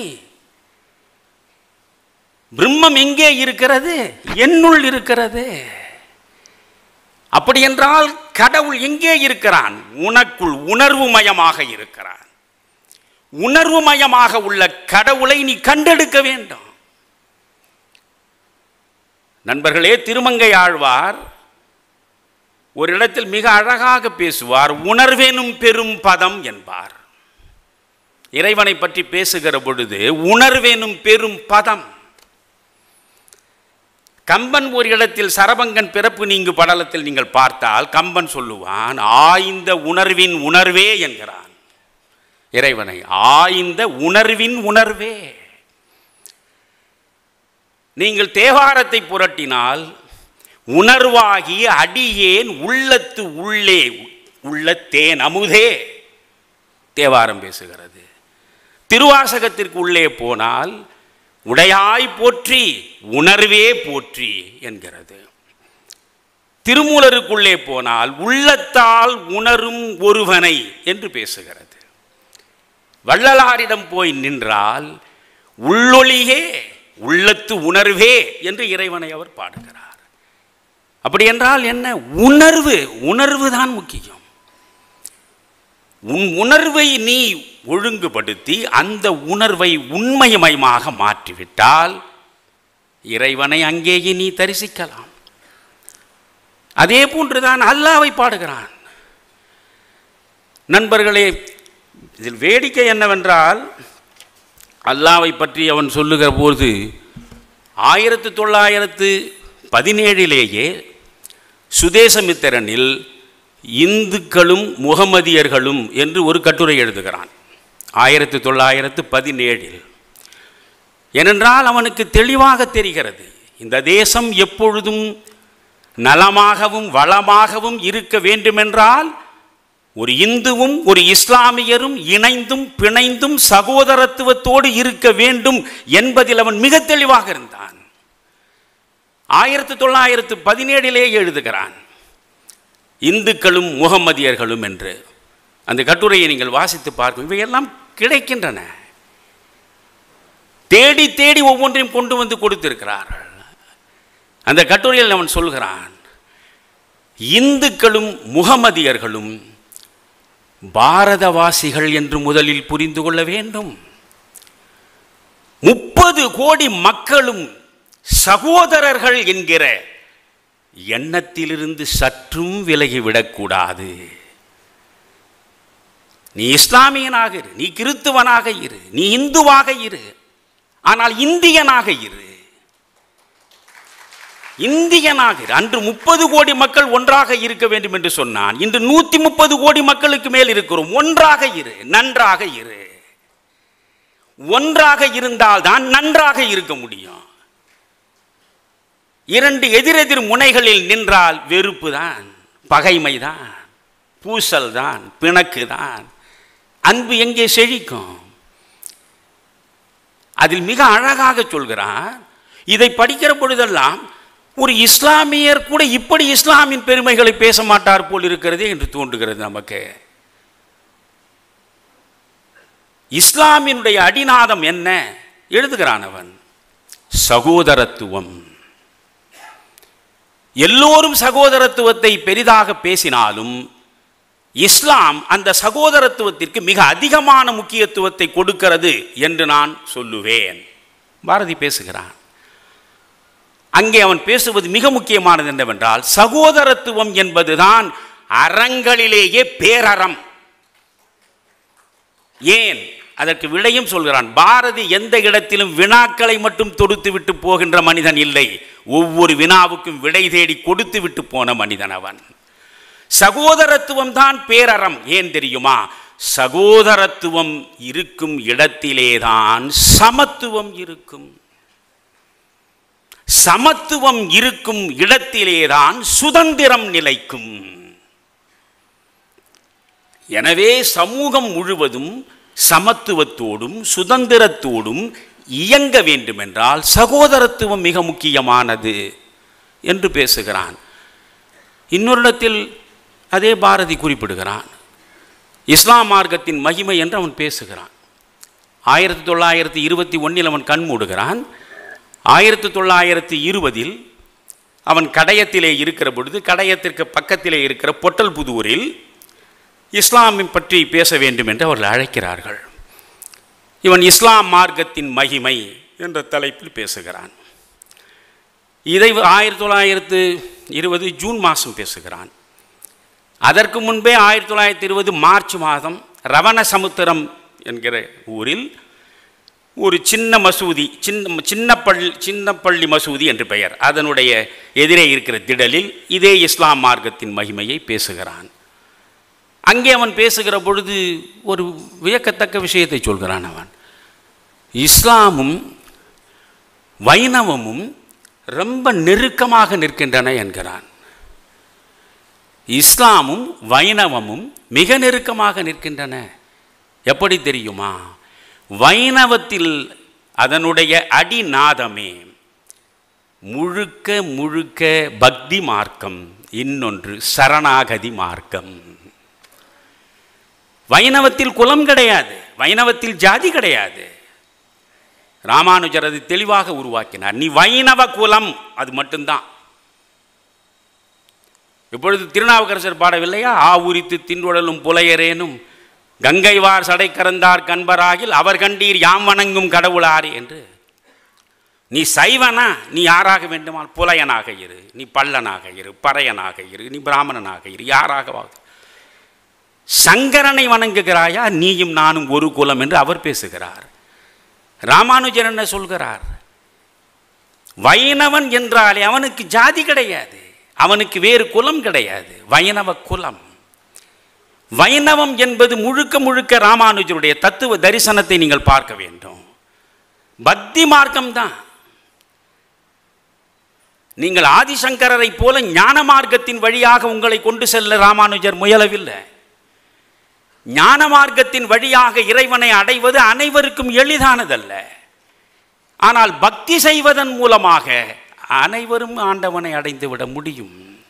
பிரம்மம் எங்கே இருக்கிறது? என்னுள் இருக்கிறது. அப்படி என்றால் கடவுள் எங்கே இருக்கிறான்? உனக்குள் உணர்வு மயமாக இருக்கிறான். உணர்வு மயமாக உள்ள கடவுளை நீ கண்டெடுக்க வேண்டும். நண்பர்களே, திருமங்கை ஆழ்வார் ஒரு இடத்தில் மிக அழகாக பேசுவார். உணர்வேனும் பெரும் பதம் என்பார். இறைவனை பற்றி பேசுகிற பொழுது உணர்வேனும் பெரும் பதம். கம்பன் ஒரு இடத்தில் சரபங்கன் பிறப்பு நீங்கு படலத்தில் நீங்கள் பார்த்தால் கம்பன் சொல்லுவான், ஆய்ந்த உணர்வின் உணர்வே என்கிறான் இறைவனை. ஆய்ந்த உணர்வின் உணர்வே. நீங்கள் தேவாரத்தை புரட்டினால் உணர்வாகி அடியேன் உள்ளத்து உள்ளே உள்ள தேன் அமுதே தேவாரம் பேசுகிறது. திருவாசகத்திற்கு உள்ளே போனால் உடையாய் போற்றி உணர்வே போற்றி என்கிறது. திருமூலருக்குள்ளே போனால் உள்ளத்தால் உணரும் ஒருவனை என்று பேசுகிறது. வள்ளலாரிடம் போய் நின்றால் உள்ளொளியே உள்ளத்து உணர்வே என்று இறைவனை அவர் பாடுகிறார். அப்படி என்றால் என்ன? உணர்வு. உணர்வு தான் முக்கியம். உன் உணர்வை நீ ஒழுங்குபடுத்தி அந்த உணர்வை உண்மைமயமாக மாற்றிவிட்டால் இறைவனை அங்கேயே நீ தரிசிக்கலாம். அதே போன்றுதான் அல்லாஹ்வை பாடுகிறான். நண்பர்களே, இதில் வேடிக்கை என்னவென்றால், அல்லாஹ்வை பற்றி அவன் சொல்லுகிற போது ஆயிரத்து தொள்ளாயிரத்து பதினேழிலேயே சுதேசமித்திரனில் இந்துக்களும் முகமதியர்களும் என்று ஒரு கட்டுரை எழுதுகிறான். ஆயிரத்தி தொள்ளாயிரத்து பதினேழில். ஏனென்றால் அவனுக்கு தெளிவாக தெரிகிறது, இந்த தேசம் எப்பொழுதும் நலமாகவும் வளமாகவும் இருக்க வேண்டுமென்றால் ஒரு இந்துவும் ஒரு இஸ்லாமியரும் இணைந்தும் பிணைந்தும் சகோதரத்துவத்தோடு இருக்க வேண்டும் என்பதில் அவன் மிக தெளிவாக இருந்தான். ஆயிரத்தி தொள்ளாயிரத்து பதினேழிலே எழுதுகிறான், இந்துக்களும் முகமதியர்களும் என்று. அந்த கட்டுரையை நீங்கள் வாசித்து பார்க்கும். இவையெல்லாம் கிடைக்கின்றன. தேடி தேடி ஒவ்வொன்றையும் கொண்டு வந்து கொடுத்திருக்கிறார்கள். அந்த கட்டுரையில் அவன் சொல்கிறான், இந்துக்களும் முகமதியர்களும் பாரதவாசிகள் என்று முதலில் புரிந்து கொள்ள வேண்டும். முப்பது கோடி மக்களும் சகோதரர்கள் என்கிற எண்ணத்திலிருந்து சற்றும் விலகிவிடக்கூடாது. நீ இஸ்லாமியனாக இரு, நீ கிறித்துவனாக இரு, நீ இந்துவாக இரு, ஆனால் இந்தியனாக இரு. இந்தியனாக இரு. அன்று முப்பது கோடி மக்கள் ஒன்றாக இருக்க வேண்டும் என்று சொன்னான். இன்று நூத்தி முப்பது கோடி மக்களுக்கு மேல் இருக்கிறோம். ஒன்றாக இரு, நன்றாக இரு. ஒன்றாக இருந்தால் தான் நன்றாக இருக்க முடியும். இரண்டு எதிரெதிர் முனைகளில் நின்றால் வெறுப்பு தான், பகைமை தான், பூசல் தான், பிணக்கு தான். அன்பு எங்கே செழிக்கும்? அதில் மிக அழகாக சொல்கிறான். இதை படிக்கிற பொழுதெல்லாம் ஒரு இஸ்லாமியர் கூட இப்படி இஸ்லாமின் பெருமைகளை பேச மாட்டார் போல் இருக்கிறது என்று தோன்றுகிறது நமக்கு. இஸ்லாமினுடைய அடிநாதம் என்ன எழுதுகிறான் அவன்? சகோதரத்துவம். எல்லோரும் சகோதரத்துவத்தை பெரிதாக பேசினாலும் இஸ்லாம் அந்த சகோதரத்துவத்திற்கு மிக அதிகமான முக்கியத்துவத்தை கொடுக்கிறது என்று நான் சொல்லுவேன். பாரதி பேசுகிறான். அங்கே அவன் பேசுவது மிக முக்கியமானது என்னவென்றால், சகோதரத்துவம் என்பதுதான் அறங்களிலேயே பேரறம். ஏன்? அதற்கு விடையும் சொல்கிறான். பாரதி எந்த இடத்திலும் வினாக்களை மட்டும் தொடுத்து விட்டு போகின்ற மனிதன் இல்லை. ஒவ்வொரு வினாவுக்கும் விடை தேடி கொடுத்து விட்டு போன மனிதன் அவன். சகோதரத்துவம் தான் பேரறம். ஏன் தெரியுமா? சகோதரத்துவம் இருக்கும் இடத்திலேதான் சமத்துவம் இருக்கும். சமத்துவம் இருக்கும் இடத்திலேதான் சுதந்திரம் நிலைக்கும். எனவே சமூகம் முழுவதும் சமத்துவத்தோடும் சுதந்திரத்தோடும் இயங்க வேண்டுமென்றால் சகோதரத்துவம் மிக முக்கியமானது என்று பேசுகிறான். இன்னொரு இடத்தில் அதே பாரதி குறிப்பிடுகிறான். இஸ்லாம் மார்க்கத்தின் மகிமை என்று அவன் பேசுகிறான். ஆயிரத்தி தொள்ளாயிரத்தி இருபத்தி ஒன்றில் அவன் கண் மூடுகிறான். ஆயிரத்தி தொள்ளாயிரத்தி இருபதில் அவன் கடையத்திலே இருக்கிற பொழுது கடையத்திற்கு பக்கத்திலே இருக்கிற பொட்டல் புதூரில் இஸ்லாமை பற்றி பேச வேண்டும் என்று அவர்கள் அழைக்கிறார்கள். இவன் இஸ்லாம் மார்க்கத்தின் மகிமை என்ற தலைப்பில் பேசுகிறான். இதை ஆயிரத்தி தொள்ளாயிரத்து இருபது ஜூன் மாதம் பேசுகிறான். அதற்கு முன்பே ஆயிரத்தி தொள்ளாயிரத்தி இருபது மார்ச் மாதம் ரவணசமுத்திரம் என்கிற ஊரில் ஒரு சின்ன மசூதி, சின்ன சின்ன பள்ளி சின்ன பள்ளி மசூதி என்று பெயர், அதனுடைய எதிரே இருக்கிற திடலில் இதே இஸ்லாம் மார்க்கத்தின் மகிமையை பேசுகிறான். அங்கே அவன் பேசுகிற பொழுது ஒரு வியக்கத்தக்க விஷயத்தை சொல்கிறான். அவன் இஸ்லாமும் வைணவமும் ரொம்ப நெருக்கமாக நிற்கின்றன என்கிறான். இஸ்லாமும் வைணவமும் மிக நெருக்கமாக நிற்கின்றன. எப்படி தெரியுமா? வைணவத்தில் அதனுடைய அடிநாதமே முழுக்க முழுக்க பக்தி மார்க்கம், இன்னொன்று சரணாகதி மார்க்கம். வைணவத்தில் குலம் கிடையாது, வைணவத்தில் ஜாதி கிடையாது. ராமானுஜர் அது தெளிவாக உருவாக்கினார். நீ வைணவ குலம், அது மட்டும்தான். இப்பொழுது திருநாவுக்கரசர் பாடவில்லையா? ஆ உரித்து தின்றுடலும் புலையரேனும் கங்கைவார் சடை கறந்தார் கண்பராகில் அவர் கண்டீர் யாம் வணங்கும் கடவுளாரே என்று. நீ சைவனா, நீ யாராக வேண்டுமானால் புலையனாக இரு, நீ பல்லனாக இரு, பறையனாக இரு, நீ பிராமணனாக இரு, யாராக சங்கரனை வணங்குகிறாயா, நீயும் நானும் ஒரு குலம் என்று அவர் பேசுகிறார். ராமானுஜர் என்ன சொல்கிறார்? வைணவன் என்றாலே அவனுக்கு ஜாதி கிடையாது, அவனுக்கு வேறு குலம் கிடையாது, வைணவ குலம். வைணவம் என்பது முழுக்க முழுக்க ராமானுஜருடைய தத்துவ தரிசனத்தை நீங்கள் பார்க்க வேண்டும். பக்தி மார்க்கம்தான். நீங்கள் ஆதிசங்கரரை போல ஞான மார்க்கத்தின் வழியாக உங்களை கொண்டு செல்ல ராமானுஜர் முயலவில்லை. ஞான மார்க்கத்தின் வழியாக இறைவனை அடைவது அனைவருக்கும் எளிதானதல்ல. ஆனால் பக்தி செய்வதன் மூலமாக அனைவரும் ஆண்டவனை அடைந்துவிட முடியும்.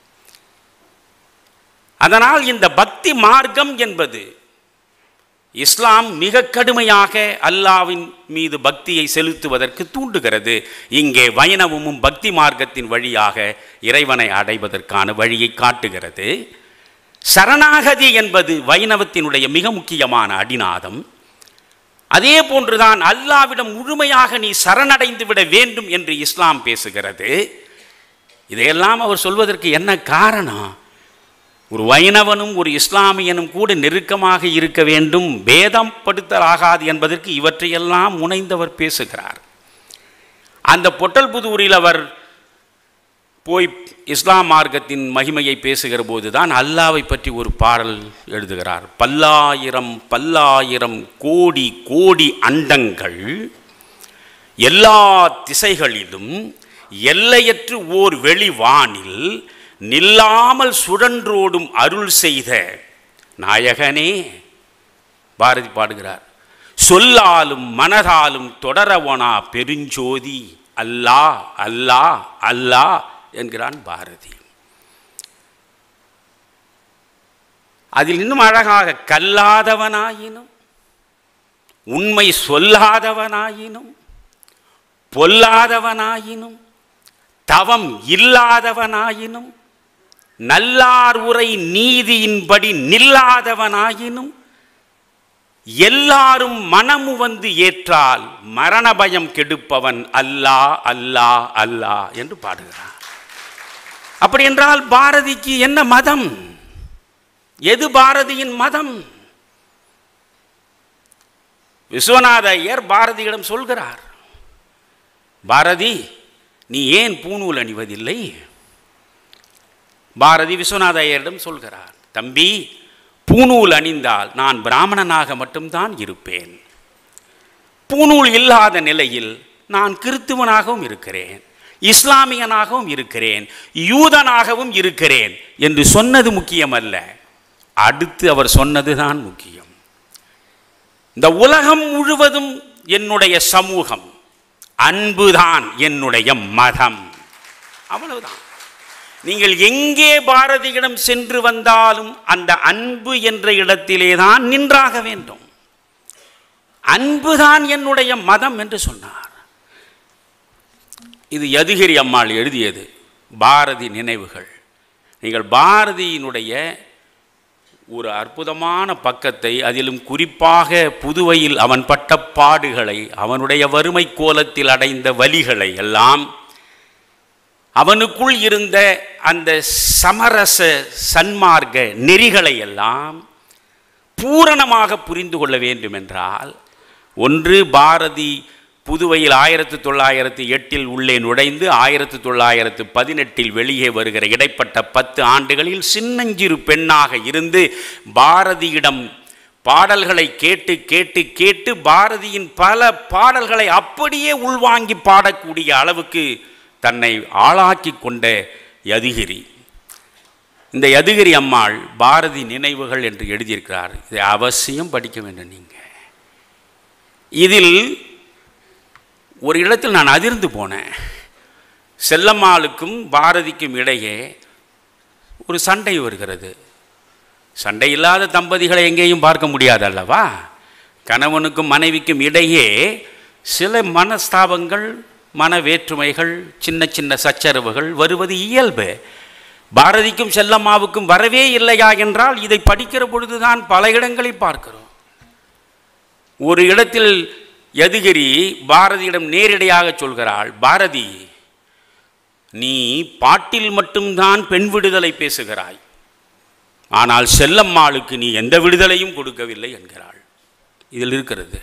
அதனால் இந்த பக்தி மார்க்கம் என்பது இஸ்லாம் மிக கடுமையாக அல்லாஹ்வின் மீது பக்தியை செலுத்துவதற்கு தூண்டுகிறது. இங்கே வைணவமும் பக்தி மார்க்கத்தின் வழியாக இறைவனை அடைவதற்கான வழியை காட்டுகிறது. சரணாகதி என்பது வைணவத்தினுடைய மிக முக்கியமான அடிநாதம். அதே போன்றுதான் அல்லாஹ்விடம் முழுமையாக நீ சரணடைந்து விட வேண்டும் என்று இஸ்லாம் பேசுகிறது. இதையெல்லாம் அவர் சொல்வதற்கு என்ன காரணம்? ஒரு வைணவனும் ஒரு இஸ்லாமியனும் கூட நெருக்கமாக இருக்க வேண்டும், பேதம் படுத்தலாகாது என்பதற்கு இவற்றையெல்லாம் முனைந்தவர் பேசுகிறார். அந்த பொட்டல்புதூரில் அவர் போய் இஸ்லாம் மார்க்கத்தின் மகிமையை பேசுகிற போது தான் அல்லாவை பற்றி ஒரு பாடல் எழுதுகிறார். பல்லாயிரம் பல்லாயிரம் கோடி கோடி அண்டங்கள் எல்லா திசைகளிலும் எல்லையற்று ஓர் வெளிவானில் நில்லாமல் சுழன்றோடும் அருள் செய்த நாயகனே. பாரதி பாடுகிறார். சொல்லாலும் மனதாலும் தொடரவனா பெருஞ்சோதி அல்லாஹ் அல்லாஹ் அல்லாஹ் என்கிறான் பாரதி. அதில் இன்னும் அழகாக கல்லாதவனாயினும் உண்மை சொல்லாதவனாயினும் பொல்லாதவனாயினும் தவம் இல்லாதவனாயினும் நல்லார் உரை நீதியின்படி நில்லாதவனாயினும் எல்லாரும் மனமு வந்து ஏற்றால் மரண பயம் கெடுப்பவன் அல்லாஹ் அல்லாஹ் அல்லாஹ் என்று பாடுகிறார். அப்படி என்றால் பாரதிக்கு என்ன மதம்? எது பாரதியின் மதம்? விஸ்வநாத ஐயர் பாரதியிடம் சொல்கிறார், பாரதி நீ ஏன் பூணூல் அணிவதில்லை? பாரதி விஸ்வநாத ஐயரிடம் சொல்கிறார், தம்பி பூணூல் அணிந்தால் நான் பிராமணனாக மட்டும்தான் இருப்பேன். பூணூல் இல்லாத நிலையில் நான் கிறித்துவனாகவும் இருக்கிறேன். இஸ்லாமியனாகவும் இருக்கிறேன், யூதனாகவும் இருக்கிறேன் என்று சொன்னது முக்கியமல்ல, அடுத்து அவர் சொன்னதுதான் முக்கியம். இந்த உலகம் முழுவதும் என்னுடைய சமூகம், அன்புதான் என்னுடைய மதம். அவ்வளவுதான். நீங்கள் எங்கே பாரதியிடம் சென்று வந்தாலும் அந்த அன்பு என்ற இடத்திலே தான் நின்றாக வேண்டும். அன்புதான் என்னுடைய மதம் என்று சொன்னார். இது யதுகிரி அம்மாள் எழுதியது, பாரதி நினைவுகள். நீங்கள் பாரதியினுடைய ஒரு அற்புதமான பக்கத்தை, அதிலும் குறிப்பாக புதுவையில் அவன் பட்ட பாடுகளை, அவனுடைய வறுமை கோலத்தில் அடைந்த வலிகளை எல்லாம், அவனுக்குள் இருந்த அந்த சமரச சன்மார்க்க நெறிகளை எல்லாம் பூரணமாக புரிந்து கொள்ள வேண்டும் என்றால், ஒன்று பாரதி புதுவையில் ஆயிரத்தி தொள்ளாயிரத்தி எட்டில் உள்ளே நுழைந்து ஆயிரத்தி தொள்ளாயிரத்து பதினெட்டில் வெளியே வருகிற இடைப்பட்ட பத்து ஆண்டுகளில் சின்னஞ்சிறு பெண்ணாக இருந்து பாரதியிடம் பாடல்களை கேட்டு கேட்டு கேட்டு பாரதியின் பல பாடல்களை அப்படியே உள்வாங்கி பாடக்கூடிய அளவுக்கு தன்னை ஆளாக்கி கொண்ட யதுகிரி. இந்த யதுகிரி அம்மாள் பாரதி நினைவுகள் என்று எழுதியிருக்கிறார். இதை அவசியம் படிக்க வேண்டும். நீங்கள் இதில் ஒரு இடத்தில் நான் அதிர்ந்து போனேன். செல்லம்மாளுக்கும் பாரதிக்கும் இடையே ஒரு சண்டை வருகிறது. சண்டை இல்லாத தம்பதிகளை எங்கேயும் பார்க்க முடியாது அல்லவா? கணவனுக்கும் மனைவிக்கும் இடையே சில மனஸ்தாபங்கள், மன வேற்றுமைகள், சின்ன சின்ன சச்சரவுகள் வருவது இயல்பு. பாரதிக்கும் செல்லம்மாவுக்கும் வரவே இல்லையா என்றால் இதை படிக்கிற பொழுதுதான் பல இடங்களில் பார்க்கிறோம். ஒரு இடத்தில் யதுகிரி பாரதியிடம் நேரடியாக சொல்கிறாள், பாரதி, நீ பாட்டில் மட்டும்தான் பெண் விடுதலை பேசுகிறாய், ஆனால் செல்லம்மாளுக்கு நீ எந்த விடுதலையும் கொடுக்கவில்லை என்கிறாள். இதில் இருக்கிறது.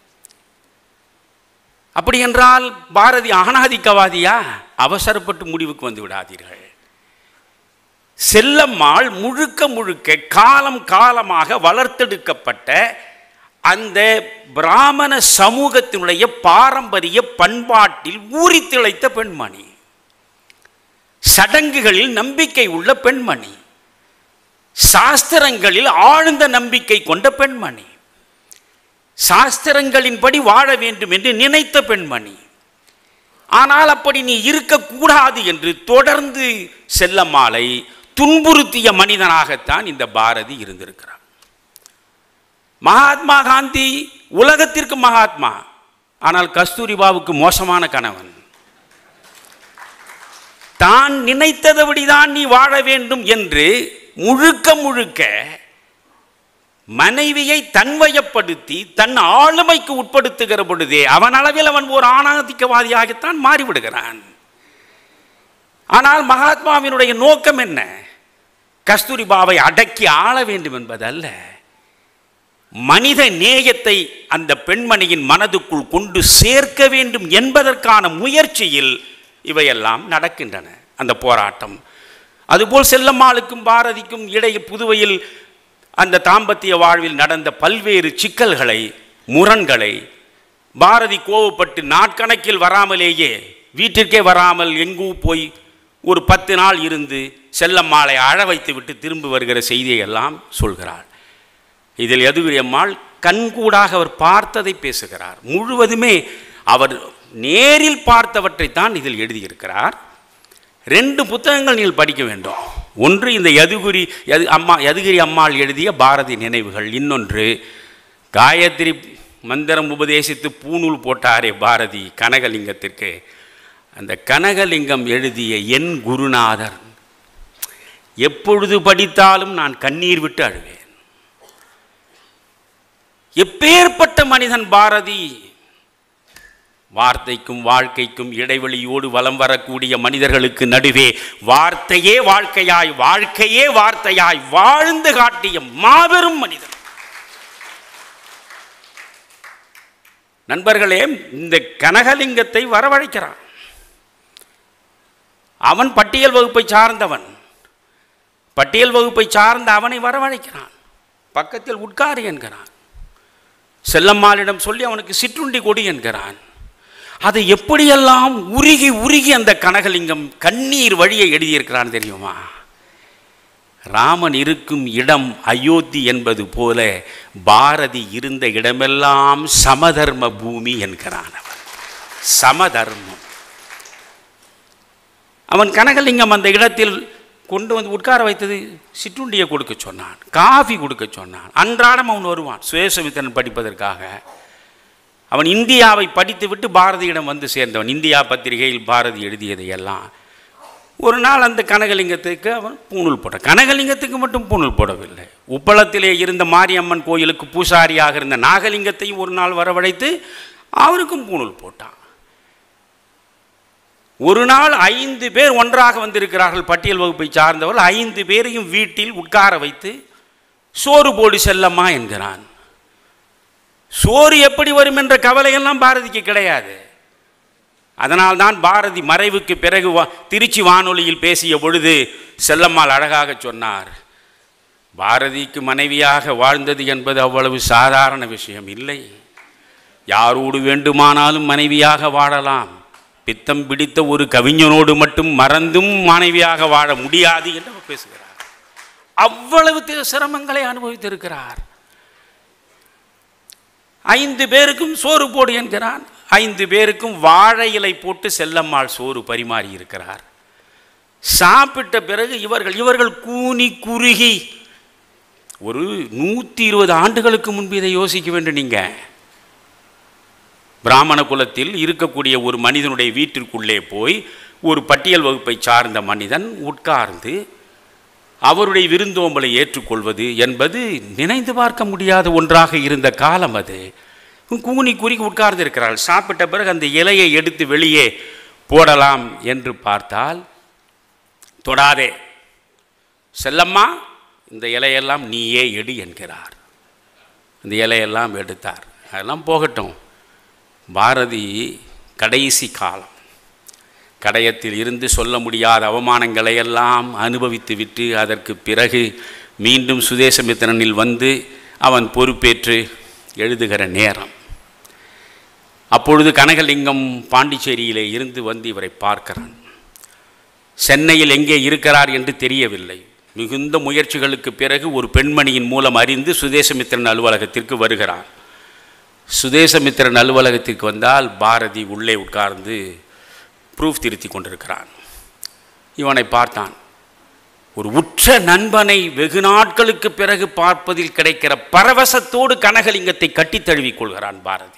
அப்படி என்றால் பாரதி ஆணாதிக்கவாதியா? அவசரப்பட்டு முடிவுக்கு வந்து விடாதீர்கள். செல்லம்மாள் முழுக்க முழுக்க காலம் காலமாக வளர்த்தெடுக்கப்பட்ட அந்த பிராமண சமூகத்தினுடைய பாரம்பரிய பண்பாட்டில் ஊறி திளைத்த பெண்மணி, சடங்குகளில் நம்பிக்கை உள்ள பெண்மணி, சாஸ்திரங்களில் ஆழ்ந்த நம்பிக்கை கொண்ட பெண்மணி, சாஸ்திரங்களின்படி வாழ வேண்டும் என்று நினைத்த பெண்மணி. ஆனால் அப்படி நீ இருக்கக்கூடாது என்று தொடர்ந்து செல்லம்மாளை துன்புறுத்திய மனிதனாகத்தான் இந்த பாரதி இருந்திருக்கிறார். மகாத்மா காந்தி உலகத்திற்கு மகாத்மா, ஆனால் கஸ்தூரிபாவுக்கு மோசமான கணவன். தான் நினைத்தபடிதான் நீ வாழ வேண்டும் என்று முழுக்க முழுக்க மனைவியை தன்வயப்படுத்தி தன் ஆளுமைக்கு உட்படுத்துகிற பொழுதே அவன் அளவில் அவன் ஒரு ஆணாதிக்கவாதியாகத்தான் மாறிவிடுகிறான். ஆனால் மகாத்மாவினுடைய நோக்கம் என்ன? கஸ்தூரிபாவை அடக்கி ஆள வேண்டும் என்பதல்ல, மனித நேயத்தை அந்த பெண்மணியின் மனதுக்குள் கொண்டு சேர்க்க வேண்டும் என்பதற்கான முயற்சியில் இவையெல்லாம் நடக்கின்றன, அந்த போராட்டம். அதுபோல் செல்லம்மாளுக்கும் பாரதிக்கும் இடையே புதுவையில் அந்த தாம்பத்திய வாழ்வில் நடந்த பல்வேறு சிக்கல்களை, முரண்களை பாரதி கோவப்பட்டு நாட்கணக்கில் வராமலேயே, வீட்டிற்கே வராமல் எங்கூ போய் ஒரு பத்து நாள் இருந்து செல்லம்மாளை அழ வைத்து விட்டு திரும்பி வருகிற செய்தியெல்லாம் சொல்கிறாள். இதில் யதுகிரி அம்மாள் கண்கூடாக அவர் பார்த்ததை பேசுகிறார். முழுவதுமே அவர் நேரில் பார்த்தவற்றைத்தான் இதில் எழுதியிருக்கிறார். ரெண்டு புத்தகங்கள் நீங்கள் படிக்க வேண்டும். ஒன்று இந்த யதுகிரி யது அம்மா யதுகிரி அம்மாள் எழுதிய பாரதி நினைவுகள். இன்னொன்று காயத்ரி மந்திரம் உபதேசித்து பூநூல் போட்டாரே பாரதி கனகலிங்கத்திற்கு, அந்த கனகலிங்கம் எழுதிய என் குருநாதர். எப்பொழுது படித்தாலும் நான் கண்ணீர் விட்டு அழுவேன். எப்பேற்பட்ட மனிதன் பாரதி! வார்த்தைக்கும் வாழ்க்கைக்கும் இடைவெளியோடு வலம் வரக்கூடிய மனிதர்களுக்கு நடுவே வார்த்தையே வாழ்க்கையாய், வாழ்க்கையே வார்த்தையாய் வாழ்ந்து காட்டிய மாபெரும் மனிதன். நண்பர்களே, இந்த கனகலிங்கத்தை வரவழைக்கிறான். அவன் பட்டியல் வகுப்பை சார்ந்தவன். பட்டியல் வகுப்பை சார்ந்த அவனை வரவழைக்கிறான். பக்கத்தில் உட்காரு என்கிறான். செல்லம்மாளிடம் சொல்லி அவனுக்கு சிற்றுண்டி கொடி என்கிறான். அதை எப்படியெல்லாம் உருகி உருகி அந்த கனகலிங்கம் கண்ணீர் வழியை எழுதியிருக்கிறான் தெரியுமா? ராமன் இருக்கும் இடம் அயோத்தி என்பது போல பாரதி இருந்த இடமெல்லாம் சமதர்ம பூமி என்கிறான். அவன் சமதர்மம். அவன் கனகலிங்கம் அந்த இடத்தில் கொண்டு வந்து உட்கார வைத்தது சிற்றுண்டியை கொடுக்க சொன்னான், காஃபி கொடுக்க சொன்னான். அன்றாடம் அவன் வருவான் சுயேசமித்திரன் படிப்பதற்காக. அவன் இந்தியாவை படித்துவிட்டு பாரதியிடம் வந்து சேர்ந்தவன். இந்தியா பத்திரிகையில் பாரதி எழுதியதை எல்லாம். ஒரு நாள் அந்த கனகலிங்கத்துக்கு அவன் பூணூல் போட்டான். கனகலிங்கத்துக்கு மட்டும் பூணூல் போடவில்லை, உப்பளத்திலே இருந்த மாரியம்மன் கோயிலுக்கு பூசாரியாக இருந்த நாகலிங்கத்தையும் ஒரு நாள் வரவழைத்து அவருக்கும் பூணூல் போட்டான். ஒரு நாள் ஐந்து பேர் ஒன்றாக வந்திருக்கிறார்கள், பட்டியல் வகுப்பை சார்ந்தவர்கள். ஐந்து பேரையும் வீட்டில் உட்கார வைத்து சோறு போடு செல்லம்மா என்கிறான். சோறு எப்படி வரும் என்ற கவலையெல்லாம் பாரதிக்கு கிடையாது. அதனால்தான் பாரதி மறைவுக்கு பிறகு திருச்சி வானொலியில் பேசிய பொழுது செல்லம்மாள் அழகாக சொன்னார், பாரதிக்கு மனைவியாக வாழ்ந்தது என்பது அவ்வளவு சாதாரண விஷயம் இல்லை. யாரோடு வேண்டுமானாலும் மனைவியாக வாழலாம், பித்தம் பிடித்த ஒரு கவிஞனோடு மட்டும் மறந்தும் மனைவியாக வாழ முடியாது என்று அவர் பேசுகிறார். அவ்வளவு சிரமங்களை அனுபவித்திருக்கிறார். ஐந்து பேருக்கும் சோறு போடு என்கிறான். ஐந்து பேருக்கும் வாழை இலை போட்டு செல்லம்மாள் சோறு பரிமாறி இருக்கிறார். சாப்பிட்ட பிறகு இவர்கள் இவர்கள் கூனி குறுகி, ஒரு நூற்றி இருபது ஆண்டுகளுக்கு முன்பு இதை யோசிக்க வேண்டும். நீங்கள் பிராமண குலத்தில் இருக்கக்கூடிய ஒரு மனிதனுடைய வீட்டிற்குள்ளே போய் ஒரு பட்டியல் வகுப்பை சார்ந்த மனிதன் உட்கார்ந்து அவருடைய விருந்தோம்பலை ஏற்றுக்கொள்வது என்பது நினைந்து பார்க்க முடியாத ஒன்றாக இருந்த காலம் அது. கூனி குறுகி உட்கார்ந்து இருக்கிறார்கள். சாப்பிட்ட பிறகு அந்த இலையை எடுத்து வெளியே போடலாம் என்று பார்த்தால், தொடாதே செல்லம்மா, இந்த இலையெல்லாம் நீயே எடு என்கிறார். இந்த இலையெல்லாம் எடுத்தார். அதெல்லாம் போகட்டும். பாரதி கடைசி காலம், கடையத்தில் இருந்து சொல்ல முடியாத அவமானங்களை எல்லாம் அனுபவித்து விட்டு அதற்கு பிறகு மீண்டும் சுதேசமித்திரனில் வந்து அவன் பொறுப்பேற்று எழுதுகிற நேரம். அப்பொழுது கனகலிங்கம் பாண்டிச்சேரியிலே இருந்து வந்து இவரை பார்க்கிறான். சென்னையில் எங்கே இருக்கிறார் என்று தெரியவில்லை. மிகுந்த முயற்சிகளுக்கு பிறகு ஒரு பெண்மணியின் மூலம் அறிந்து சுதேசமித்திரன் அலுவலகத்திற்கு வருகிறான். சுதேசமித்திரன் அலுவலகத்திற்கு வந்தால் பாரதி உள்ளே உட்கார்ந்து ப்ரூஃப் திருத்தி கொண்டிருக்கிறான். இவனை பார்த்தான். ஒரு உற்ற நண்பனை வெகு நாட்களுக்கு பிறகு பார்ப்பதில் கிடைக்கிற பரவசத்தோடு கனகலிங்கத்தை கட்டி தழுவிக் கொள்கிறான் பாரதி.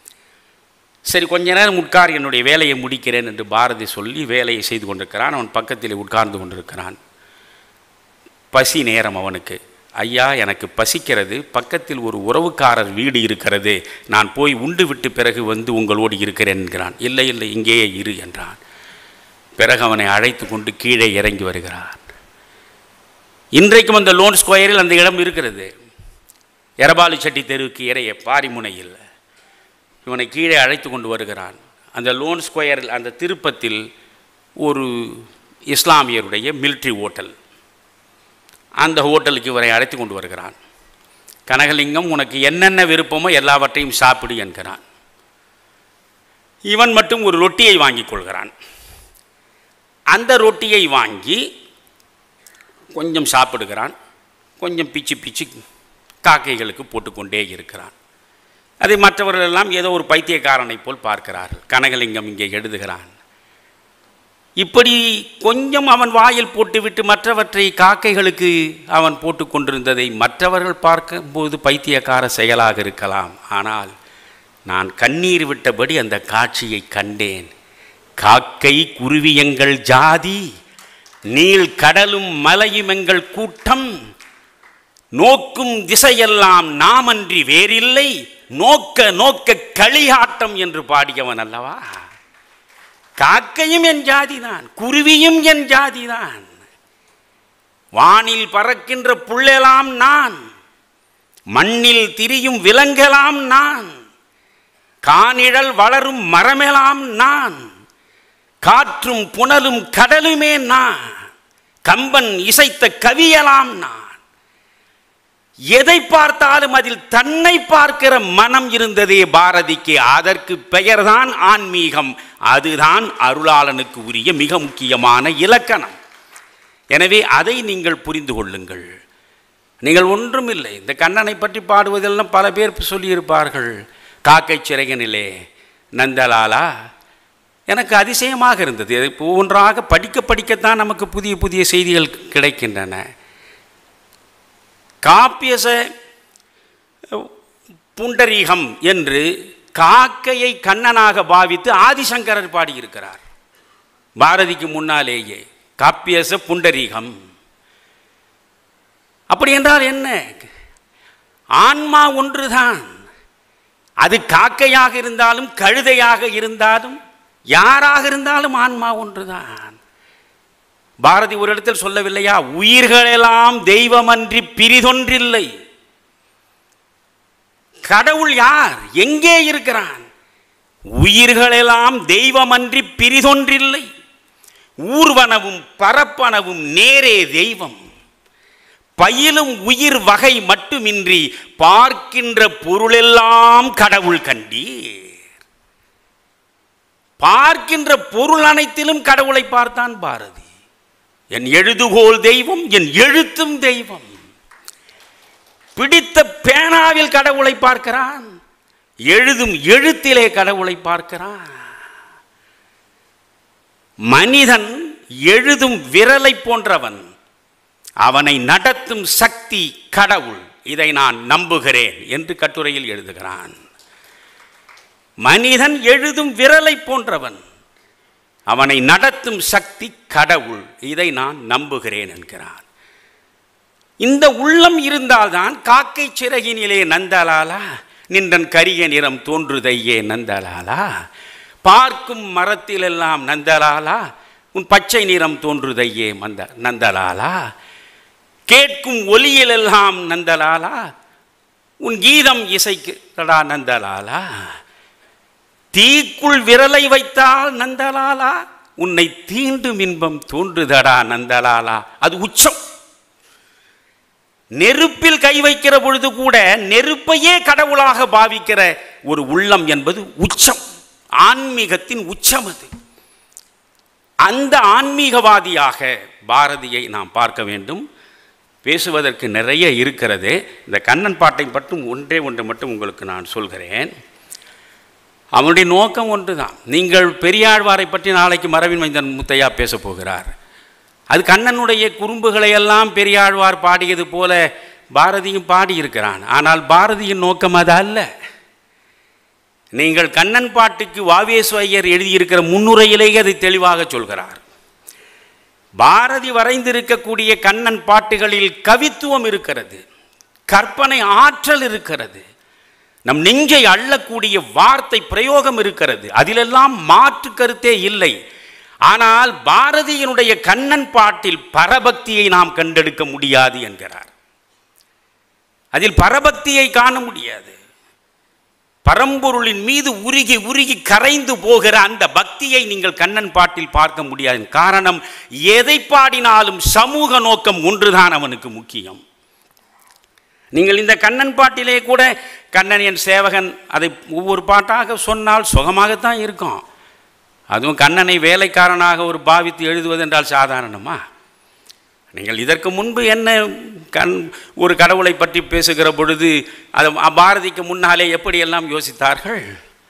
சரி, கொஞ்ச நேரம் உட்கார், என்னுடைய வேலையை முடிக்கிறேன் என்று பாரதி சொல்லி வேலையை செய்து கொண்டிருக்கிறான். அவன் பக்கத்தில் உட்கார்ந்து கொண்டிருக்கிறான். பசி நேரம் அவனுக்கு. ஐயா, எனக்கு பசிக்கிறது, பக்கத்தில் ஒரு உறவுக்காரர் வீடு இருக்கிறது, நான் போய் உண்டு விட்டு பிறகு வந்து உங்களோடு இருக்கிறேன் என்கிறான். இல்லை இல்லை, இங்கேயே இரு என்றான். பிறகு அவனை அழைத்து கொண்டு கீழே இறங்கி வருகிறான். இன்றைக்கும் அந்த லோன் ஸ்கொயரில் அந்த இடம் இருக்கிறது, எரபாலு செட்டி தெருவுக்கு இறைய பாரிமுனையில். இவனை கீழே அழைத்து கொண்டு வருகிறான். அந்த லோன் ஸ்கொயரில் அந்த திருப்பத்தில் ஒரு இஸ்லாமியருடைய மிலிட்ரி ஹோட்டல், அந்த ஹோட்டலுக்கு இவரை அழைத்து கொண்டு வருகிறான். கனகலிங்கம், உனக்கு என்னென்ன விருப்பமோ எல்லாவற்றையும் சாப்பிடு என்கிறான். இவன் மட்டும் ஒரு ரொட்டியை வாங்கி கொள்கிறான். அந்த ரொட்டியை வாங்கி கொஞ்சம் சாப்பிடுகிறான், கொஞ்சம் பிச்சு பிச்சு காக்கைகளுக்கு போட்டுக்கொண்டே இருக்கிறான். அதை மற்றவர்கள் எல்லாம் ஏதோ ஒரு பைத்தியக்காரனை போல் பார்க்கிறார்கள். கனகலிங்கம் இங்கே எழுதுகிறான். இப்படி கொஞ்சம் அவன் வாயில் போட்டுவிட்டு மற்றவற்றை காக்கைகளுக்கு அவன் போட்டு கொண்டிருந்ததை மற்றவர்கள் பார்க்கும்போது பைத்தியக்கார செயலாக இருக்கலாம். ஆனால் நான் கண்ணீர் விட்டபடி அந்த காட்சியை கண்டேன். காக்கை குருவி எங்கள் ஜாதி, நீள் கடலும் மலையும் எங்கள் கூட்டம், நோக்கும் திசையெல்லாம் நாமன்றி வேறில்லை, நோக்க நோக்க களியாட்டம் என்று பாடியவன் அல்லவா. காக்கையும் என் ஜாதிதான், குருவியும் என் ஜாதிதான், வானில் பறக்கின்ற புள்ளெல்லாம் நான், மண்ணில் திரியும் விலங்கெல்லாம் நான், கானிழல் வளரும் மரமெல்லாம் நான், காற்றும் புனலும் கடலுமே நான், கம்பன் இசைத்த கவியெல்லாம் நான். எதை பார்த்தாலும் அதில் தன்னை பார்க்கிற மனம் இருந்ததே பாரதிக்கு. அதற்கு பெயர்தான் ஆன்மீகம். அதுதான் அருளாளனுக்கு உரிய மிக முக்கியமான இலக்கணம். எனவே அதை நீங்கள் புரிந்து கொள்ளுங்கள். நீங்கள் ஒன்றும் இல்லை. இந்த கண்ணனை பற்றி பாடுவதெல்லாம் பல பேர் சொல்லியிருப்பார்கள். காக்கை சிறகனிலே நந்தலாலா. எனக்கு அதிசயமாக இருந்தது. ஒவ்வொன்றாக படிக்க படிக்கத்தான் நமக்கு புதிய புதிய செய்திகள் கிடைக்கின்றன. காப்பியச புண்டரீகம் என்று காக்கையை கண்ணனாக பாவித்து ஆதிசங்கரர் பாடியிருக்கிறார். பாரதிக்கு முன்னாலேயே காப்பியச புண்டரீகம். அப்படி என்றால் என்ன? ஆன்மா ஒன்றுதான். அது காக்கையாக இருந்தாலும் கழுதையாக இருந்தாலும் யாராக இருந்தாலும் ஆன்மா ஒன்றுதான். பாரதி ஒரு இடத்தில் சொல்லவில்லையா, உயிர்களெல்லாம் தெய்வமன்றி பிரிதொன்றில்லை. கடவுள் யார்? எங்கே இருக்கிறான்? உயிர்களெல்லாம் தெய்வமன்றி பிரிதொன்றில்லை. ஊர்வனவும் பரப்பனவும் நேரே தெய்வம். பயிலும் உயிர் வகை மட்டுமின்றி பார்க்கின்ற பொருளெல்லாம் கடவுள் கண்டீர். பார்க்கின்ற பொருள் அனைத்திலும் கடவுளை பார்த்தான் பாரதி. என் எழுதுகோல் தெய்வம், என் எழுத்தும் தெய்வம். பிடித்த பேனாவில் கடவுளை பார்க்கிறான், எழுதும் எழுத்திலே கடவுளை பார்க்கிறான். மனிதன் எழுதும் விரலை போன்றவன், அவனை நடத்தும் சக்தி கடவுள். இதை நான் நம்புகிறேன் என்று கட்டுரையில் எழுதுகிறான். மனிதன் எழுதும் விரலை போன்றவன், அவனை நடத்தும் சக்தி கடவுள். இதை நான் நம்புகிறேன் என்கிறான். இந்த உள்ளம் இருந்தால்தான் காக்கை சிறகினிலே நந்தலாலா நின்றன் கரிய நிறம் தோன்றுதையே நந்தலாலா. பார்க்கும் மரத்திலெல்லாம் நந்தலாலா உன் பச்சை நிறம் தோன்றுதையே மந்த நந்தலாலா. கேட்கும் ஒலியிலெல்லாம் நந்தலாலா உன் கீதம் இசைக்கிறடா நந்தலாலா. தீக்குள் விரலை வைத்தால் நந்தலாலா உன்னை தீண்டும் இன்பம் தோன்றுதடா நந்தலாலா. அது உச்சம். நெருப்பில் கை வைக்கிற பொழுது கூட நெருப்பையே கடவுளாக பாவிக்கிற ஒரு உள்ளம் என்பது உச்சம், ஆன்மீகத்தின் உச்சம் அது. அந்த ஆன்மீகவாதியாக பாரதியை நாம் பார்க்க வேண்டும். பேசுவதற்கு நிறைய இருக்கிறது. இந்த கண்ணன் பாட்டை மட்டும் ஒன்றே ஒன்று மட்டும் உங்களுக்கு நான் சொல்கிறேன். அவனுடைய நோக்கம் ஒன்று தான். நீங்கள் பெரியாழ்வாரை பற்றி நாளைக்கு மரபின் மைந்தன் முத்தையா பேச போகிறார். அது கண்ணனுடைய குறும்புகளை எல்லாம் பெரியாழ்வார் பாடியது போல பாரதியும் பாடியிருக்கிறான். ஆனால் பாரதியின் நோக்கம் அது அல்ல. நீங்கள் கண்ணன் பாட்டுக்கு வாவேசு ஐயர் எழுதியிருக்கிற முன்னுரையிலேயே அதை தெளிவாக சொல்கிறார். பாரதி வரைந்திருக்கக்கூடிய கண்ணன் பாட்டுகளில் கவித்துவம் இருக்கிறது, கற்பனை ஆற்றல் இருக்கிறது, நம் நெஞ்சை அள்ளக்கூடிய வார்த்தை பிரயோகம் இருக்கிறது. அதிலெல்லாம் மாற்று கருத்தே இல்லை. ஆனால் பாரதியினுடைய கண்ணன் பாட்டில் பரபக்தியை நாம் கண்டெடுக்க முடியாது என்கிறார். அதில் பரபக்தியை காண முடியாது. பரம்பொருளின் மீது உருகி உருகி கரைந்து போகிற அந்த பக்தியை நீங்கள் கண்ணன் பாட்டில் பார்க்க முடியாது. காரணம், எதை பாடினாலும் சமூக நோக்கம் ஒன்றுதான் அவனுக்கு முக்கியம். நீங்கள் இந்த கண்ணன் பாட்டிலே கூட கண்ணன் என் சேவகன் அதை ஒவ்வொரு பாட்டாக சொன்னால் சுகமாகத்தான் இருக்கும். அதுவும் கண்ணனை வேலைக்காரனாக ஒரு பாவித்து எழுதுவது என்றால் சாதாரணமா? நீங்கள் இதற்கு முன்பு என்ன கண் ஒரு கடவுளை பற்றி பேசுகிற பொழுது அது பாரதிக்கு முன்னாலே எப்படியெல்லாம் யோசித்தார்கள்?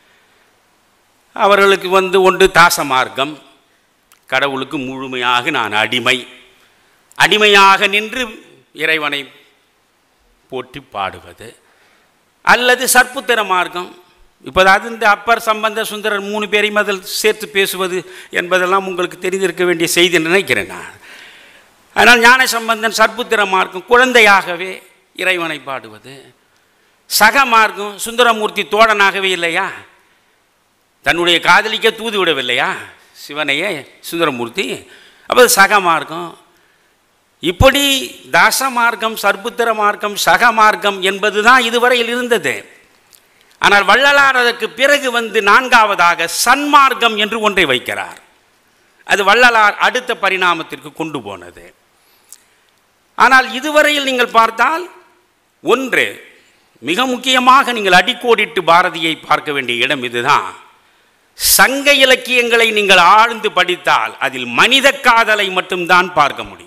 அவர்களுக்கு வந்து ஒன்று தாச மார்க்கம், கடவுளுக்கு முழுமையாக நான் அடிமை, அடிமையாக நின்று இறைவனை போற்றி பாடுவது, அல்லது சற்புத்திர மார்க்கம். இப்போதாவது இந்த அப்பர் சம்பந்த சுந்தரர் மூணு பேரையும் அதில் சேர்த்து பேசுவது என்பதெல்லாம் உங்களுக்கு தெரிந்திருக்க வேண்டிய செய்தி என்று நினைக்கிறேன் நான். அதனால் ஞான சம்பந்தன் சற்புத்திர மார்க்கம், குழந்தையாகவே இறைவனை பாடுவது. சக மார்க்கம், சுந்தரமூர்த்தி தோழனாகவே இல்லையா, தன்னுடைய காதலிக்க தூது விடவில்லையா சிவனையே சுந்தரமூர்த்தி, அப்போ சக மார்க்கம். இப்படி தாச மார்க்கம், சற்புத்திர மார்க்கம், சக மார்க்கம் என்பது தான் இதுவரையில் இருந்தது. ஆனால் வள்ளலார் அதற்கு பிறகு வந்து நான்காவதாக சன்மார்க்கம் என்று ஒன்றை வைக்கிறார். அது வள்ளலார் அடுத்த பரிணாமத்திற்கு கொண்டு போனது. ஆனால் இதுவரையில் நீங்கள் பார்த்தால் ஒன்று மிக முக்கியமாக நீங்கள் அடிக்கோடிட்டு பாரதியை பார்க்க வேண்டிய இடம் இதுதான். சங்க இலக்கியங்களை நீங்கள் ஆழ்ந்து படித்தால் அதில் மனித காதலை மட்டும்தான் பார்க்க முடியும்.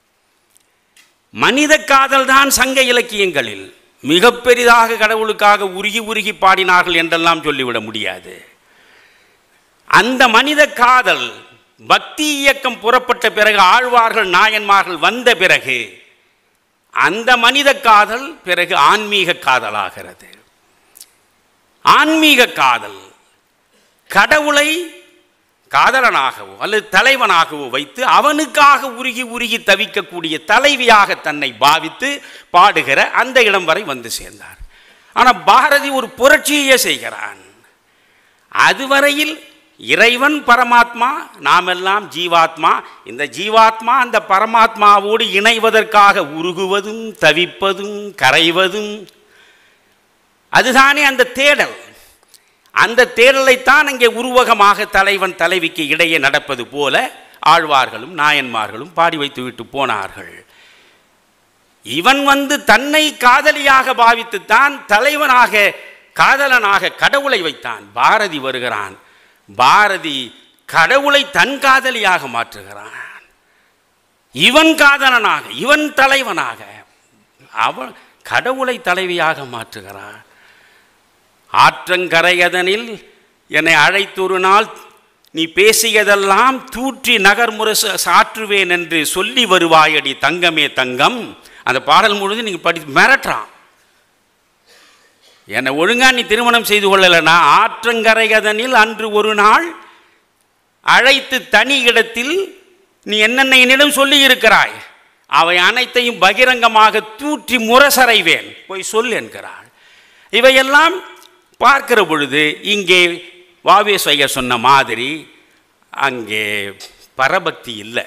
மனித காதல் தான் சங்க இலக்கியங்களில். மிக பெரிதாக கடவுளுக்காக உருகி உருகி பாடினார்கள் என்றெல்லாம் சொல்லிவிட முடியாது. அந்த மனித காதல் பக்தி இயக்கம் புறப்பட்ட பிறகு, ஆழ்வார்கள் நாயன்மார்கள் வந்த பிறகு, அந்த மனித காதல் பிறகு ஆன்மீக காதலாகிறது. ஆன்மீக காதல் கடவுளை காதலனாகவோ அல்லது தலைவனாகவோ வைத்து அவனுக்காக உருகி உருகி தவிக்கக்கூடிய தலைவியாக தன்னை பாவித்து பாடுகிற அந்த இடம் வரை வந்து சேர்ந்தார். ஆனால் பாரதி ஒரு புரட்சியே செய்கிறான். அதுவரையில் இறைவன் பரமாத்மா, நாமெல்லாம் ஜீவாத்மா. இந்த ஜீவாத்மா அந்த பரமாத்மாவோடு இணைவதற்காக உருகுவதும் தவிப்பதும் கரைவதும் அதுதானே அந்த தேடல். அந்த தேடலைத்தான் அங்கே உருவகமாக தலைவன் தலைவிக்கு இடையே நடப்பது போல ஆழ்வார்களும் நாயன்மார்களும் பாடி வைத்து விட்டு போனார்கள். இவன் வந்து தன்னை காதலியாக பாவித்துத்தான் தலைவனாக காதலனாக கடவுளை வைத்தான். பாரதி வருகிறான். பாரதி கடவுளை தன் காதலியாக மாற்றுகிறான். இவன் காதலனாக, இவன் தலைவனாக, அவன் கடவுளை தலைவியாக மாற்றுகிறான். ஆற்றங்கரையதனில் என்னை அழைத்தொரு நாள் நீ பேசியதெல்லாம் தூற்றி நகர்முறை சாற்றுவேன் என்று சொல்லி வருவாயடி தங்கமே தங்கம். அந்த பாடல் முழுது நீங்கள் படி மிரட்டுறான். என்னை ஒழுங்கா நீ திருமணம் செய்து கொள்ளலைன்னா ஆற்றங்கரையதனில் அன்று ஒரு நாள் அழைத்து தனி இடத்தில் நீ என்னென்ன என்னிடம் சொல்லி இருக்கிறாய், அவை அனைத்தையும் பகிரங்கமாக தூற்றி முரசறைவேன், போய் சொல் என்கிறாள். இவையெல்லாம் பார்க்கிற பொழுது இங்கே வாவேஸ்வரர் சொன்ன மாதிரி அங்கே பரபக்தி இல்லை.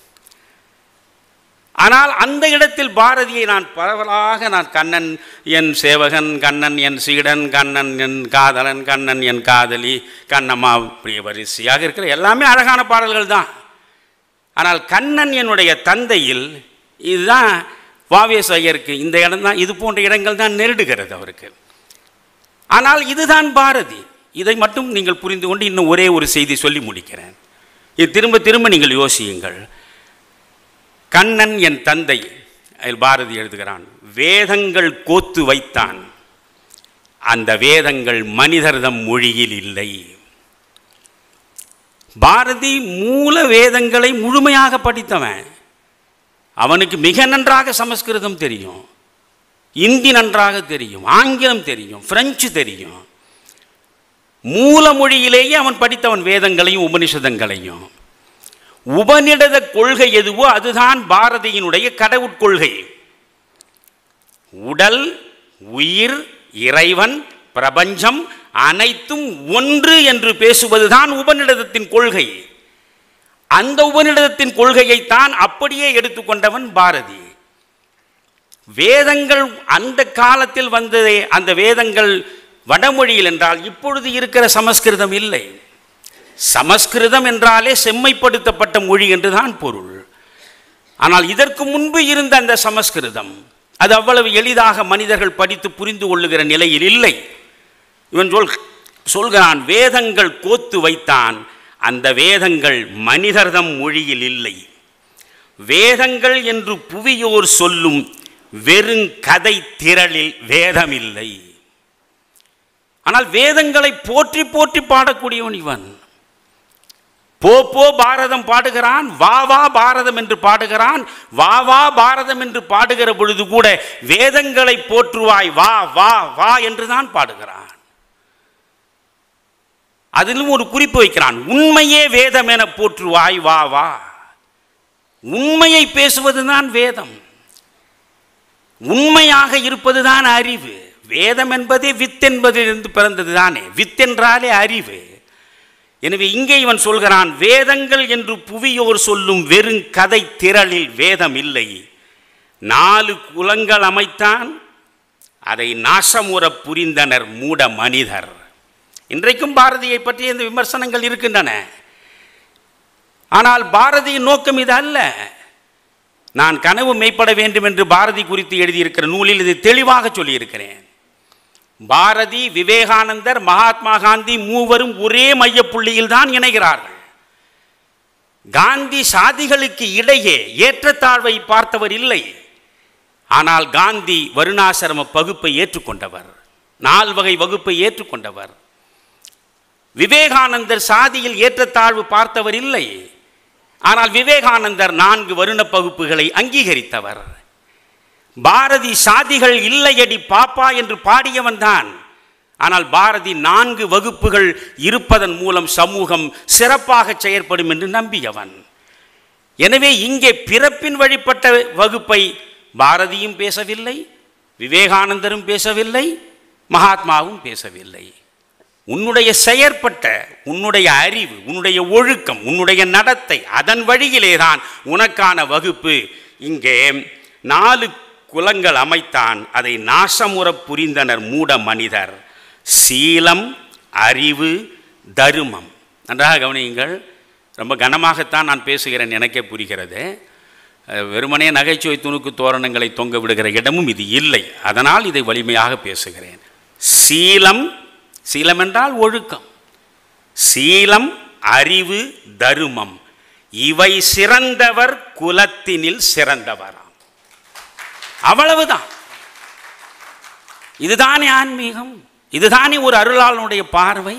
ஆனால் அந்த இடத்தில் பாரதியை நான் பரவலாக நான் கண்ணன் என் சேவகன், கண்ணன் என் சீடன், கண்ணன் என் காதலன், கண்ணன் என் காதலி, கண்ணம்மா பிரிய வரிசையாக இருக்கிற எல்லாமே அழகான பாடல்கள் தான். ஆனால் கண்ணன் என்னுடைய தந்தையில் இதுதான் வாவேஸ்வரருக்கு இந்த இடம் தான், இது போன்ற இடங்கள் தான் நெருடுகிறது அவருக்கு. ஆனால் இதுதான் பாரதி. இதை மட்டும் நீங்கள் புரிந்து கொண்டு இன்னும் ஒரே ஒரு செய்தி சொல்லி முடிக்கிறேன். இது திரும்ப திரும்ப நீங்கள் யோசியுங்கள். கண்ணன் என் தந்தை, அதில் பாரதி எழுதுகிறான், வேதங்கள் கோத்து வைத்தான், அந்த வேதங்கள் மனிதர்தம் மொழியில் இல்லை. பாரதி மூல வேதங்களை முழுமையாக படித்தவன். அவனுக்கு மிக நன்றாக சமஸ்கிருதம் தெரியும், இந்தி நன்றாக தெரியும், ஆங்கிலம் தெரியும், பிரெஞ்சு தெரியும். மூல மொழியிலேயே அவன் படித்தவன் வேதங்களையும் உபனிஷதங்களையும். உபநிடத கொள்கை எதுவோ அதுதான் பாரதியினுடைய கடவுட்கொள்கை. உடல், உயிர், இறைவன், பிரபஞ்சம் அனைத்தும் ஒன்று என்று பேசுவதுதான் உபநிடதத்தின் கொள்கை. அந்த உபநிடதத்தின் கொள்கையைத்தான் அப்படியே எடுத்துக்கொண்டவன் பாரதி. வேதங்கள் அந்த காலத்தில் வந்ததே, அந்த வேதங்கள் வடமொழியில் என்றால் இப்பொழுது இருக்கிற சமஸ்கிருதம் இல்லை. சமஸ்கிருதம் என்றாலே செம்மைப்படுத்தப்பட்ட மொழி என்றுதான் பொருள். ஆனால் இதற்கு முன்பு இருந்த அந்த சமஸ்கிருதம் அது அவ்வளவு எளிதாக மனிதர்கள் படித்து புரிந்து கொள்ளுகிற நிலையில் இல்லை. இவன் சொல் சொல்கிறான் வேதங்கள் கோத்து வைத்தான், அந்த வேதங்கள் மனிதர்தம் மொழியில் இல்லை. வேதங்கள் என்று புவியோர் சொல்லும் வெறும் கதை திரளில் வேதம் இல்லை. ஆனால் வேதங்களை போற்றி போற்றி பாடக்கூடியவன் இவன். போ போ பாரதம் பாடுகிறான், வா வா பாரதம் என்று பாடுகிறான். வா வா பாரதம் என்று பாடுகிற பொழுது கூட வேதங்களை போற்றுவாய், வா வா வா என்றுதான் பாடுகிறான். அதிலும் ஒரு குறிப்பு வைக்கிறான், உண்மையே வேதம் என போற்றுவாய், வா வா. உண்மையை பேசுவதுதான் வேதம், உண்மையாக இருப்பதுதான் அறிவு. வேதம் என்பதே வித் என்பதிலிருந்து பிறந்தது தானே, வித் என்றாலே அறிவு. எனவே இங்கே இவன் சொல்கிறான், வேதங்கள் என்று புவியோர் சொல்லும் வெறும் கதை திரளில் வேதம் இல்லை. நாலு குலங்கள் அமைத்தான், அதை நாசமுற புரிந்தனர் மூட மனிதர். இன்றைக்கும் பாரதியை பற்றிய இந்த விமர்சனங்கள் இருக்கின்றன. ஆனால் பாரதியின் நோக்கம் இது அல்ல. நான் கனவு மெய்ப்பட வேண்டும் என்று பாரதி குறித்து எழுதியிருக்கிற நூலில் இது தெளிவாக சொல்லியிருக்கிறேன். பாரதி, விவேகானந்தர், மகாத்மா காந்தி மூவரும் ஒரே மையப்புள்ளியில் தான் இணைகிறார்கள். காந்தி சாதிகளுக்கு இடையே ஏற்றத்தாழ்வை பார்த்தவர் இல்லை. ஆனால் காந்தி வருணாசிரம பகுப்பை ஏற்றுக்கொண்டவர், நால்வகை வகுப்பை ஏற்றுக்கொண்டவர். விவேகானந்தர் சாதியில் ஏற்றத்தாழ்வு பார்த்தவர் இல்லை. ஆனால் விவேகானந்தர் நான்கு வருண பகுப்புகளை அங்கீகரித்தவர். பாரதி சாதிகள் இல்லையடி பாப்பா என்று பாடியவன் தான். ஆனால் பாரதி நான்கு வகுப்புகள் இருப்பதன் மூலம் சமூகம் சிறப்பாக செயற்படும் என்று நம்பியவன். எனவே இங்கே பிறப்பின் வழிபட்ட வகுப்பை பாரதியும் பேசவில்லை, விவேகானந்தரும் பேசவில்லை, மகாத்மாவும் பேசவில்லை. உன்னுடைய செயற்பட்ட உன்னுடைய அறிவு, உன்னுடைய ஒழுக்கம், உன்னுடைய நடத்தை, அதன் வழியிலேதான் உனக்கான வகுப்பு. இங்கே நாலு குலங்கள் அமைத்தான், அதை நாசமுற புரிந்தனர் மூட மனிதர். சீலம், அறிவு, தருமம். நன்றாக கவனியுங்கள். ரொம்ப கனமாகத்தான் நான் பேசுகிறேன், எனக்கே புரிகிறது. வெறுமனே நகைச்சுவை துணுக்கு தோரணங்களை தொங்க விடுகிற இடமும் இது இல்லை. அதனால் இதை வலிமையாக பேசுகிறேன். சீலம், சீலம் என்றால் ஒழுக்கம். சீலம், அறிவு, தருமம் இவை சிறந்தவர் குலத்தினில் சிறந்தவராம். அவ்வளவுதான். இதுதானே ஆன்மீகம், இதுதானே ஒரு அருளாளனுடைய பார்வை.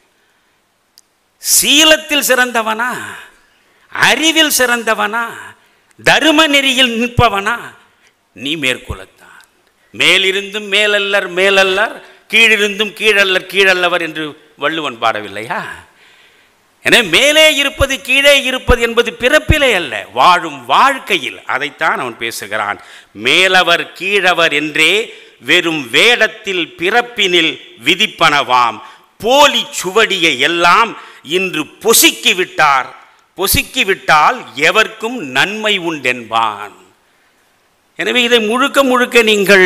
சீலத்தில் சிறந்தவனா, அறிவில் சிறந்தவனா, தரும நெறியில் நிற்பவனா, நீ மேற்குலத்தான். மேலிருந்தும் மேலல்லர் மேலல்லர், கீழிருந்தும் கீழல்லர் கீழல்லவர் என்று வள்ளுவன் பாடவில்லையா? எனவே மேலே இருப்பது கீழே இருப்பது என்பது பிறப்பிலே அல்ல, வாழும் வாழ்க்கையில். அதைத்தான் அவன் பேசுகிறான். மேலவர் கீழவர் என்றே வெறும் வேடத்தில் பிறப்பினில் விதிப்பனவாம் போலி சுவடியை எல்லாம் இன்று பொசுக்கிவிட்டார். பொசுக்கிவிட்டால் எவர்க்கும் நன்மை உண்டென்பான். எனவே இதை முழுக்க முழுக்க நீங்கள்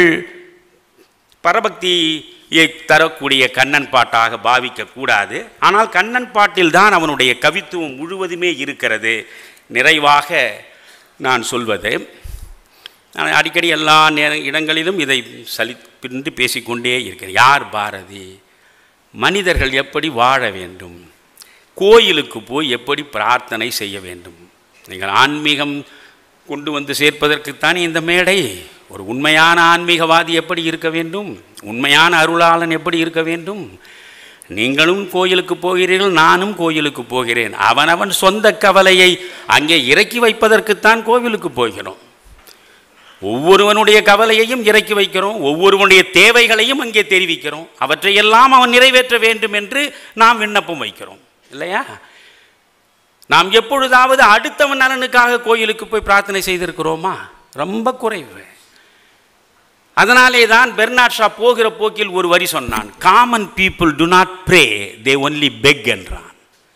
பரபக்தியை தரக்கூடிய கண்ணன் பாட்டாக பாவிக்க கூடாது. ஆனால் கண்ணன் பாட்டில் தான் அவனுடைய கவித்துவம் முழுவதுமே இருக்கிறது. நிறைவாக நான் சொல்வது, நான் அடிக்கடி எல்லா நேர இடங்களிலும் இதை சலிப்பின்றி பேசிக்கொண்டே இருக்கிறேன். யார் பாரதி? மனிதர்கள் எப்படி வாழ வேண்டும், கோயிலுக்கு போய் எப்படி பிரார்த்தனை செய்ய வேண்டும். நீங்கள் ஆன்மீகம் கொண்டு வந்து சேர்ப்பதற்குத்தானே இந்த மேடை. ஒரு உண்மையான ஆன்மீகவாதி எப்படி இருக்க வேண்டும், உண்மையான அருளாளன் எப்படி இருக்க வேண்டும். நீங்களும் கோயிலுக்கு போகிறீர்கள், நானும் கோயிலுக்கு போகிறேன். அவனவன் சொந்த கவலையை அங்கே இறக்கி வைப்பதற்குத்தான் கோவிலுக்கு போகிறோம். ஒவ்வொருவனுடைய கவலையையும் இறக்கி வைக்கிறோம், ஒவ்வொருவனுடைய தேவைகளையும் அங்கே தெரிவிக்கிறோம். அவற்றையெல்லாம் அவன் நிறைவேற்ற வேண்டும் என்று நாம் விண்ணப்பம் வைக்கிறோம், இல்லையா? நாம் எப்பொழுதாவது அடுத்தவன் நலனுக்காக கோயிலுக்கு போய் பிரார்த்தனை செய்திருக்கிறோமா? ரொம்ப குறைவு. அதனாலே தான் பெர்னாட் ஷா போகிற போக்கில் ஒரு வரி சொன்னான், common people do not pray, they only beg என்றான்.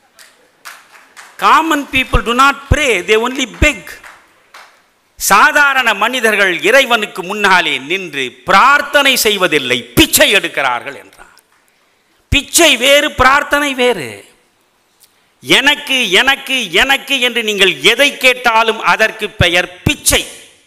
Common people do not pray, they only beg. சாதாரண மனிதர்கள் இறைவனுக்கு முன்னாலே நின்று பிரார்த்தனை செய்வதில்லை, பிச்சை எடுக்கிறார்கள் என்றான். பிச்சை வேறு, பிரார்த்தனை வேறு. எனக்கு எனக்கு எனக்கு என்று நீங்கள் எதை கேட்டாலும் அதற்கு பெயர் பிச்சை.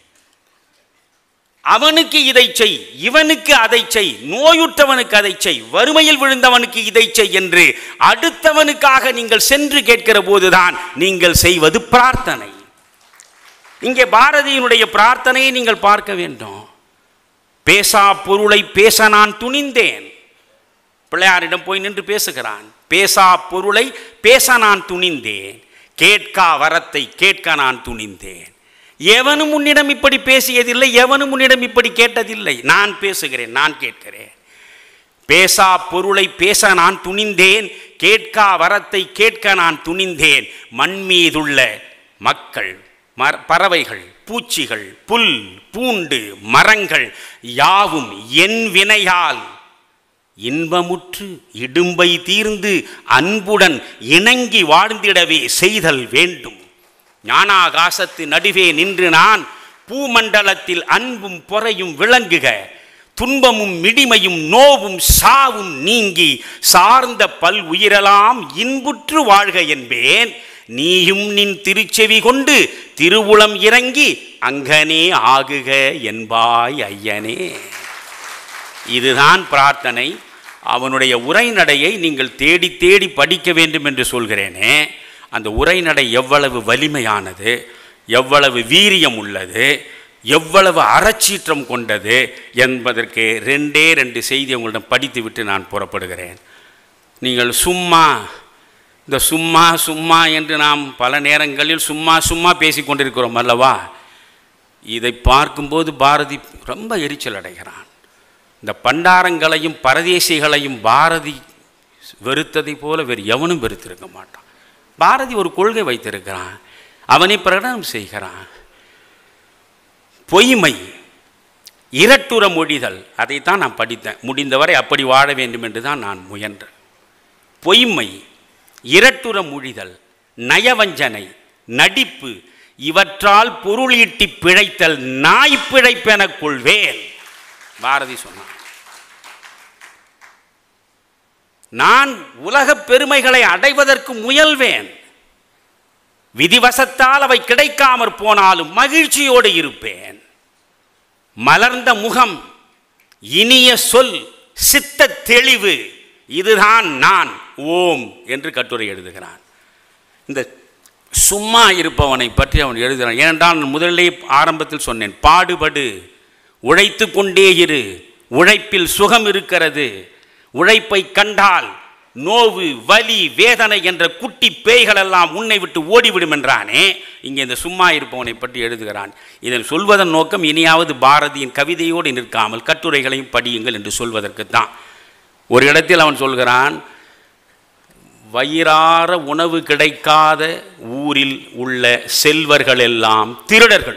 அவனுக்கு இதை செய், இவனுக்கு அதை செய், நோயுற்றவனுக்கு அதை செய், வறுமையில் விழுந்தவனுக்கு இதை செய் என்று அடுத்தவனுக்காக நீங்கள் சென்று கேட்கிற போதுதான் நீங்கள் செய்வது பிரார்த்தனை. இங்கே பாரதியினுடைய பிரார்த்தனையை நீங்கள் பார்க்க வேண்டும். பேசா பொருளை பேச நான் துணிந்தேன். பிள்ளையாரிடம் போய் நின்று பேசுகிறான். பேசா பொருளை பேச நான் துணிந்தேன், கேட்கா வரத்தை கேட்க நான் துணிந்தேன். எவனும் உன்னிடம் இப்படி பேசியதில்லை, எவனும் உன்னிடம் இப்படி கேட்டதில்லை. நான் பேசுகிறேன், நான் கேட்கிறேன். பேசா பொருளை பேச நான் துணிந்தேன், கேட்கா வரத்தை கேட்க நான் துணிந்தேன். மண் மீதுள்ள மக்கள், மர பறவைகள், பூச்சிகள், புல் பூண்டு மரங்கள் யாவும் என் வினையால் இன்பமுற்று இடும்பை தீர்ந்து அன்புடன் இணங்கி வாழ்ந்திடவே செய்தல் வேண்டும். ஞானாகாசத்து நடுவே நின்று நான் பூமண்டலத்தில் அன்பும் பொறையும் விளங்குக, துன்பமும் மிடிமையும் நோவும் சாவும் நீங்கி சார்ந்த பல் உயிரெல்லாம் இன்புற்று வாழ்க என்பேன். நீயும் நின் திருச்செவி கொண்டு திருவுளம் இறங்கி அங்கனே ஆகுக என்பாய் ஐயனே. இதுதான் பிரார்த்தனை. அவனுடைய உரைநடையை நீங்கள் தேடி தேடி படிக்க வேண்டும் என்று சொல்கிறேனே, அந்த உரைநடை எவ்வளவு வலிமையானது, எவ்வளவு வீரியம் உள்ளது, எவ்வளவு அறச்சீற்றம் கொண்டது என்பதற்கு ரெண்டே ரெண்டு செய்தி உங்களிடம் படித்துவிட்டு நான் புறப்படுகிறேன். நீங்கள் சும்மா இந்த சும்மா சும்மா என்று நாம் பல நேரங்களில் சும்மா சும்மா பேசி கொண்டிருக்கிறோம் அல்லவா? இதை பார்க்கும்போது பாரதி ரொம்ப எரிச்சல் அடைகிறான். இந்த பண்டாரங்களையும் பரதேசிகளையும் பாரதி வெறுத்ததை போல வேறு எவனும் வெறுத்திருக்க மாட்டான். பாரதி ஒரு கொள்கை வைத்திருக்கிறான், அவனை பிரகடனம் செய்கிறான். பொய்மை, இரட்டுற மொழிதல், அதைத்தான் நான் படித்தேன். முடிந்தவரை அப்படி வாழ வேண்டும் என்று தான் நான் முயன்றேன். பொய்மை, இரட்டுற மொழிதல், நயவஞ்சனை, நடிப்பு, இவற்றால் பொருள் ஈட்டி பிழைத்தல் நாய் பிழைப்பென கொள்வேன். பாரதி சொன்னான். நான் உலக பெருமைகளை அடைவதற்கு முயல்வேன். விதிவசத்தால் அவை கிடைக்காமற் போனாலும் மகிழ்ச்சியோடு இருப்பேன். மலர்ந்த முகம், இனிய சொல், சித்த தெளிவு, இதுதான் நான் ஓம் என்று கட்டுரை எழுதுகிறான். இந்த சும்மா இருப்பவனை பற்றி அவன் எழுதுகிறான். ஏனென்றால் நான் முதலிலே ஆரம்பத்தில் சொன்னேன், பாடுபடு, உழைத்து கொண்டே இரு, உழைப்பில் சுகம் இருக்கிறது, உழைப்பை கண்டால் நோவு, வலி, வேதனை என்ற குட்டி பேய்கள் எல்லாம் உன்னை விட்டு ஓடிவிடும் என்றானே. இங்கே இந்த சும்மா இருப்பவனை பற்றி எழுதுகிறான். இதன் சொல்வதன் நோக்கம் இனியாவது பாரதியின் கவிதையோடு நிற்காமல் கட்டுரைகளையும் படியுங்கள் என்று சொல்வதற்குத்தான். ஒரு இடத்தில் அவன் சொல்கிறான், வயிறார உணவு கிடைக்காத ஊரில் உள்ள செல்வர்கள் எல்லாம் திருடர்கள்.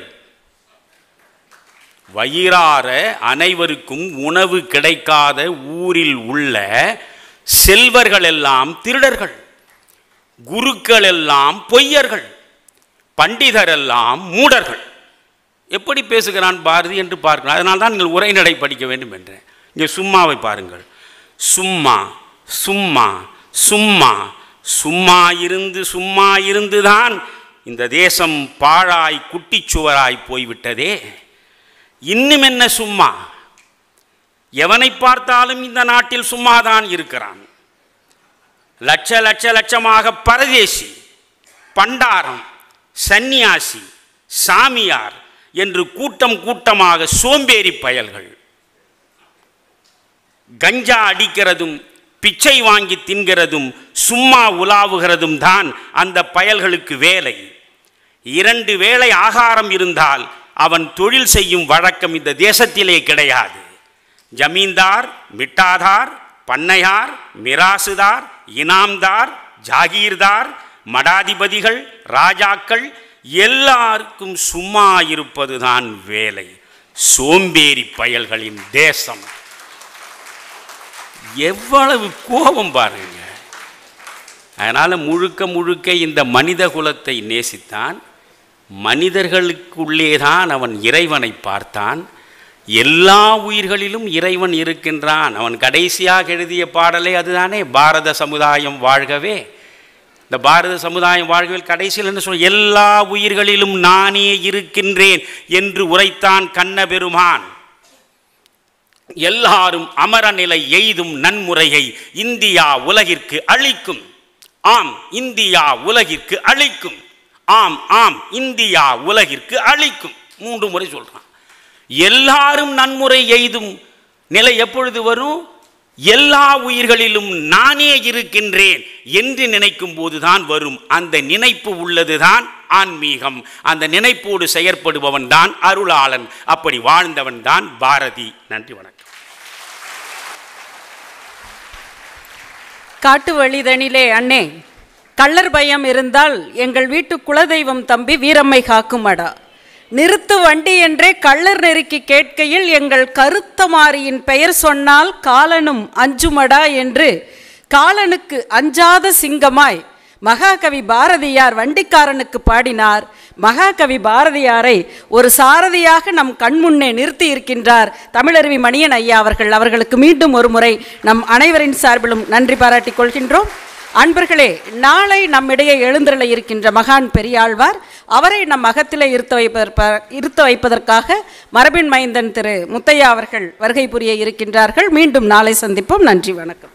வயிறார அனைவருக்கும் உணவு கிடைக்காத ஊரில் உள்ள செல்வர்கள் எல்லாம் திருடர்கள், குருக்கள் எல்லாம் பொய்யர்கள், பண்டிதர் எல்லாம் மூடர்கள். எப்படி பேசுகிறான் பாரதி என்று பார்க்கலாம். அதனால் தான் நீங்கள் உரைநடை படிக்க வேண்டும் என்றேன். இங்கே சும்மாவை பாருங்கள். சும்மா சும்மா சும்மா சும்மா இருந்து சும்மா இருந்துதான் இந்த தேசம் பாழாய் குட்டிச்சுவராய் போய்விட்டதே. இன்னும் என்ன சும்மா? எவனை பார்த்தாலும் இந்த நாட்டில் சும்மாதான் இருக்கிறான். லட்ச லட்ச லட்சமாக பரதேசி, பண்டாரம், சந்நியாசி, சாமியார் என்று கூட்டம் கூட்டமாக சோம்பேறி பயல்கள். கஞ்சா அடிக்கிறதும் பிச்சை வாங்கி தின்கிறதும் சும்மா உலாவுகிறதும் தான் அந்த பயல்களுக்கு வேலை. இரண்டு வேளை ஆகாரம் இருந்தால் அவன் தொழில் செய்யும் வழக்கம் இந்த தேசத்திலே கிடையாது. ஜமீன்தார், மிட்டாதார், பண்ணையார், மிராசுதார், இனாம்தார், ஜாகீர்தார், மடாதிபதிகள், ராஜாக்கள் எல்லாருக்கும் சும்மா இருப்பதுதான் வேலை. சோம்பேறி பயல்களின் தேசம். எவ்வளவு கோபம் பாருங்க. அதனால் முழுக்க முழுக்க இந்த மனித குலத்தை நேசித்தான். மனிதர்களுக்குள்ளே தான் அவன் இறைவனை பார்த்தான். எல்லா உயிர்களிலும் இறைவன் இருக்கின்றான். அவன் கடைசியாக எழுதிய பாடலே அதுதானே, பாரத சமுதாயம் வாழ்கவே. இந்த பாரத சமுதாயம் வாழ்கவே கடைசியில் என்ன சொல்ல, எல்லா உயிர்களிலும் நானே இருக்கின்றேன் என்று உரைத்தான் கண்ணபெருமான். எல்லாரும் அமர நிலை எய்தும் நன்முறையை இந்தியா உலகிற்கு அளிக்கும். ஆம், இந்தியா உலகிற்கு அளிக்கும். ஆம் ஆம் இந்தியா உலகிற்கு அளிக்கும். மூன்று முறை சொல்றான். எல்லாரும் நன்முறை எய்தும் நிலை எப்பொழுது வரும்? எல்லா உயிர்களிலும் நானே இருக்கின்றேன் என்று நினைக்கும் போதுதான் வரும். அந்த நினைப்பு உள்ளதுதான் ஆன்மீகம். அந்த நினைப்போடு செயற்படுபவன் தான் அருளாளன். அப்படி வாழ்ந்தவன் தான் பாரதி. நன்றி, வணக்கம். காட்டு வழிதனிலே அண்ணே, கள்ளர் பயம் இருந்தால் எங்கள் வீட்டு குலதெய்வம் தம்பி வீரம்மை காக்குமடா. நிறுத்து வண்டி என்றே கள்ளர் நெருக்கி கேட்கையில் எங்கள் கருத்தமாரியின் பெயர் சொன்னால் காலனும் அஞ்சுமடா என்று காலனுக்கு அஞ்சாத சிங்கமாய் மகாகவி பாரதியார் வண்டிக்காரனுக்கு பாடினார். மகாகவி பாரதியாரை ஒரு சாரதியாக நம் கண்முன்னே நிறுத்தி இருக்கின்றார் தமிழருவி மணியன் ஐயா அவர்கள். அவர்களுக்கு மீண்டும் ஒரு முறை நம் அனைவரின் சார்பிலும் நன்றி பாராட்டிக் கொள்கின்றோம். அன்பர்களே, நாளை நம்மிடையே எழுந்தருள இருக்கின்ற மகான் பெரியாழ்வார், அவரை நம் அகத்திலே இருத்த வைப்பதற்க இருத்த வைப்பதற்காக மரபின் மைந்தன் திரு முத்தையா அவர்கள் வருகை புரிய இருக்கின்றார்கள். மீண்டும் நாளை சந்திப்போம். நன்றி, வணக்கம்.